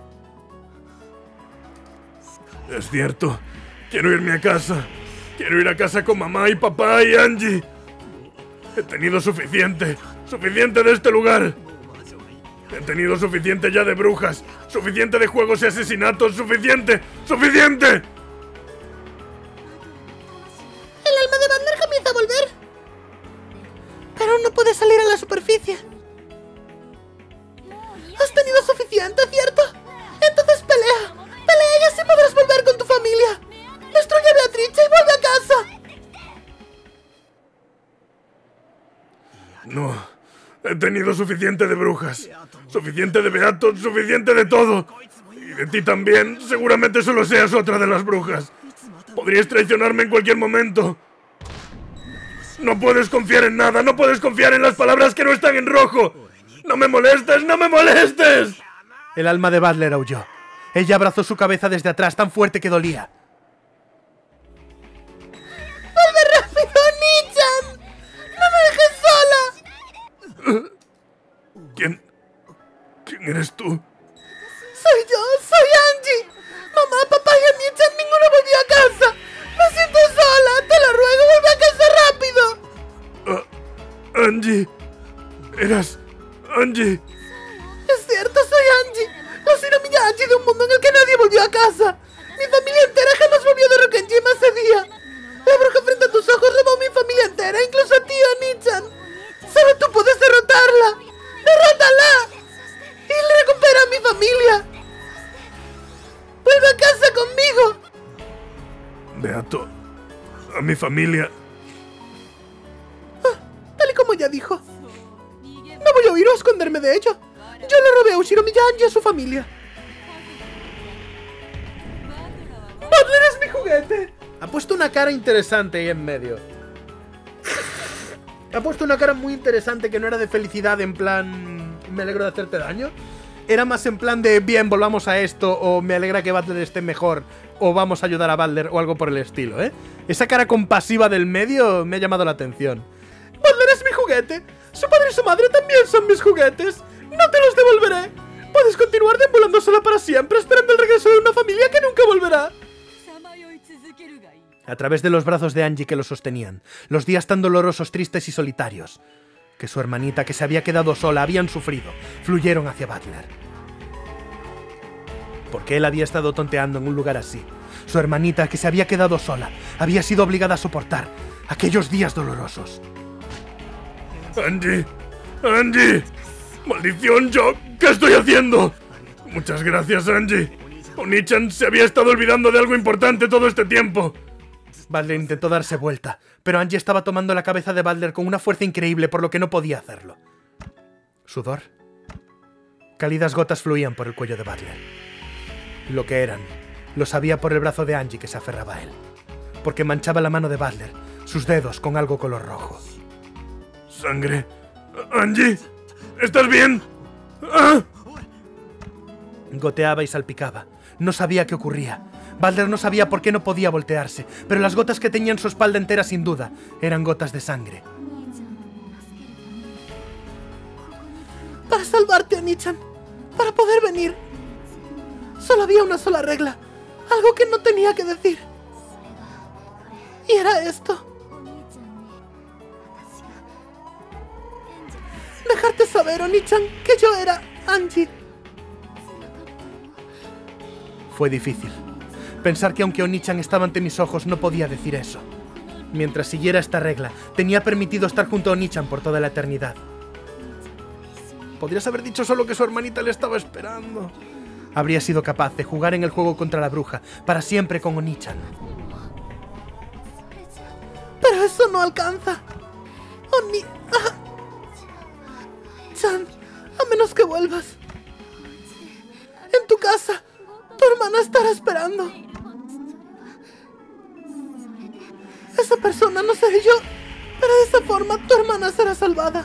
Es cierto. Quiero irme a casa. Quiero ir a casa con mamá y papá y Angie. He tenido suficiente. Suficiente de este lugar. He tenido suficiente ya de brujas. Suficiente de juegos y asesinatos. Suficiente. ¡Suficiente! El alma de Butler comienza a volver. Pero no puede salir a la superficie. Has tenido suficiente, ¿cierto? Entonces pelea. Pelea y así podrás volver con tu familia. Destruye a Beatrice y vuelve a casa. No. He tenido suficiente de brujas. Suficiente de Beato. Suficiente de todo. Y de ti también. Seguramente solo seas otra de las brujas. Podrías traicionarme en cualquier momento. No puedes confiar en nada. No puedes confiar en las palabras que no están en rojo. ¡No me molestes! ¡No me molestes! El alma de Butler aulló. Ella abrazó su cabeza desde atrás tan fuerte que dolía. ¡Vuelve rápido, Nichan! ¡No me dejes sola! ¿Quién eres tú? ¡Soy yo! ¡Soy Angie! Mamá, papá y Nichan, ninguno volvió a casa. ¡Me siento sola! ¡Te lo ruego, vuelve a casa rápido! Angie. Eras Angie. Es cierto, soy Angie. La Shinomiya Angie de un mundo en el que nadie volvió a casa. Mi familia entera jamás volvió de Rokkenjima ese día. La bruja frente a tus ojos robó mi familia entera, incluso a ti, Oni-chan. Solo tú puedes derrotarla. ¡Derrótala! Y recupera a mi familia. ¡Vuelve a casa conmigo! Beato. A mi familia. Tal y como ya dijo. No voy a huir o esconderme de ello. Yo le robé a Shinomiya Angie y a su familia. ¡Butler es mi juguete! Ha puesto una cara interesante ahí en medio. Ha puesto una cara muy interesante que no era de felicidad en plan... me alegro de hacerte daño. Era más en plan de bien, volvamos a esto, o me alegra que Butler esté mejor, o vamos a ayudar a Butler, o algo por el estilo, ¿eh? Esa cara compasiva del medio me ha llamado la atención. Butler es mi juguete. Su padre y su madre también son mis juguetes. No te los devolveré. Puedes continuar deambulando sola para siempre, esperando el regreso de una familia que nunca volverá. A través de los brazos de Angie que lo sostenían, los días tan dolorosos, tristes y solitarios que su hermanita, que se había quedado sola, habían sufrido, fluyeron hacia Butler. Porque él había estado tonteando en un lugar así. Su hermanita, que se había quedado sola, había sido obligada a soportar aquellos días dolorosos. ¡Angie! ¡Angie! ¡Maldición, yo! ¿Qué estoy haciendo? Muchas gracias, Angie. Oni-chan se había estado olvidando de algo importante todo este tiempo. Butler intentó darse vuelta, pero Angie estaba tomando la cabeza de Butler con una fuerza increíble, por lo que no podía hacerlo. ¿Sudor? Cálidas gotas fluían por el cuello de Butler. Lo que eran, lo sabía por el brazo de Angie que se aferraba a él, porque manchaba la mano de Butler, sus dedos con algo color rojo. ¿Sangre? ¿Angie? ¿Estás bien? ¡Ah! Goteaba y salpicaba. No sabía qué ocurría. Butler no sabía por qué no podía voltearse, pero las gotas que teñían su espalda entera sin duda eran gotas de sangre. Para salvarte, Oni-chan. Para poder venir. Solo había una sola regla. Algo que no tenía que decir. Y era esto. dejarte saber, Oni-chan, que yo era Angie. Fue difícil. Pensar que aunque Oni-chan estaba ante mis ojos, no podía decir eso. Mientras siguiera esta regla, tenía permitido estar junto a Oni-chan por toda la eternidad. Podrías haber dicho solo que su hermanita le estaba esperando. Habría sido capaz de jugar en el juego contra la bruja, para siempre con Oni-chan. Pero eso no alcanza. Chan, a menos que vuelvas. En tu casa, tu hermana estará esperando. Esa persona no seré yo, pero de esa forma tu hermana será salvada.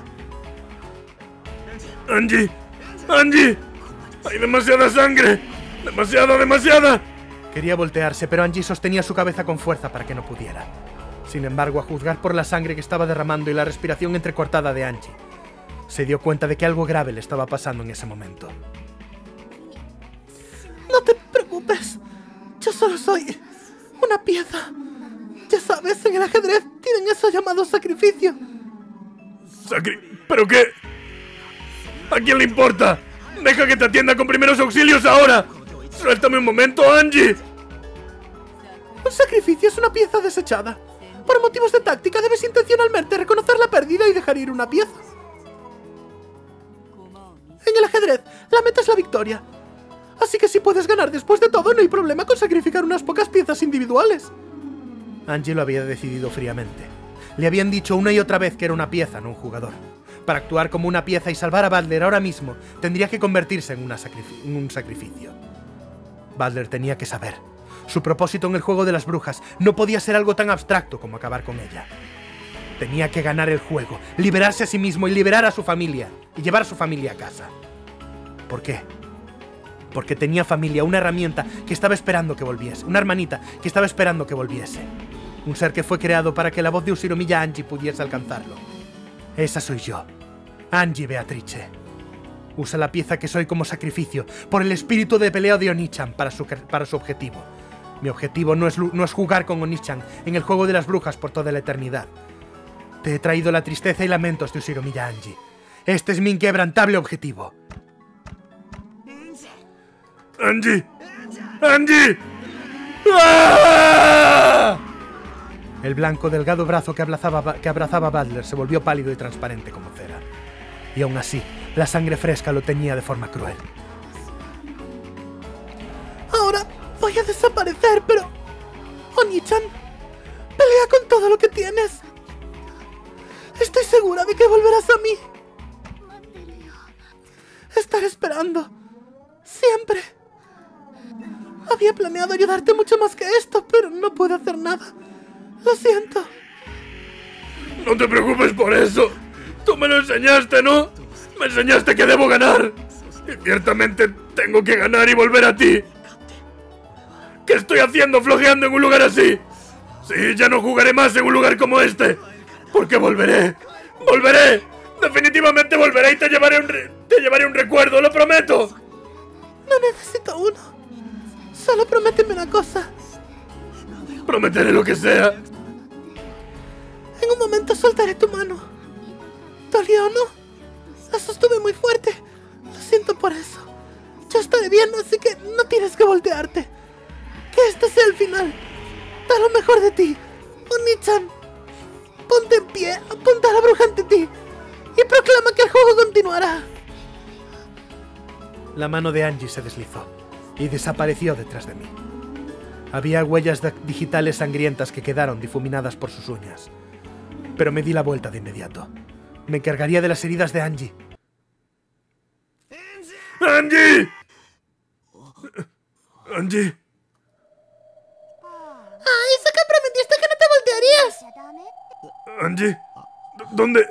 ¡Angie! ¡Angie! ¡Hay demasiada sangre! ¡Demasiada! Quería voltearse, pero Angie sostenía su cabeza con fuerza para que no pudiera. Sin embargo, a juzgar por la sangre que estaba derramando y la respiración entrecortada de Angie, se dio cuenta de que algo grave le estaba pasando en ese momento. No te preocupes. Yo solo soy una pieza. Ya sabes, en el ajedrez tienen eso llamado sacrificio. ¿Pero qué? ¿A quién le importa? ¡Deja que te atienda con primeros auxilios ahora! ¡Suéltame un momento, Angie! Un sacrificio es una pieza desechada. Por motivos de táctica debes intencionalmente reconocer la pérdida y dejar ir una pieza. En el ajedrez, la meta es la victoria. Así que si puedes ganar después de todo, no hay problema con sacrificar unas pocas piezas individuales. Angie lo había decidido fríamente. Le habían dicho una y otra vez que era una pieza, no un jugador. Para actuar como una pieza y salvar a Butler ahora mismo, tendría que convertirse en un sacrificio. Butler tenía que saber. Su propósito en el juego de las brujas no podía ser algo tan abstracto como acabar con ella. Tenía que ganar el juego, liberarse a sí mismo y liberar a su familia, y llevar a su familia a casa. ¿Por qué? Porque tenía familia, una herramienta que estaba esperando que volviese, una hermanita que estaba esperando que volviese. Un ser que fue creado para que la voz de Ushiromiya Angie pudiese alcanzarlo. Esa soy yo, Angie Beatrice. Usa la pieza que soy como sacrificio por el espíritu de pelea de Oni-chan para su objetivo. Mi objetivo no es jugar con Oni-chan en el juego de las brujas por toda la eternidad. Te he traído la tristeza y lamentos de Ushiromiya Angie. Este es mi inquebrantable objetivo. ¡Angie! ¡Angie! ¡Ah! El blanco, delgado brazo que abrazaba a Butler se volvió pálido y transparente como cera. Y aún así, la sangre fresca lo teñía de forma cruel. Ahora voy a desaparecer, pero... Oni-chan, pelea con todo lo que tienes. Estoy segura de que volverás a mí. Estaré esperando. Siempre. Había planeado ayudarte mucho más que esto, pero no puedo hacer nada. Lo siento. No te preocupes por eso. Tú me lo enseñaste, ¿no? Me enseñaste que debo ganar. Y ciertamente tengo que ganar y volver a ti. ¿Qué estoy haciendo flojeando en un lugar así? Sí, ya no jugaré más en un lugar como este. Porque volveré. ¡Volveré! Definitivamente volveré y te llevaré un recuerdo, lo prometo. No necesito uno. Solo prométeme una cosa. Prometeré lo que sea. En un momento soltaré tu mano. ¿Dolió o no? La sostuve muy fuerte. Lo siento por eso. Yo estaré bien, así que no tienes que voltearte. Que este sea el final. Da lo mejor de ti. Oni-chan, ponte en pie, apunta a la bruja ante ti y proclama que el juego continuará. La mano de Angie se deslizó y desapareció detrás de mí. Había huellas digitales sangrientas que quedaron difuminadas por sus uñas. Pero me di la vuelta de inmediato. Me encargaría de las heridas de Angie. ¡Angie! ¡Angie! ¡Ah, eso que prometiste que no te voltearías! ¿Angie? ¿Dónde?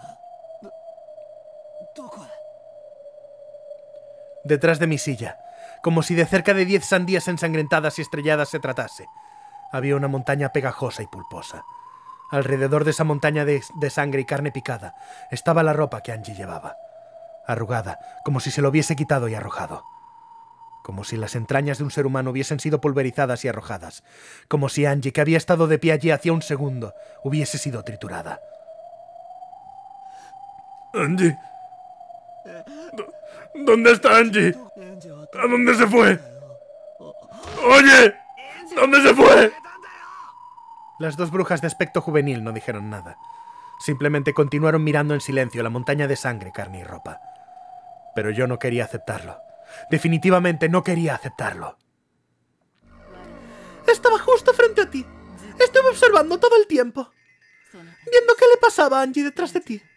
Detrás de mi silla, como si de cerca de 10 sandías ensangrentadas y estrelladas se tratase, había una montaña pegajosa y pulposa. Alrededor de esa montaña de sangre y carne picada estaba la ropa que Angie llevaba, arrugada, como si se lo hubiese quitado y arrojado. Como si las entrañas de un ser humano hubiesen sido pulverizadas y arrojadas. Como si Angie, que había estado de pie allí hacía un segundo, hubiese sido triturada. Angie, ¿Dónde está Angie? ¿A dónde se fue? ¡Oye! ¿Dónde se fue? Las dos brujas de aspecto juvenil no dijeron nada. Simplemente continuaron mirando en silencio la montaña de sangre, carne y ropa. Pero yo no quería aceptarlo. Definitivamente no quería aceptarlo. Estaba justo frente a ti. Estuve observando todo el tiempo, viendo qué le pasaba a Angie detrás de ti.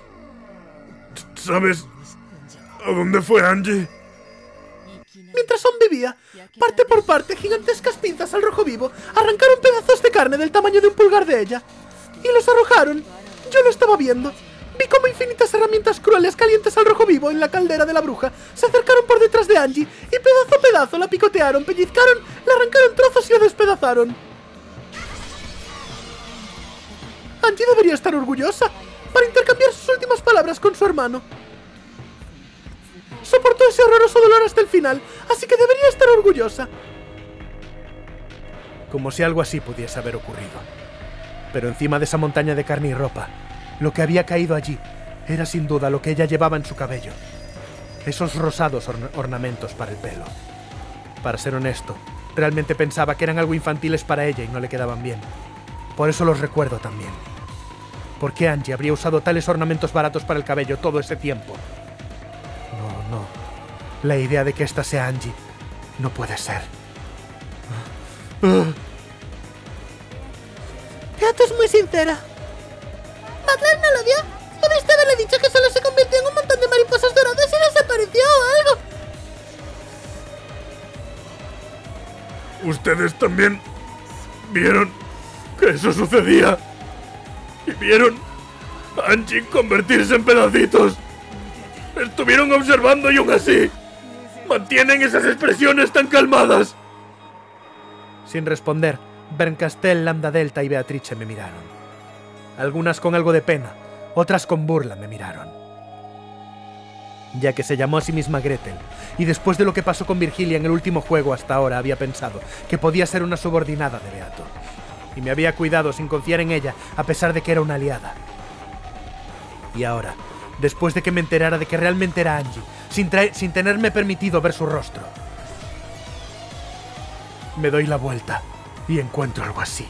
¿Sabes a dónde fue Angie? Mientras aún vivía, parte por parte, gigantescas pinzas al rojo vivo arrancaron pedazos de carne del tamaño de un pulgar de ella. Y los arrojaron. Yo lo estaba viendo. Vi como infinitas herramientas crueles calientes al rojo vivo en la caldera de la bruja se acercaron por detrás de Angie y pedazo a pedazo la picotearon, pellizcaron, la arrancaron trozos y la despedazaron. Angie debería estar orgullosa para intercambiar sus últimas palabras con su hermano. Soportó ese horroroso dolor hasta el final, así que debería estar orgullosa. Como si algo así pudiese haber ocurrido. Pero encima de esa montaña de carne y ropa, lo que había caído allí era sin duda lo que ella llevaba en su cabello. Esos rosados ornamentos para el pelo. Para ser honesto, realmente pensaba que eran algo infantiles para ella y no le quedaban bien. Por eso los recuerdo también. ¿Por qué Angie habría usado tales ornamentos baratos para el cabello todo ese tiempo? No. La idea de que esta sea Angie no puede ser. Beato es muy sincera. ¿Butler no lo vio? Pudiste haberle dicho que solo se convirtió en un montón de mariposas doradas y desapareció o algo. ¿Ustedes también vieron que eso sucedía? ¿Y vieron a Angie convertirse en pedacitos? Estuvieron observando y aún así mantienen esas expresiones tan calmadas. Sin responder, Berncastel, Lambda Delta y Beatrice me miraron. Algunas con algo de pena, otras con burla me miraron. Ya que se llamó a sí misma Gretel, y después de lo que pasó con Virgilia en el último juego hasta ahora había pensado que podía ser una subordinada de Beato. Y me había cuidado sin confiar en ella, a pesar de que era una aliada. Y ahora, después de que me enterara de que realmente era Angie, sin tenerme permitido ver su rostro, me doy la vuelta y encuentro algo así.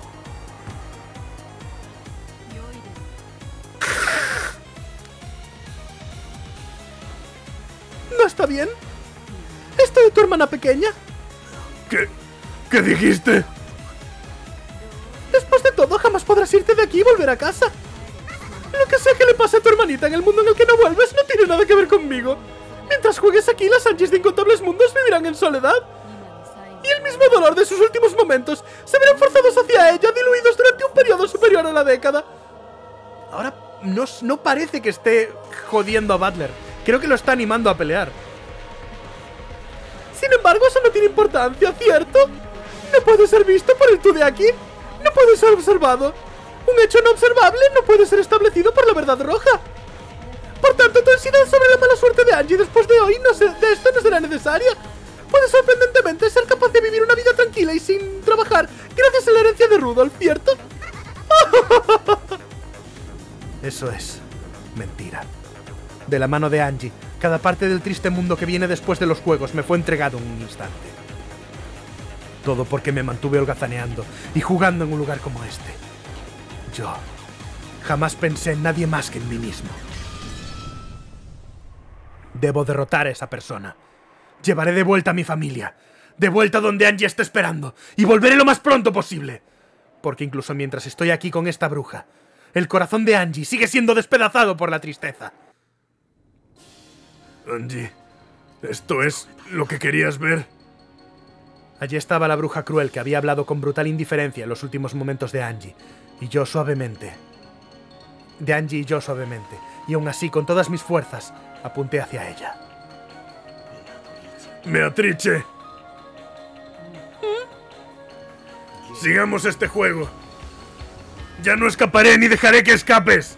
¿No está bien? ¿Esto de tu hermana pequeña? ¿Qué dijiste? Después de todo, jamás podrás irte de aquí y volver a casa. Lo que sea que le pase a tu hermanita en el mundo en el que no vuelves no tiene nada que ver conmigo. Mientras juegues aquí, las Angies de incontables mundos vivirán en soledad. Y el mismo dolor de sus últimos momentos se verán forzados hacia ella, diluidos durante un periodo superior a la década. Ahora no parece que esté jodiendo a Butler. Creo que lo está animando a pelear. Sin embargo, eso no tiene importancia, ¿cierto? No puede ser visto por el tú de aquí. No puede ser observado. Un hecho no observable no puede ser establecido por la verdad roja. Por tanto, tu ansiedad sobre la mala suerte de Angie después de hoy de esto no será necesaria. Puedes sorprendentemente ser capaz de vivir una vida tranquila y sin trabajar gracias a la herencia de Rudolf, ¿cierto? Eso es mentira. De la mano de Angie, cada parte del triste mundo que viene después de los juegos me fue entregado en un instante. Todo porque me mantuve holgazaneando y jugando en un lugar como este. Yo jamás pensé en nadie más que en mí mismo. Debo derrotar a esa persona. Llevaré de vuelta a mi familia, de vuelta donde Angie está esperando, y volveré lo más pronto posible. Porque incluso mientras estoy aquí con esta bruja, el corazón de Angie sigue siendo despedazado por la tristeza. Angie, ¿esto es lo que querías ver? Allí estaba la bruja cruel que había hablado con brutal indiferencia en los últimos momentos de Angie, y yo suavemente. Y aún así, con todas mis fuerzas, apunté hacia ella. Beatrice. Sigamos este juego. Ya no escaparé ni dejaré que escapes.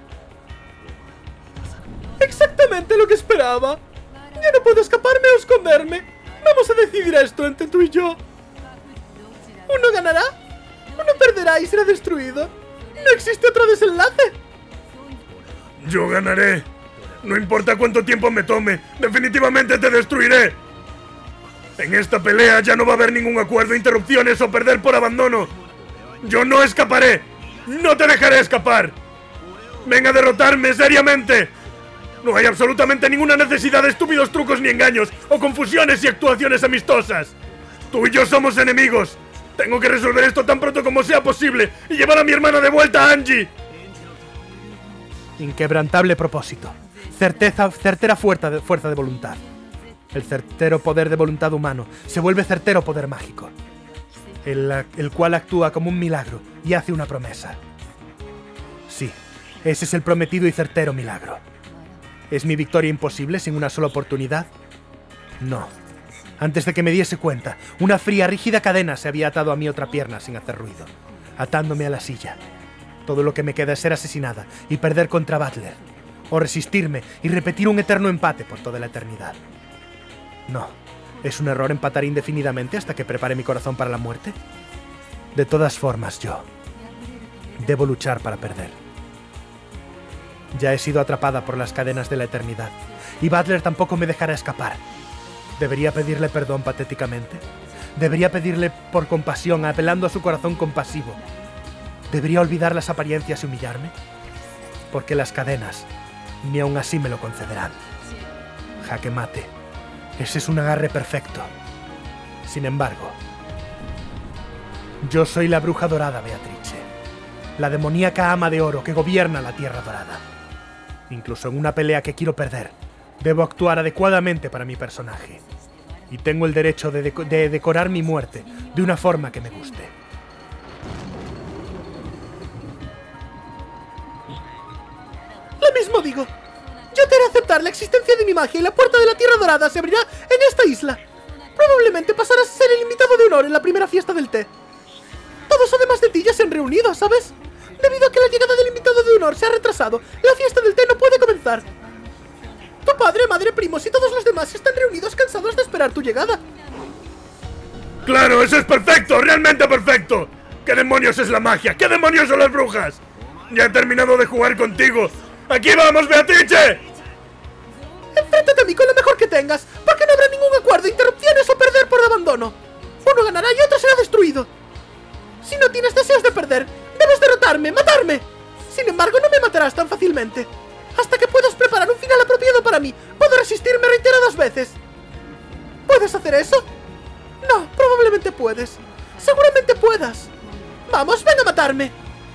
Exactamente lo que esperaba. Ya no puedo escaparme o esconderme. Vamos a decidir esto entre tú y yo. Uno ganará, uno perderá y será destruido. No existe otro desenlace. Yo ganaré. No importa cuánto tiempo me tome, definitivamente te destruiré. En esta pelea ya no va a haber ningún acuerdo, interrupciones o perder por abandono. Yo no escaparé. No te dejaré escapar. Ven a derrotarme seriamente. No hay absolutamente ninguna necesidad de estúpidos trucos ni engaños, o confusiones y actuaciones amistosas. Tú y yo somos enemigos. Tengo que resolver esto tan pronto como sea posible y llevar a mi hermana de vuelta a Angie. Inquebrantable propósito. Certera fuerza de voluntad. El certero poder de voluntad humano se vuelve certero poder mágico, el cual actúa como un milagro y hace una promesa. Sí, ese es el prometido y certero milagro. ¿Es mi victoria imposible sin una sola oportunidad? No. Antes de que me diese cuenta, una fría, rígida cadena se había atado a mi otra pierna sin hacer ruido, atándome a la silla. Todo lo que me queda es ser asesinada y perder contra Butler, o resistirme y repetir un eterno empate por toda la eternidad. No, ¿es un error empatar indefinidamente hasta que prepare mi corazón para la muerte? De todas formas, yo debo luchar para perder. Ya he sido atrapada por las cadenas de la eternidad, y Butler tampoco me dejará escapar. ¿Debería pedirle perdón patéticamente? ¿Debería pedirle por compasión, apelando a su corazón compasivo? ¿Debería olvidar las apariencias y humillarme? Porque las cadenas ni aun así me lo concederán. Jaque mate. Ese es un agarre perfecto. Sin embargo, yo soy la bruja dorada Beatrice, la demoníaca ama de oro que gobierna la Tierra Dorada. Incluso en una pelea que quiero perder, debo actuar adecuadamente para mi personaje. Y tengo el derecho de decorar mi muerte de una forma que me guste. Lo mismo digo. Yo te haré aceptar la existencia de mi magia y la puerta de la Tierra Dorada se abrirá en esta isla. Probablemente pasarás a ser el invitado de honor en la primera fiesta del té. Todos además de ti ya se han reunido, ¿sabes? Debido a que la llegada del invitado de honor se ha retrasado, la fiesta del té no puede comenzar. Tu padre, madre, primos y todos los demás están reunidos cansados de esperar tu llegada. ¡Claro, eso es perfecto! ¡Realmente perfecto! ¿Qué demonios es la magia? ¿Qué demonios son las brujas? Ya he terminado de jugar contigo. ¡Aquí vamos, Beatrice! Enfréntate a mí con lo mejor que tengas, porque no habrá ningún acuerdo, interrupciones o perder por abandono. Uno ganará y otro será destruido. Si no tienes deseos de perder, debes derrotarme, matarme. Sin embargo, no me matarás tan fácilmente. Hasta que puedas preparar un final apropiado para mí, puedo resistirme reiteradas veces. ¿Puedes hacer eso? No, probablemente puedes. Seguramente puedas. Vamos, ven a matarme.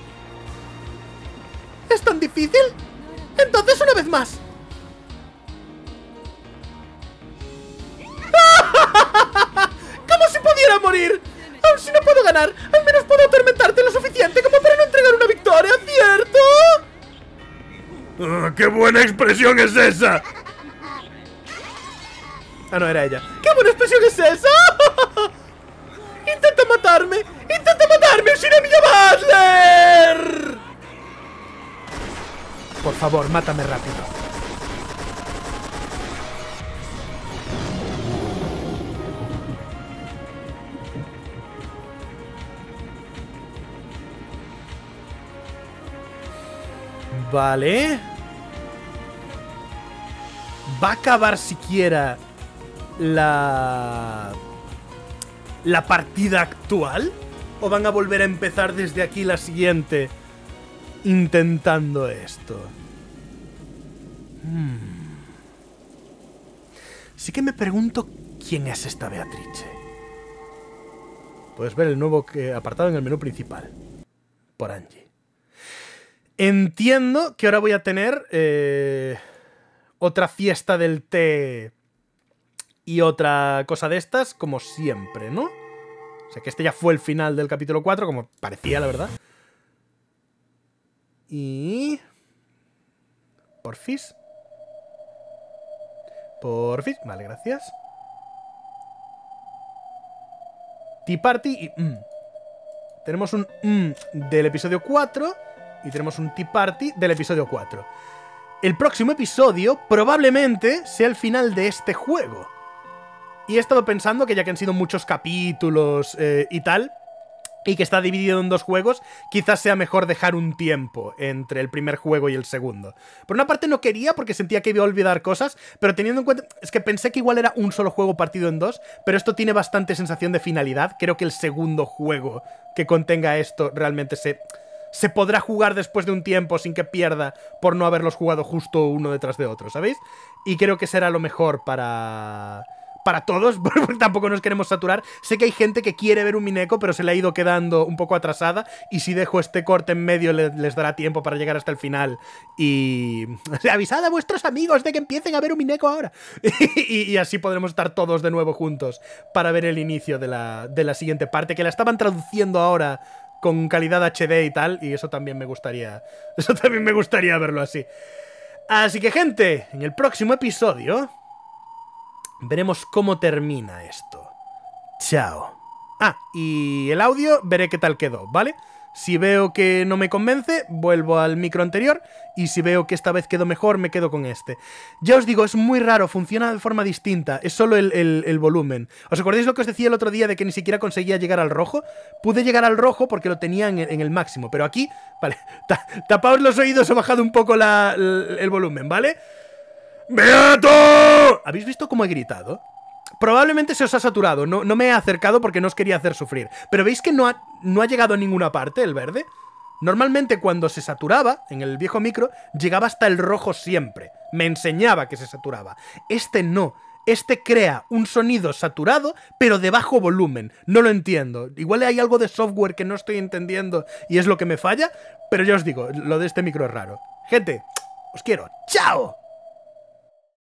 ¿Es tan difícil? Entonces una vez más. ¡Como si pudiera morir! Aun si no puedo ganar, al menos puedo atormentarte lo suficiente como para no entregar una victoria, ¿cierto? ¡Qué buena expresión es esa! Ah, no, era ella. ¡Qué buena expresión es esa! ¡Intenta matarme! ¡Intenta matarme! ¡Usiremi Butler! Por favor, mátame rápido. Vale. ¿Va a acabar siquiera la partida actual? ¿O van a volver a empezar desde aquí la siguiente intentando esto? Sí que me pregunto quién es esta Beatrice. Puedes ver el nuevo apartado en el menú principal. Por Angie. Entiendo que ahora voy a tener otra fiesta del té y otra cosa de estas, como siempre, ¿no? O sea que este ya fue el final del capítulo 4, como parecía, la verdad. Y... Porfis. Porfis, vale, gracias. Tea Party y... Tenemos un del episodio 4 y tenemos un Tea Party del episodio 4. El próximo episodio probablemente sea el final de este juego. Y he estado pensando que ya que han sido muchos capítulos y tal, y que está dividido en 2 juegos, quizás sea mejor dejar un tiempo entre el primer juego y el segundo. Por una parte no quería porque sentía que iba a olvidar cosas, pero teniendo en cuenta... Es que pensé que igual era un solo juego partido en 2, pero esto tiene bastante sensación de finalidad. Creo que el segundo juego que contenga esto realmente se podrá jugar después de un tiempo sin que pierda por no haberlos jugado justo uno detrás de otro, ¿sabéis? Y creo que será lo mejor para todos, porque tampoco nos queremos saturar. Sé que hay gente que quiere ver un Mineko, pero se le ha ido quedando un poco atrasada, y si dejo este corte en medio les dará tiempo para llegar hasta el final. Y... avisad a vuestros amigos de que empiecen a ver un Mineko ahora. y así podremos estar todos de nuevo juntos para ver el inicio de la siguiente parte, que la estaban traduciendo ahora con calidad HD y tal, y eso también me gustaría verlo así. Así que, gente, en el próximo episodio veremos cómo termina esto. Chao. Ah, y el audio veré qué tal quedó, ¿vale? Si veo que no me convence, vuelvo al micro anterior, y si veo que esta vez quedó mejor, me quedo con este. Ya os digo, es muy raro, funciona de forma distinta, es solo el volumen. ¿Os acordáis lo que os decía el otro día de que ni siquiera conseguía llegar al rojo? Pude llegar al rojo porque lo tenía en el máximo, pero aquí, vale, tapaos los oídos, he bajado un poco el volumen, ¿vale? ¡Beato! ¿Habéis visto cómo he gritado? Probablemente se os ha saturado, no me he acercado porque no os quería hacer sufrir. Pero ¿veis que no ha llegado a ninguna parte el verde? Normalmente cuando se saturaba, en el viejo micro, llegaba hasta el rojo siempre. Me enseñaba que se saturaba. Este no. Este crea un sonido saturado, pero de bajo volumen. No lo entiendo. Igual hay algo de software que no estoy entendiendo y es lo que me falla, pero ya os digo, lo de este micro es raro. Gente, os quiero. ¡Chao!